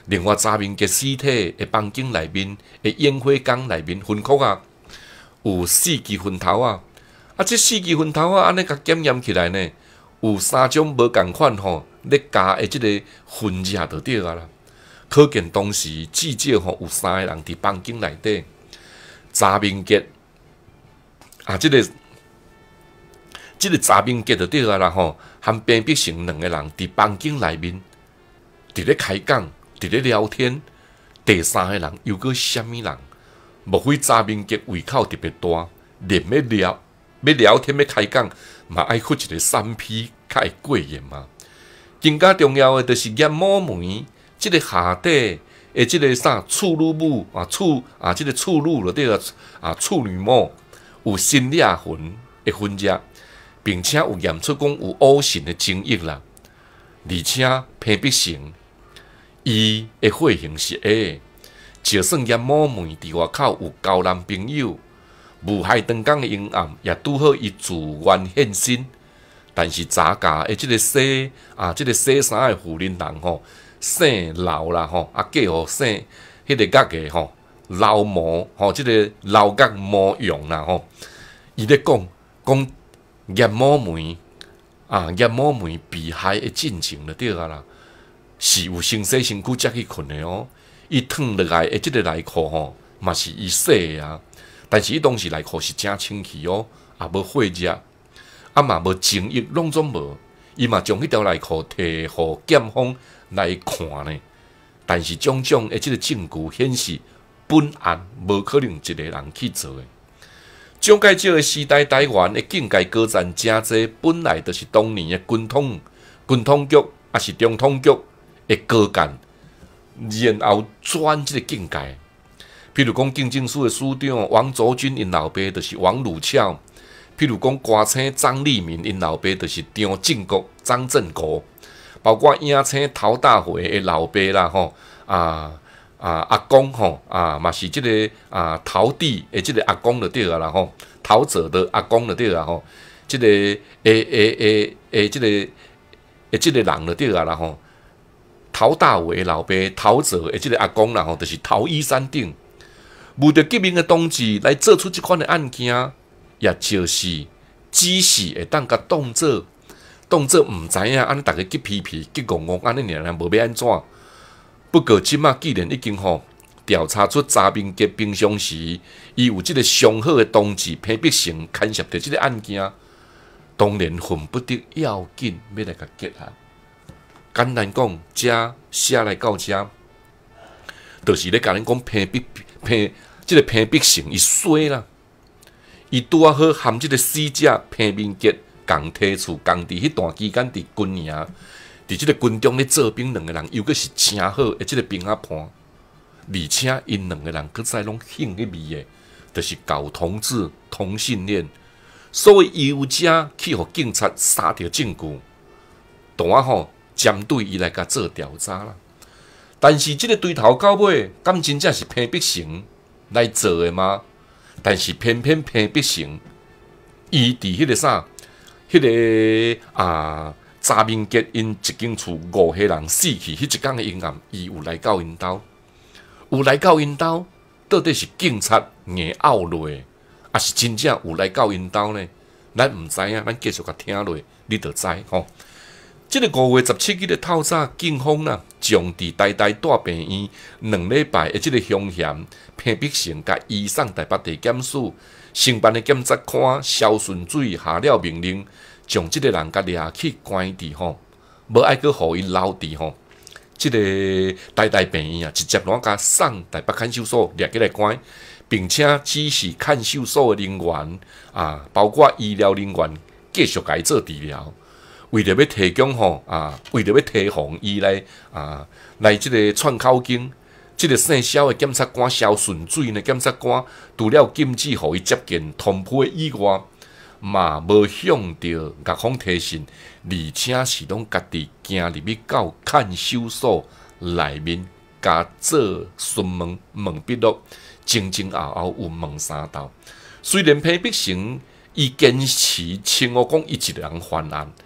另外查明杰尸体的房间内面的烟火缸内面分窟啊，有4支烟头啊，这4支烟头啊，安尼甲检验起来呢，有3种无共款吼，咧加的即个烟液就对啊啦。可见当时至少吼有3个人伫房间内底，查明杰啊，即个查明杰就对啊啦吼，和边碧成2个人伫房间内面，伫咧开讲，伫咧聊天。第3个人又个虾米人？莫非查明杰胃口特别大，连要聊天要开讲，嘛爱喝一个3P 才会过瘾嘛？更加重要的就是叶某梅，即个下底的即个处女母啊，即个处女了对啊，处女膜有新裂痕的分析，并且有验出讲有污神的精液啦，而且偏必成伊的血型是 A， 就算叶某梅伫外口有交男朋友，无害长江的阴暗也拄好伊自愿献身。但是查家的即个洗衫的妇人人吼，姓刘啦吼，嫁互姓迄个角个吼刘模吼，即个刘角模样啦吼，伊咧讲叶某梅被害的进程就对啊啦，是有先洗身躯才去困的哦。伊脱落来的即个内裤吼，嘛是伊洗的啊，但是伊当时内裤是真清气哦，也无血迹。嘛无精液，拢总无，伊嘛将迄条内裤摕互检方来看呢。但是种种的即个证据显示，本案无可能一个人去做的。蒋介石的时代，台湾的警界高层真济，本来就是当年的军统局也是中统局的高干，然后转即个警界。譬如讲，警政署的署长王祖军，因老爸就是王鲁翘。譬如讲，歌星张立民，因老爸就是张正国、张正国，包括影星陶大辉的老爸啦，吼阿公吼嘛是即个陶弟的即个阿公就对啊啦吼，陶喆的阿公就对啊吼，即个即个人就对啊啦吼，陶大伟的老爸陶喆的即个阿公啦吼，就是陶一山顶，无着革命的同志来做出即款的案件。也就是只是会当甲当做毋知影，安尼逐个急皮皮急戆戆，安尼尔无要安怎？不过即马既然已经调查出查明杰平常时伊有即个上好的同志偏僻性牵涉到即个案件，当然恨不得要紧要来甲结案。简单讲，遮写来到遮，就是咧甲恁讲即个偏僻性伊衰啦。伊拄啊好含即个死者平民杰共提厝共伫迄段期间伫军营，伫即个军中咧做兵2个人，又阁是真好的即个兵仔伴，而且因2个人搁再拢兴迄味的，就是搞同志同性恋，所以有者去互警察查到证据，当啊针对伊来甲做调查啦。但是即个对头到尾，敢真正是偏僻性来做的吗？但是偏偏偏必成，伊伫迄个查明杰因一间厝5个人死去，迄一天的阴暗，伊有来到因兜，到底是警察硬拗落，还是真正有来到因兜呢？咱毋知影，咱继续甲听落，你就知吼。即个5月17日的透早，警方将伫台大大病院2礼拜的即个凶险偏僻性，甲移送台北地检署承办的检察官肖顺水下了命令，将即个人甲掠去关伫无爱去互伊留伫即个台大病院直接攞甲送台北看守所掠起来关，并且指示看守所的人员包括医疗人员继续甲伊做治疗。为着要提供为着要提防伊来即个串口径，即个姓肖的检察官肖顺水呢，检察官除了禁止互伊接近通铺以外，嘛无向着甲方提醒，而且是拢家己行入去到看守所内面，甲做询问问笔录，前后后有问3道。虽然偏僻成伊坚持称我讲伊一个人犯案。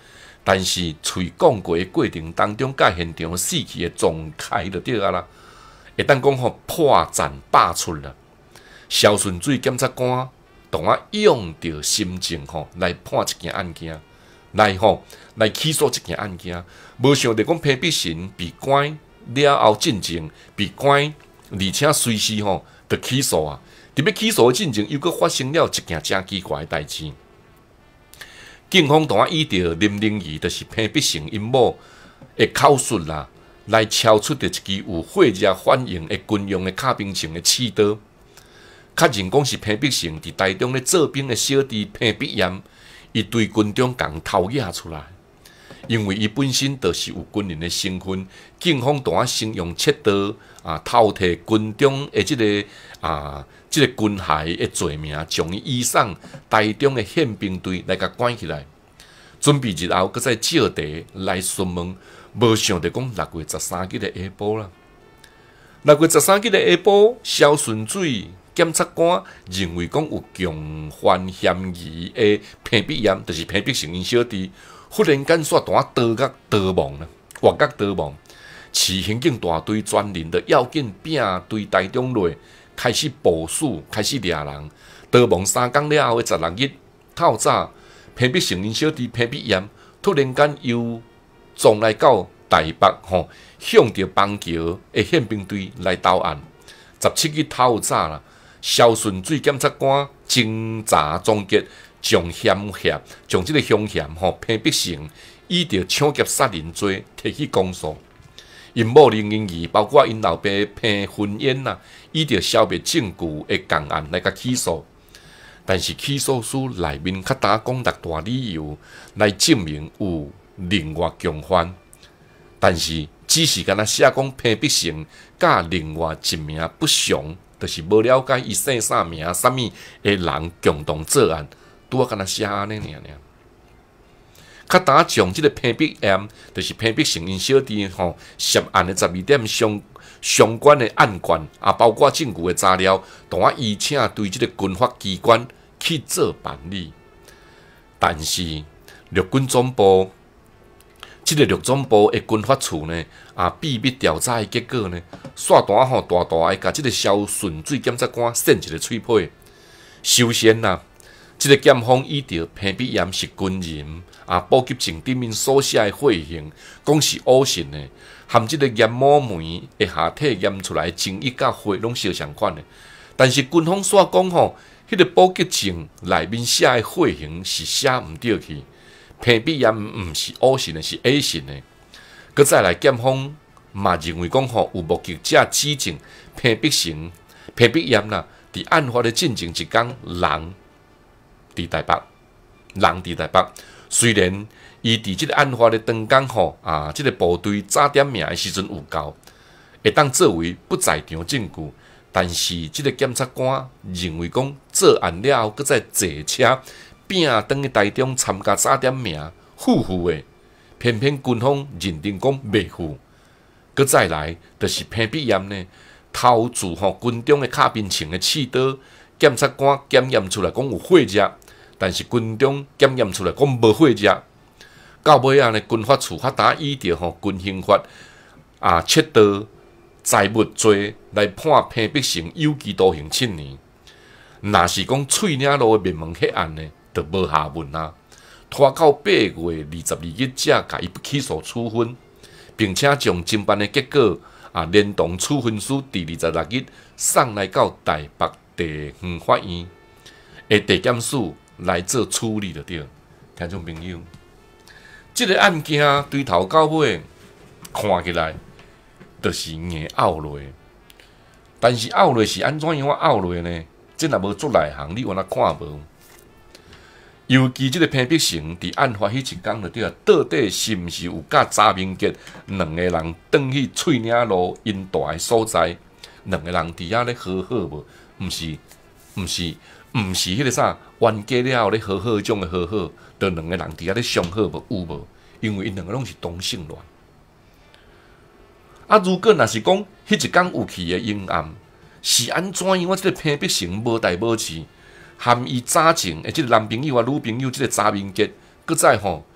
但是喙讲过的过程当中，甲现场死去的状态就对啊啦，会当讲吼破绽百出啦。萧顺水检察官同啊用着心情吼来判一件案件，来起诉一件案件，无想到讲潘必成被关了后进前被关，而且随时吼就起诉啊。特别起诉的进程又搁发生了一件真奇怪的代志。警方同啊依照林玲仪，就是潘必成因某的口述啦，来敲出着一支有火热反应的军用的卡宾型的刺刀。确认讲是潘必成伫台中咧做兵的小弟潘必炎，伊对军中共偷野出来。因为伊本身就是有军人的身份，警方同啊先用切刀偷摕军中的即个军械的罪名，将伊移送台中的宪兵队来甲关起来。准备日后，搁再借题来询问，无想到讲6月13日的下晡啦。6月13日的下晡，萧顺水检察官认为讲有共犯嫌疑的潘必炎，就是潘必成因小弟，忽然间煞弹刀角逃亡啦，活角逃亡。市刑警大队全人的要紧拼对台中内开始部署，开始抓人。逃亡3天了后的16日透早，潘必成因小弟潘必炎突然间又撞来到台北向着邦桥的宪兵队来投案。17日透早啦。萧顺水检察官侦查总结，将这个凶嫌潘必成依照抢劫杀人罪提起公诉。因某林英仪，包括因老爸潘婚宴依照消灭证据的共案来甲起诉。但是起诉书内面较打讲6大理由来证明有另外共犯，但是只是敢若写讲潘必成甲另外一名不详。就是无了解伊姓啥名，啥物的人共同作案，拄啊敢若写安尼尔。较打将即个潘必炎，就是潘必成因小弟涉案的12点相关的案卷包括证据的资料，同啊邀请对即个军法机关去做办理。但是陆军总部。即个陆总部的军法处呢，秘密调查的结果呢，煞大大的甲即个萧顺水检察官扇一个嘴皮。首先即个检方依照潘必炎是军人，补给证顶面所写的血型，讲是乌性的，含即个验某酶的下体验出来精液甲血拢相相款的。但是军方煞讲迄个补给证内面写的血型是写毋对去。潘必炎毋是 O 型的，是 A 型的。佮再来检方嘛认为讲有目击者指证潘必炎伫案发的进前一天，人伫台北。虽然伊伫即个案发的当天即个部队早点名的时阵有够，会当作为不在场证据，但是即个检察官认为讲做案了后，佮再坐车。拼转去台中参加早点名，赴的，偏偏军方认定讲袂赴。佮再来，就是潘必炎呢，偷自军中的卡宾型的刺刀，检察官检验出来讲有火热，但是军中检验出来讲无火热。到尾呢，军法处较打依照军刑法切刀财物罪来判潘必成有期徒刑7年。若是讲翠岭路的灭门血案呢？就无下文拖到8月22日才甲伊起诉处分，并且将侦办的结果连同处分书第26日送来到台北地方法院的地检署来做处理就对。听众朋友，这个案件对头到尾看起来就是硬拗落，但是拗落是安怎样拗落呢？这若无做内行，你原来看无。尤其即个潘必成伫案发迄一天就对啊，到底是毋是有甲查明杰2个人转去翠岭路因大的所在，2个人伫遐咧和好无？毋是迄个啥冤家了后咧和好迄种的和好，就2个人伫遐咧相好无？有无？因为因2个拢是同性恋。如果若是讲迄一天有去的阴暗，是安怎样？我即个潘必成无代无志。含伊早前即个男朋友女朋友即个查明杰，搁再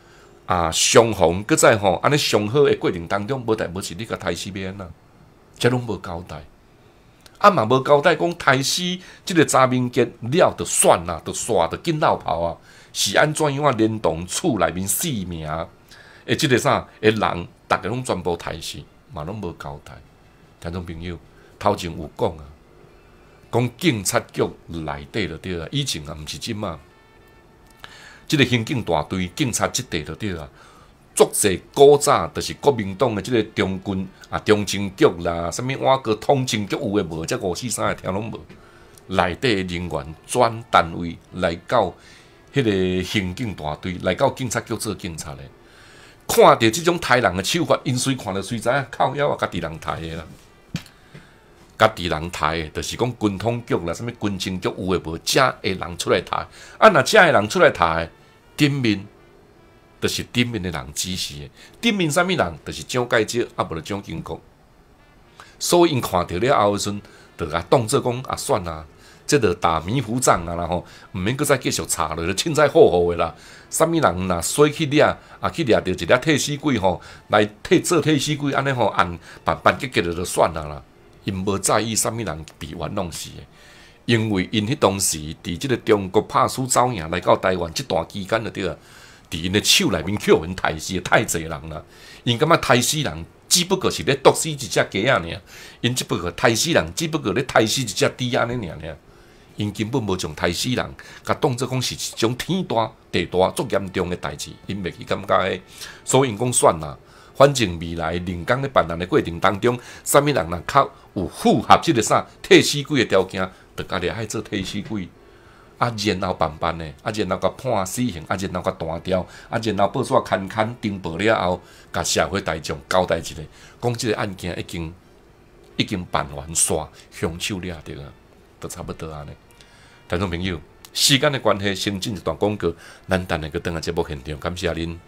伤防搁再吼，安尼上好的过程当中，无代无志你甲刣死免啊，这拢无交代。嘛无交代讲刣死即个查明杰了就算啦，就煞就紧闹跑啊，是安怎样啊？连同厝内面4名诶，即个啥诶人，逐个拢全部刣死，嘛拢无交代。听众朋友，头前有讲啊，讲警察局内底就对啊，以前啊毋是即嘛，即个刑警大队警察即地就对啊。足侪古早就是国民党的即个中军中情局啦，什物碗个通情局有诶无？这543个听拢无。内底人员转单位来到迄个刑警大队，来到警察局做警察的，看到即种刣人的手法，因随看着随知影靠腰啊，家己人刣的啦。家己人刣的，就是讲军统局啦，什物军情局有诶无？遮会人出来刣，若遮会人出来刣，顶面。就是顶面的人指示的，顶面啥物人，就是蒋介石，无就蒋经国。所以因看到了后时阵，就甲当作讲算啦，这就打迷糊仗啊啦吼，毋免搁再继续查了，就凊彩好好的啦。啥物人若衰去掠，去掠着一粒替死鬼吼，来做替死鬼，安尼吼按办结结就算啦。因无在意啥物人被冤枉死的，因为因迄当时伫即个中国拍输走赢来到台湾这段期间就对啊。伫因的手内面叫人刣死的太侪人啦，因感觉刣死人只不过是咧毒死一只鸡仔尔，因只不过刣死人只不过咧刣死一只猪安尼尔，因根本无将刣死人甲当作讲是一种天大地大足严重的代志，因袂去感觉的，所以因讲算啦，反正未来人工咧办案的过程当中，啥物人若较有符合即个啥替死鬼的条件，就家己爱做替死鬼。然后办的，然后甲判死刑，然后甲断掉，然后报纸刊登报了后，甲社会大众交代一下，讲即个案件已经办完煞，凶手掠着啊，就差不多安尼。听众朋友，时间的关系，先进一段广告，咱等下个转来节目现场，感谢恁。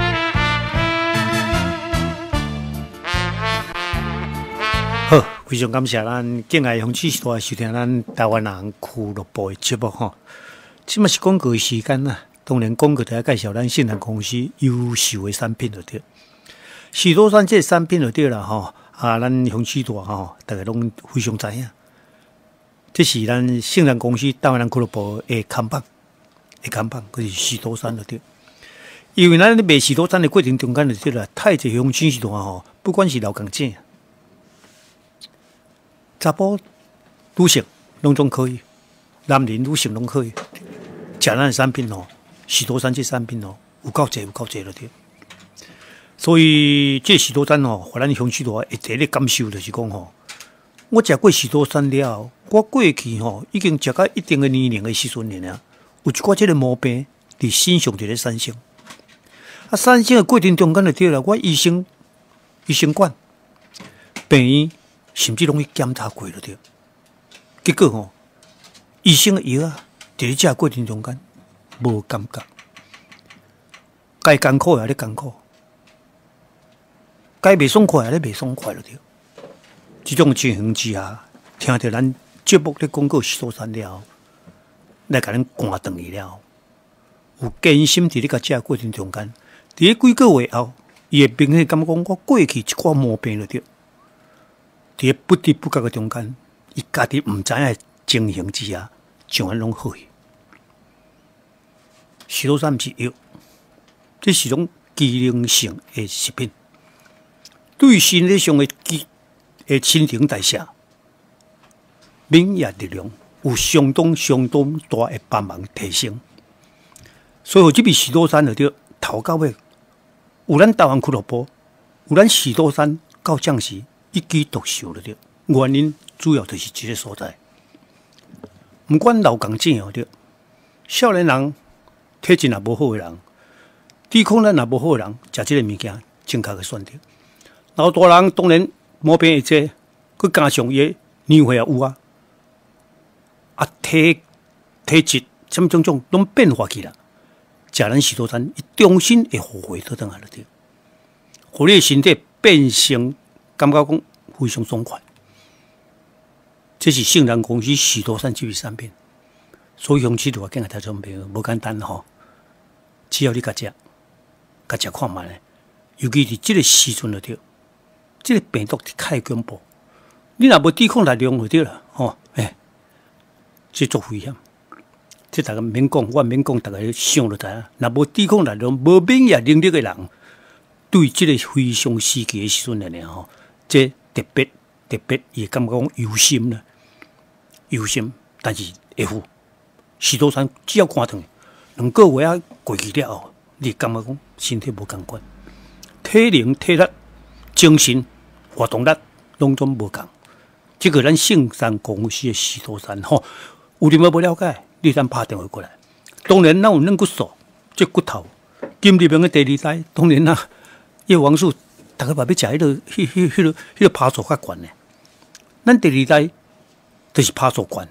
好，非常感谢咱敬爱乡亲时代收听咱台湾人俱乐部的节目吼。即嘛是广告的时间啦，当然广告就要介绍咱信任公司优秀的产品就对。许多山这产品就对啦吼，咱乡亲大吼，大家拢非常知影。这是咱信任公司台湾人俱乐部的看板，就是许多山就对。因为咱咧卖许多山的过程中间就对啦，太侪乡亲时代吼，不管是老港姐。查甫、女性拢总可以，男人、女性拢可以。食咱的产品哦，许多山这产品哦，有够济了对。所以这许多山哦，互咱乡亲大会第一感受就是讲吼，我食过许多山了后，我过去吼已经食到一定的年龄的时阵了，有一寡这个毛病伫身上就咧产生。产生的过程中间就对了，我医生管病院。甚至拢去检查过了对，结果吼，医生的药啊，伫咧食过程中间无感觉，该艰苦也咧艰苦，该袂爽快也咧袂爽快了对。这种情形之下，听到咱节目咧广告许多山了，来甲咱赶转去了，有艰辛伫咧甲食过程中间，伫咧几个月后，伊会明显感觉讲我过去一寡毛病了对。伫不知不觉嘅中间，伊家己毋知影情形之下，将安拢好去。许多山毋是药，这是种机能性的食品，对身体上的新陈代谢、免疫力量有相当大的帮忙提升。所以，这笔许多山就头到尾，有咱台湾俱乐部，有咱许多山到将士。一举独秀了对，原因主要就是这个所在。不管老港正哦对，少年人体质也无好的人，抵抗力也无好的人，食这个物件正确的选择。老大人当然毛病会多，佮加上伊年岁也有啊，体质什么种拢变化去啦。食咱许多餐，伊重新会复活倒转来了对，互你的身体变成。感觉讲非常爽快，这是信任公司许多山这类产品，所以乡亲就话跟个听众朋友无简单吼，只要你甲食， 甲食看卖咧，尤其是即个时阵就对，即个病毒太恐怖，你若无抵抗力量就对啦，吼，这足危险。这大家免讲，我免讲，大家想就知影。若无抵抗力量、无免疫能力的人，对即个非常时期的时阵呢，吼，这特别也感觉讲忧心啦，忧心，但是会付。许多山只要看长，2个月啊过去了后，你感觉讲身体无共款，体能、体力、精神活动力拢总无共。这个咱圣山公司的许多山吼，有你无了解？你咱拍电话过来，当然咱有软骨素，这骨头，金立明的第2代，当然啦，叶王树，大家嘛要食迄个拍素较悬呢。咱第2代就是拍素悬，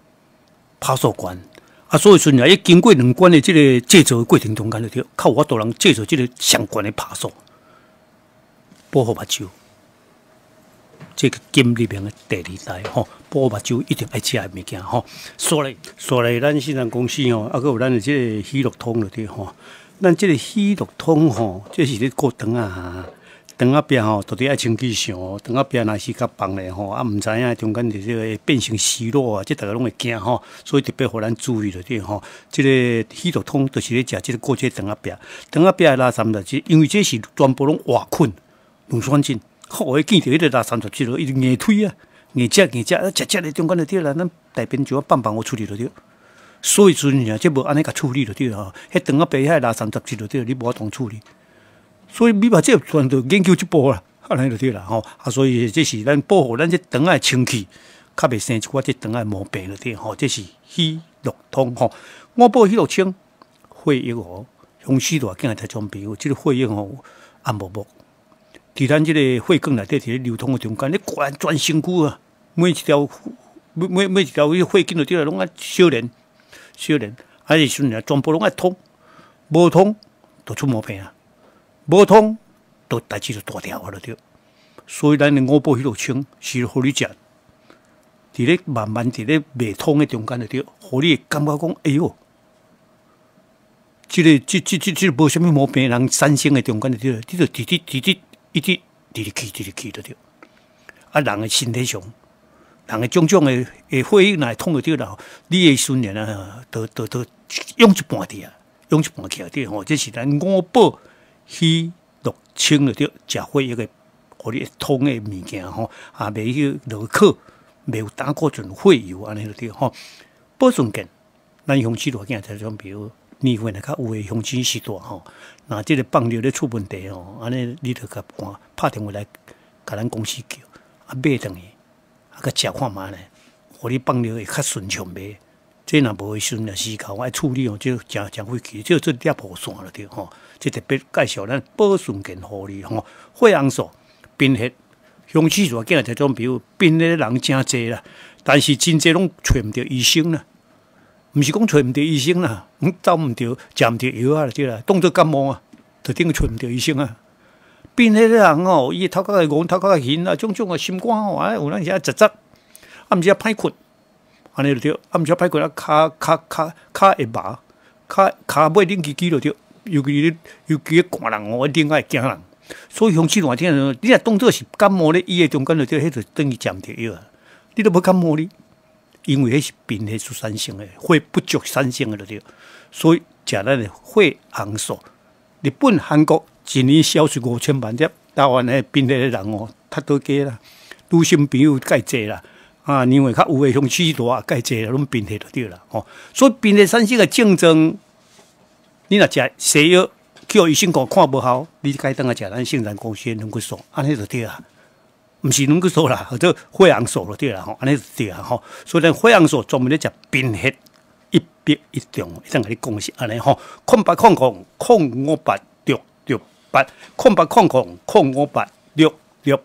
啊，所以说呢，要经过2关的这个制作的过程中间就对，靠我多人制作这个上悬的拍素，保护目睭。这个金立明的第2代吼，保护目睭一定爱食的物件吼。所以咱圣山公司吼，还有咱的这个喜乐通了对吼。咱这个喜乐通吼，这是咧过肠啊，肠仔壁吼，到底爱清气上，肠仔壁若是较放咧吼，啊，毋知影中间就这个变成息肉啊，这大家拢会惊吼，所以特别互咱注意了对吼。这个喜乐通就是咧食这个过这肠仔壁，肠仔壁拉三就是因为这是全部拢活菌、乳酸菌。我见到迄个拉37咯，伊就硬推啊，硬食咧中间就对啦，咱大便就要棒我处理就对。所以阵啊，这无安尼甲处理就对吼，迄肠仔病遐拉37就对，你无法当处理。所以你把这全都研究一步啦，安尼就对啦吼。啊，所以这是咱保护咱这肠仔清气，较袂生一寡这肠仔毛病就对吼。这是喜乐通吼，我报喜乐清血液哦，用许大囝才装备，这个血液吼按无无。伫咱即个血管内底，伫咧流通的中间，你灌全身躯啊，每一条血筋就对啦，拢爱小连，啊，是阵啊，全部拢爱通，无通就出毛病啊，无通就代志就大条啊，就对。所以咱的五宝迄落清是互你食，伫咧慢慢伫咧未通的中间就对，互你感觉讲，哎哟，这个无啥物毛病，人产生的中间就对，你就直一直去就对，啊，人的身体上，人的种的血液来通就对啦，你的训练啊，都用一半去啊，用一半起来对吼，这是咱五宝喜乐清就对，食血液的，互你通的物件吼，啊，袂去落口，袂有胆固醇、血油安尼就对吼，保存健，咱雄起大囝才种比如。年份较有诶雄起时大吼，那即个放尿咧出问题吼，安尼你着甲看拍电话来，甲咱公司叫，啊买等于，啊甲食看卖咧，互你放尿会较顺畅袂？这若无时阵时候爱处理哦，就真费气，就做粒雨伞了对吼。即特别介绍咱保顺健护理吼，血红素、贫血、雄起大囝这种比如贫血人真济啦，但是真济拢找毋着医生啦。毋是讲找毋着医生啦，走毋着，食毋着药啊，对啦，当作感冒啊，就等于找毋着医生啊。变迄个人哦，伊头壳会戆，头壳会晕啊，种啊心肝吼，啊有当时啊窒窒，啊毋是啊歹困，安尼就对，啊毋是啊歹困啊，骹会麻，骹尾冷叽叽就对，尤其寒人哦，冷爱惊人，所以雄起热天你若当作是感冒咧，医的中间就对，迄就等于食毋着药啊，你都无感冒哩。因为迄是贫血所产生的，血不足产生的就对，所以食咱的血红素。日本、韩国一年销售5000万粒，台湾的贫血的人哦，太多加啦，女性朋友介济啦，啊，因为较有的雄起大介济啦，拢贫血就对啦，吼。所以贫血产生的症状，你若食西药，叫医生讲看无效，你该当来食咱圣山公司的软骨素，安尼就对啦。毋是软骨素啦，或者血红素就对啦，吼，安尼就对啦，吼。所以咱血红素专门咧食贫血1001重，一阵甲你讲是安尼吼。0800-058-668，0800-058-668。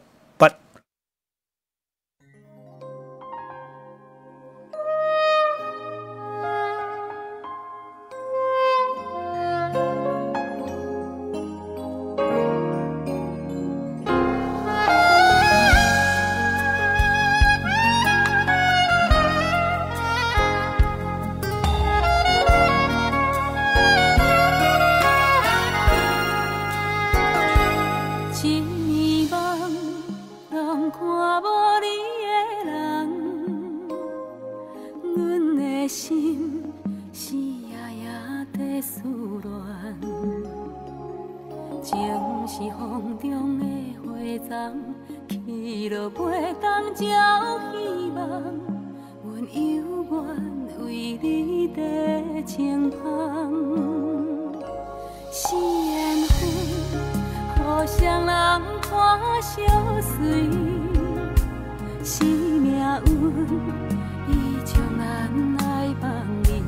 送，去路袂当照希望，阮犹原为你在前方。是缘分，互相人看相随，是命运，伊将咱来放离。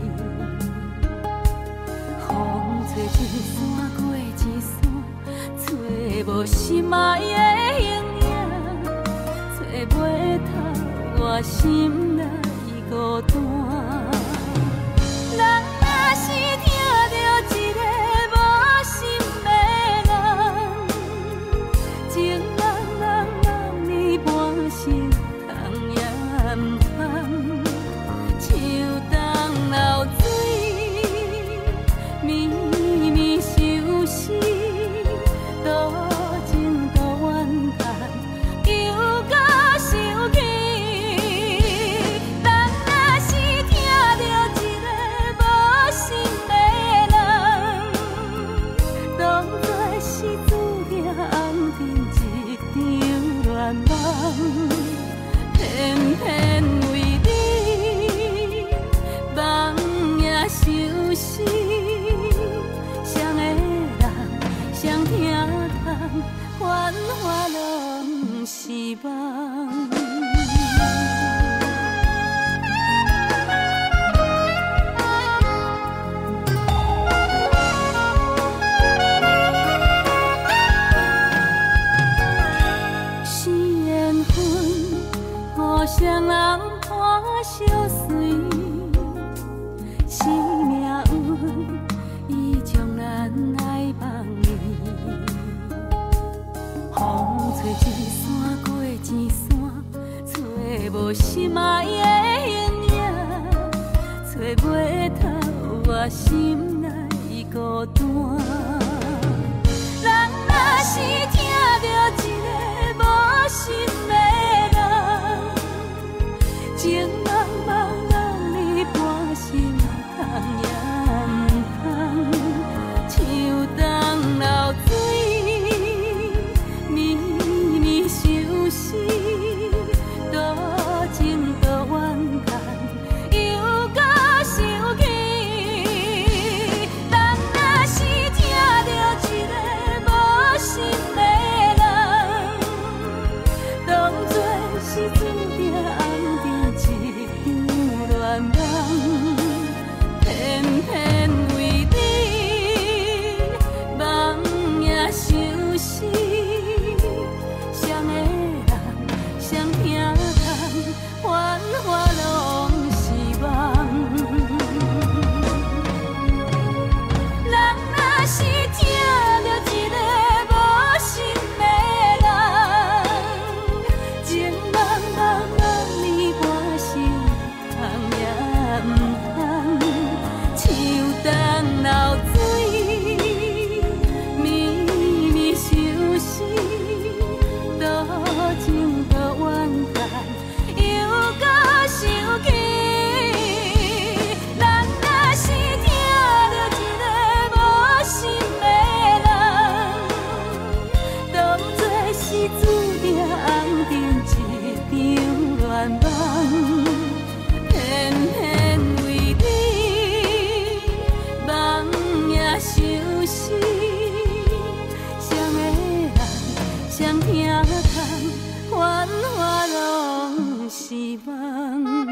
风吹一山过一山，找无心爱的形影，找袂透我心内孤单。人若是听到一个无心的人，情茫你半生通也唔通，像当流水，绵绵相思，多情多怨叹，又搁想起。人若是听到一个无心的人，当作是注定红尘一场乱梦，偏偏为你梦也相思。谁的人，谁听痛，繁华拢是梦。是缘分，互相人看相随，是命运，伊将咱来放离。风吹一山过一山，找无心爱的形影，找袂透我心内孤单。人若是听到一个无心的人，情茫茫让你半生通也唔通，像当流水，绵绵相思，多情多怨叹，又搁想起。人若是听到一个无心的人，当作是注定红尘一场乱梦，偏偏为你梦也相思。谁的人，谁听痛，繁华拢是梦。人若是听到一个无心的人，情茫茫让你半生通也唔通，像当流水，绵绵相思，多情多怨叹，又搁想起。人若是听到一个无心的人，当作是注定红尘一场乱梦，偏偏为你梦也相思。谁的人，谁听痛，繁华拢是梦。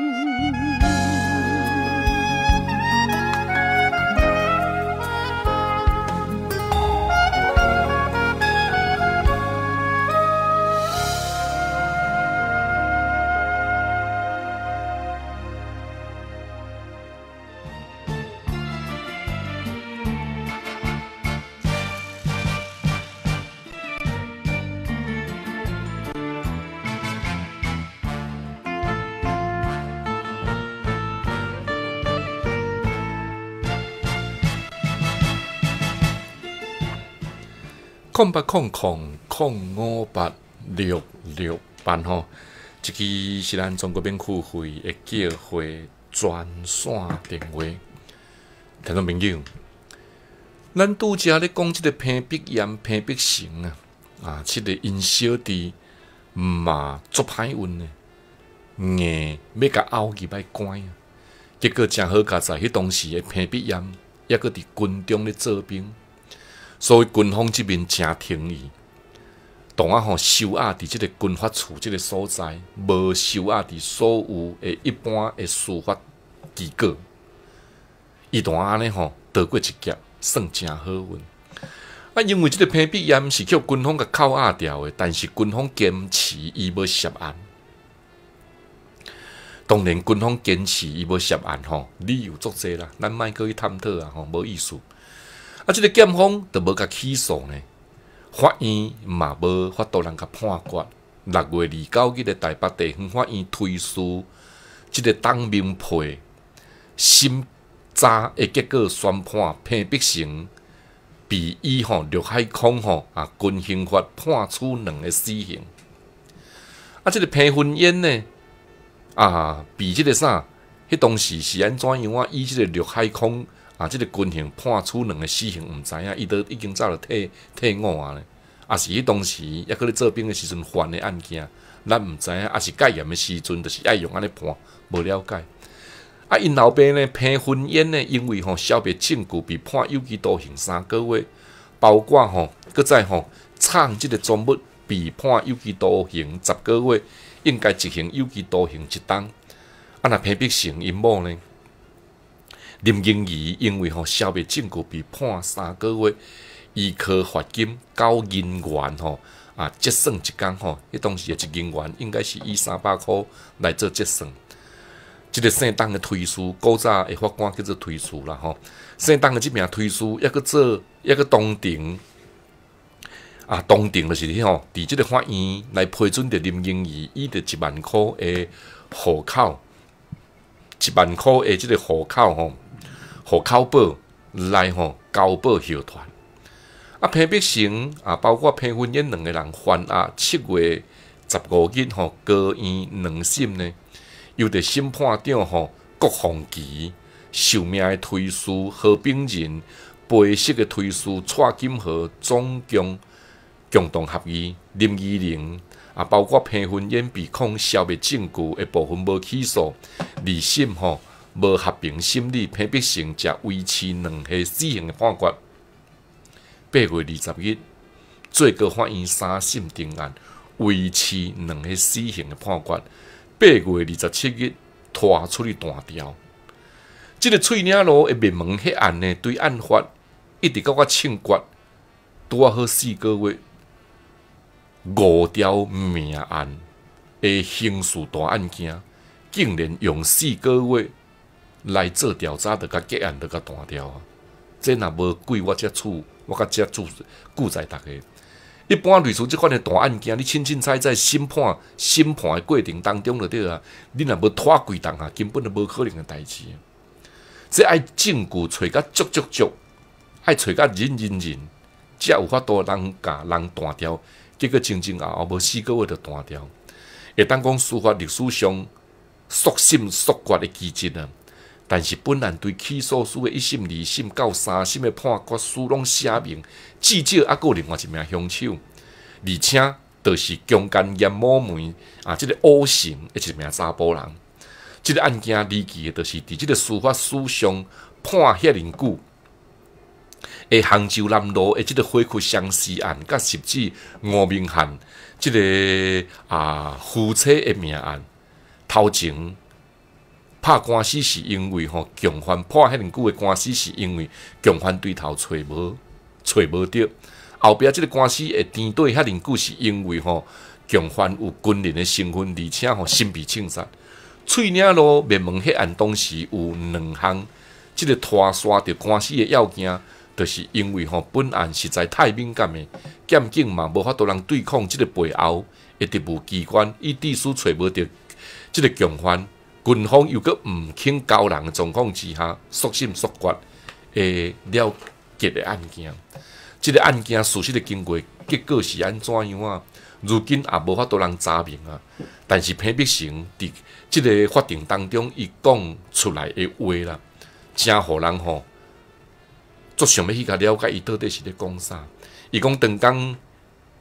0800058668吼，这支是咱中国免付费的叫会专线电话。听众朋友，咱拄则咧讲即个屏蔽炎、屏蔽城啊， 这个因小弟嘛足歹运呢，硬要甲拗入来关啊，结果正好加在迄当时的偏僻炎，抑搁伫军中咧做兵，所以军方这边真挺伊。当收押伫即个军法处即个所在，无收押伫所有的一般的司法机构，伊当安尼逃过一劫，算真好运。因为即个偏僻炎是叫军方甲扣押掉的，但是军方坚持伊要涉案。当然，军方坚持伊要涉案理由足济啦，咱莫搁去探讨啊无意思。即个检方就无甲起诉呢。法院嘛无法度人甲判决。6月29日的台北地方法院推诉即个董明培审查的结果，宣判偏僻成被以陆海空军刑法判处2个死刑。即个裴芬烟呢被即个迄当时是安怎样啊？以即个陆海空即个军刑判处2个死刑，毋知影伊都已经早就退伍啊咧。是迄当时抑搁咧做兵的时阵犯的案件，咱毋知影，是戒严的时阵，就是爱用安尼判，无了解。因老爸呢，裴芬烟呢，因为消灭证据被判有期徒刑3个月，包括搁再藏即个赃物被判有期徒刑10个月，应该执行有期徒刑1冬。若偏僻成因某呢？林英仪因为消灭证据被判3个月，依科罚金9银元折算一工迄当时的1银元应该是以300块来做折算。即个姓董的推诉，古早的法官叫做推诉啦姓董的即名推诉，抑个当庭当庭就是伫即个法院来批准着林英仪以着1万块的户口，1万块的即个户口户口簿来交保候团。偏僻成包括裴芬烟2个人犯押7月15日高院2审呢，由着审判长郭凤琪、受命的推诉何炳仁、陪审的推诉蔡金和总共同合议林依玲包括裴芬烟被控消灭证据的部分无起诉，2审无合并审理，偏僻成才维持2项死刑的判决。8月20日，最高法院3审定案，维持2个死刑的判决。8月27日拖出去单调。这个翠岭路的灭门迄案呢，对案发一直到我庆决，拄好4个月，5条命案的刑事大案件，竟然用4个月来做调查，就甲结案，就甲单调啊！这若无贵，我甲遮顾在大家。一般类似即款的大案件，你清清彩彩审判的过程当中就对啊。你若无拖几档啊，根本就无可能的代志。这爱证据找甲足，爱找甲人，才有法度人甲人单调。结果前后无4个月就单调，会当讲司法历史上速审速决的奇迹啊！但是本案对起诉书的1审、2审到3审的判决书拢写明，至少还有另外一名凶手，而且就是强奸严某梅这个乌姓的一名查甫人。这个案件离奇的，就是伫这个司法史上判遐尼久，杭州南路的这个火窟相思案，甲甚至吴明翰这个夫妻的命案，头前。拍官司是因为共犯判遐尼久的官司是因为共犯对头找无着，后壁即个官司会颠倒遐尼久是因为共犯有军人的身份，而且身被枪杀。翠岭路灭门迄案当时有2项，即个拖刷着官司的要件，就是因为本案实在太敏感的，检警嘛无法度人对抗即个背后的特务机关，以致使找无着即个共犯。军方又搁毋肯交人的状况之下，速审速决的了结的案件。这个案件事实的经过，结果是安怎样啊？如今也无法度人查明啊。但是偏僻成伫这个法庭当中，伊讲出来的话啦，真互人足想要去甲了解伊到底是咧讲啥。伊讲当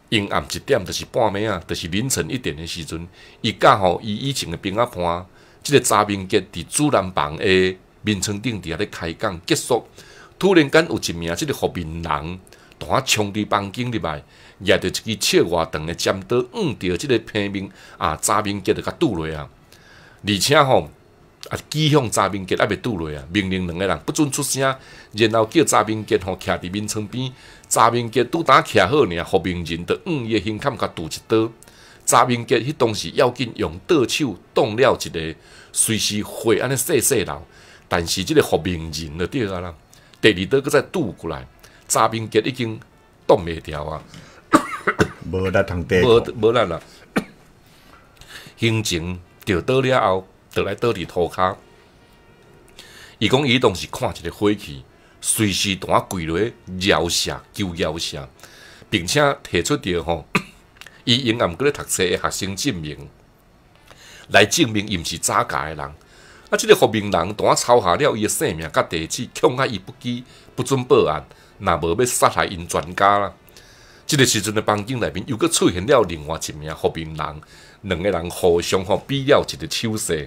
阴暗1点就是半暝啊，就是凌晨1点的时阵，伊甲吼伊以前的兵仔伴，即个查明杰伫主人房的眠床顶底下咧开讲结束，突然间有一名即个伏面人，突冲伫房间入来，拿着一支切外长的尖刀，着即个平民查明杰就甲拄落啊，而且吼。指向查明杰还未拄落啊！命令2个人不准出声，然后叫查明杰徛伫眠床边。查明杰拄呾徛好尔，伏明人就伊的胸坎甲拄一刀。查明杰迄当时要紧用倒手挡了一个，随时会安尼细流，但是即个伏明人就对啊啦。第2刀佫再拄过来，查明杰已经挡袂牢啊！ 无力通抵无力啦，行情着倒了后。倒来倒伫涂骹，伊讲伊当时看一个火气，随时单跪落摇射求摇射，并且提出着吼，伊永暗搁咧读册的学生证明，来证明伊毋是诈假的人。啊，即个伏明人单抄下了伊的姓名甲地址，恐吓伊不羁，不准报案，若无要杀害因全家啦。即个时阵的房间内面又搁出现了另外一名伏明人，2个人互相比了一个手势。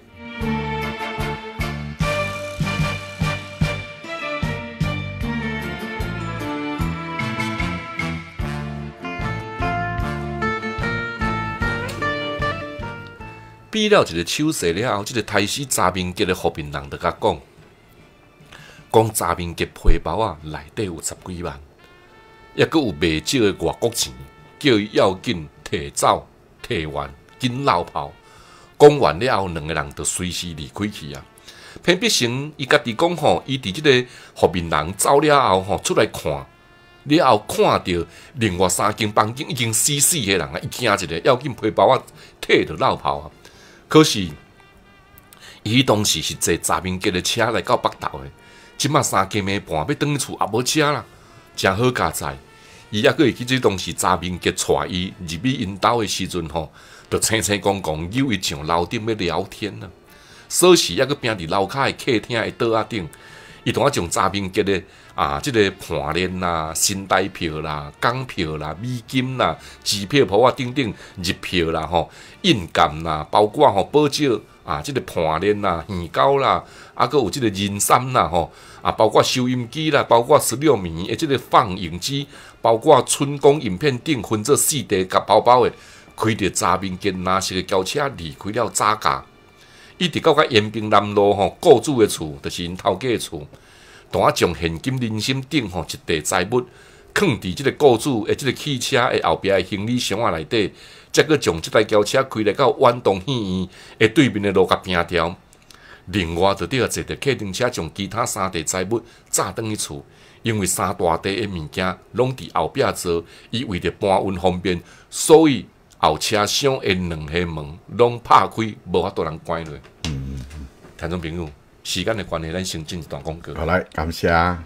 比了一个手势了后，即个杀死查明杰的伏面人就甲讲查明杰皮包啊内底有10几万，也佫有袂少的外国钱，叫伊要紧摕走摕完，紧落跑。讲完了后，2个人就随时离开去啊。偏必成伊家己讲吼，伊伫即个伏面人走了后吼，出来看了后，看到另外3间房间已经死个人啊，伊惊一个，要紧皮包啊摕着落跑啊。可是，伊当时是坐查明杰的车来到北投的，即马3更暝半要转去厝也无车啦，真好佳哉。伊还佫会记即当时查明杰带伊入去因兜的时阵吼，就青青讲诱伊上楼顶要聊天啦。锁匙还佫拼伫楼骹的客厅的桌仔顶，伊同将查明杰的即个盘链啦、新台票啦、港票啦、美金啦、支票簿啊等等日票啦、印鉴啦，包括保照即个盘链啦、耳钩啦，佫有即个人参啦包括收音机啦，包括16米的即个放映机，包括春光影片顶分做4地夹包包的，开着查明杰蓝色的轿车离开了早家，一直到延平南路雇主的厝，就是因头家的厝。当将现金人参顶一地财物放伫即个雇主的即个汽车的后壁的行李箱内底，再佫将即台轿车开来到远东戏院的对面的路甲平条。另外，就对坐着客丁车将其他3地财物炸转去厝，因为3大地的物件拢伫后壁做，伊为着搬运方便，所以后车厢的2扇门拢拍开，无法度人关落。听众朋友。时间的关系，咱先进一段广告。 好来，感谢。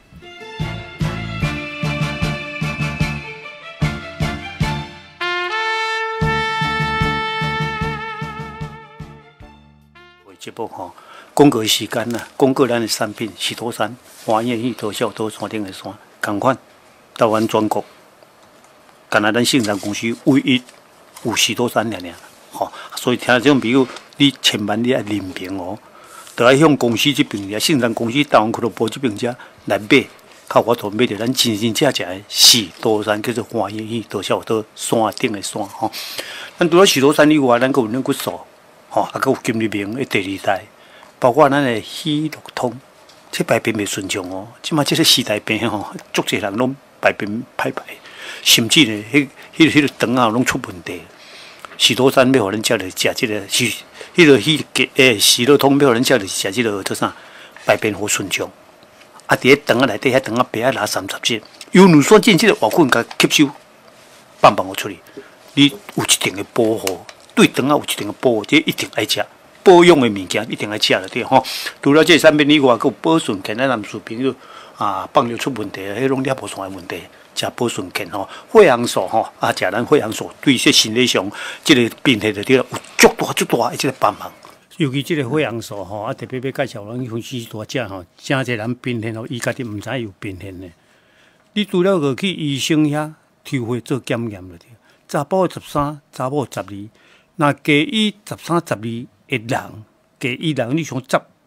节目广告时间呐，广告咱的产品许多山、花燕玉、多少多山顶的山，同款，台湾全国，干那咱盛产公司唯一有许多山尔，所以听这种朋友，你千万你要认平哦。就要向公司这边遮，盛产公司台湾俱乐部这边遮来买，靠我头买着咱真真正正的许多山，叫做花燕玉、多少多山顶的山咱除了许多山以外，咱佫有咱骨素，佫有金立明的第2代，包括咱的喜乐通，这排便袂顺畅哦。即马这个时代病足侪人拢排便歹排，甚至呢，迄个肠啊拢出问题。许多山要互咱食着食即个喜乐通要互咱食着食即个做啥排便好顺畅。伫咧肠啊内底，遐肠啊白啊拉30节，由乳酸菌即个活菌甲吸收，放互出去。你有一定的保护，对肠啊有一定的保护，这一定爱食。保养的物件一定爱食了对除了这产品以外，佫有保顺健咱男士朋友放尿出问题，迄拢尿无酸的问题。食保顺健血红素食咱血红素对这身体上即个变化就对了，有足大的即个帮忙。尤其即个血红素特别要介绍咱分析大只真侪人变现伊家己毋知有变现的。你除了去医生遐抽血做检验了， 查甫13，查某12，那加以13、12的人，加以人，你想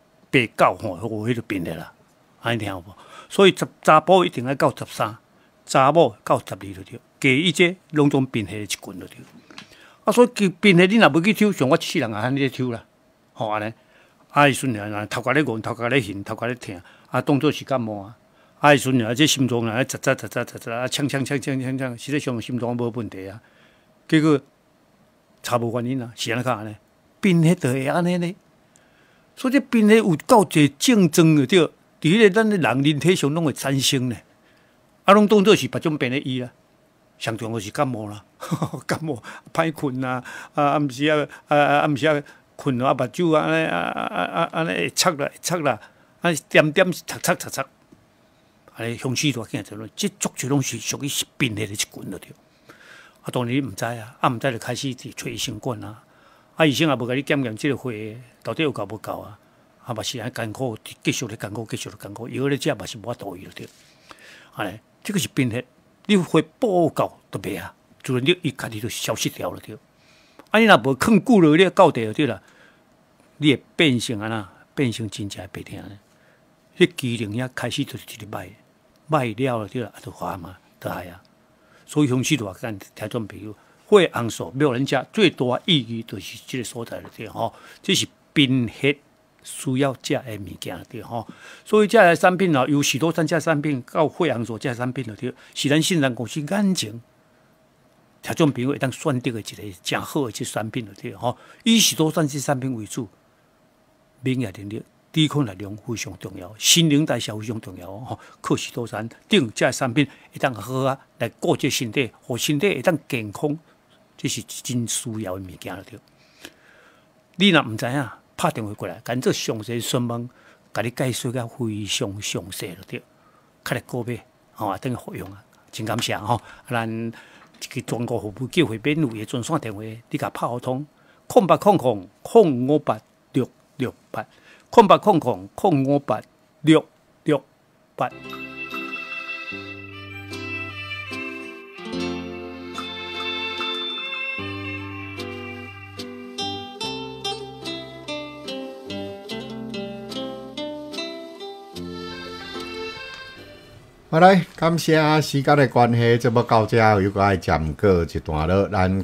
18、9吼，迄就变的啦，安尼听有无？所以查甫一定要到13，查某到12就对，加以这拢总并下一群就对。啊，所以并下你若要去抽，像我一世人也安尼咧抽啦，吼安尼。啊，迄阵啊，头壳咧晕，头壳咧晕，头壳咧疼，啊，当作是感冒啊。啊，迄阵啊，这心脏啊，喳，啊，呛，实际上心脏无问题啊。结果查无原因啊，是安怎讲呢？并下就会安尼呢。所以这并下有够侪竞争的对，伫迄个咱的人体上拢会产生呢。啊，拢当作是别种病咧医啦。上重要是感冒啦，感冒歹困啊，暗时啊。困啊，目睭安尼会插啦，安尼点擦，安尼乡试大囝就论，即足就拢是属于是并下的一群了对。啊，当然你毋知啊，毋知就开始找医生管啊。啊，医生也无甲你检即个血到底有够无够啊？啊，嘛是安艰苦，继续咧艰苦，药咧食嘛是无法度了对。安尼，这个是并下，你血补够都袂啊，自然你伊家己就消失掉了对。啊，你若无囥久了，你到地就对啦，你会变成安那，变成真正白疼呢。迄机灵也开始就是一个歹了对啦，就花嘛，就害啊。所以乡试大干听众朋友，血红素没有人家最大意义就是这个所在了对吼，这是并血需要食的物件对吼。所以这个产品哦，有许多参加产品到血红素这产品了对，是咱信任公司眼睛。听众朋友会当选择的一个真好的产品了对吼，以许多这产品为主，免疫能力、抵抗力量非常重要，心灵代谢非常重要吼。靠许多定这产品会当好啊，来顾这身体，互身体会当健康，这是真需要的物件了对。你若唔知影，拍电话过来，跟做详细询问，甲你介绍个非常详细了对，较来购买吼，等于服用啊，真感谢吼，咱。一个全国服务机会免费的专线电话，你甲拍好通0800-058-668，0800-058-668。 好来，感谢时间的关系，节目到这又该暂告一段落。咱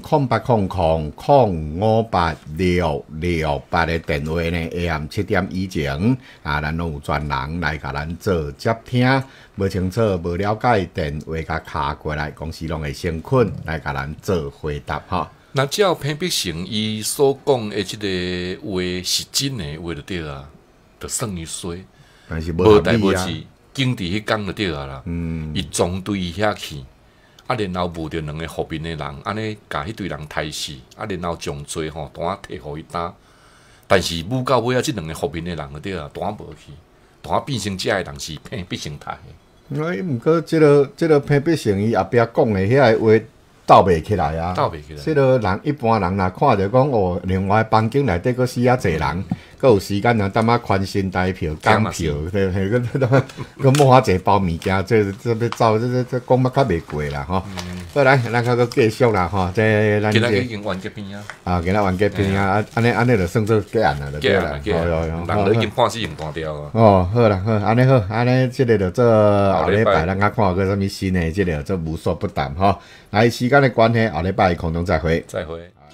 0800-058-668的电话呢，下暗7点以前啊，咱拢有专人来甲咱做接听。无清楚、无了解，电话甲卡过来，公司拢会先困来甲咱做回答哈。 那照潘必成伊所讲的这个话是真的话就对啊，就算伊衰， 但是无代无志。经伫迄工就对啊啦，伊总队遐去，啊，然后误着两个后面的人，安尼甲迄堆人杀死，啊，然后将罪吼单摕互伊担，但是舞到尾啊，即两个后面的人就对啊，单无去，单变成遮个人是偏必成杀的。 毋过即个偏必成伊后壁讲的遐个话斗袂起来啊， 斗袂起来。 即个人一般人若看着讲哦，另外房间内底佫死啊侪人。佮有时间啊，等下宽心台票、港票，佮摸下侪包物件，这要走，这讲乜较袂过啦吼。好来，咱佮继续啦吼，这咱今仔已经完结篇啊。 啊，今仔完结篇啊，安尼就算做结案啦， 对啦，人都已经判死刑单掉啊。 哦，好啦，好，安尼即个就做后礼拜，咱较看个啥物新的，即个做无所不谈吼。来，时间的关系，后礼拜空中再会。 再会。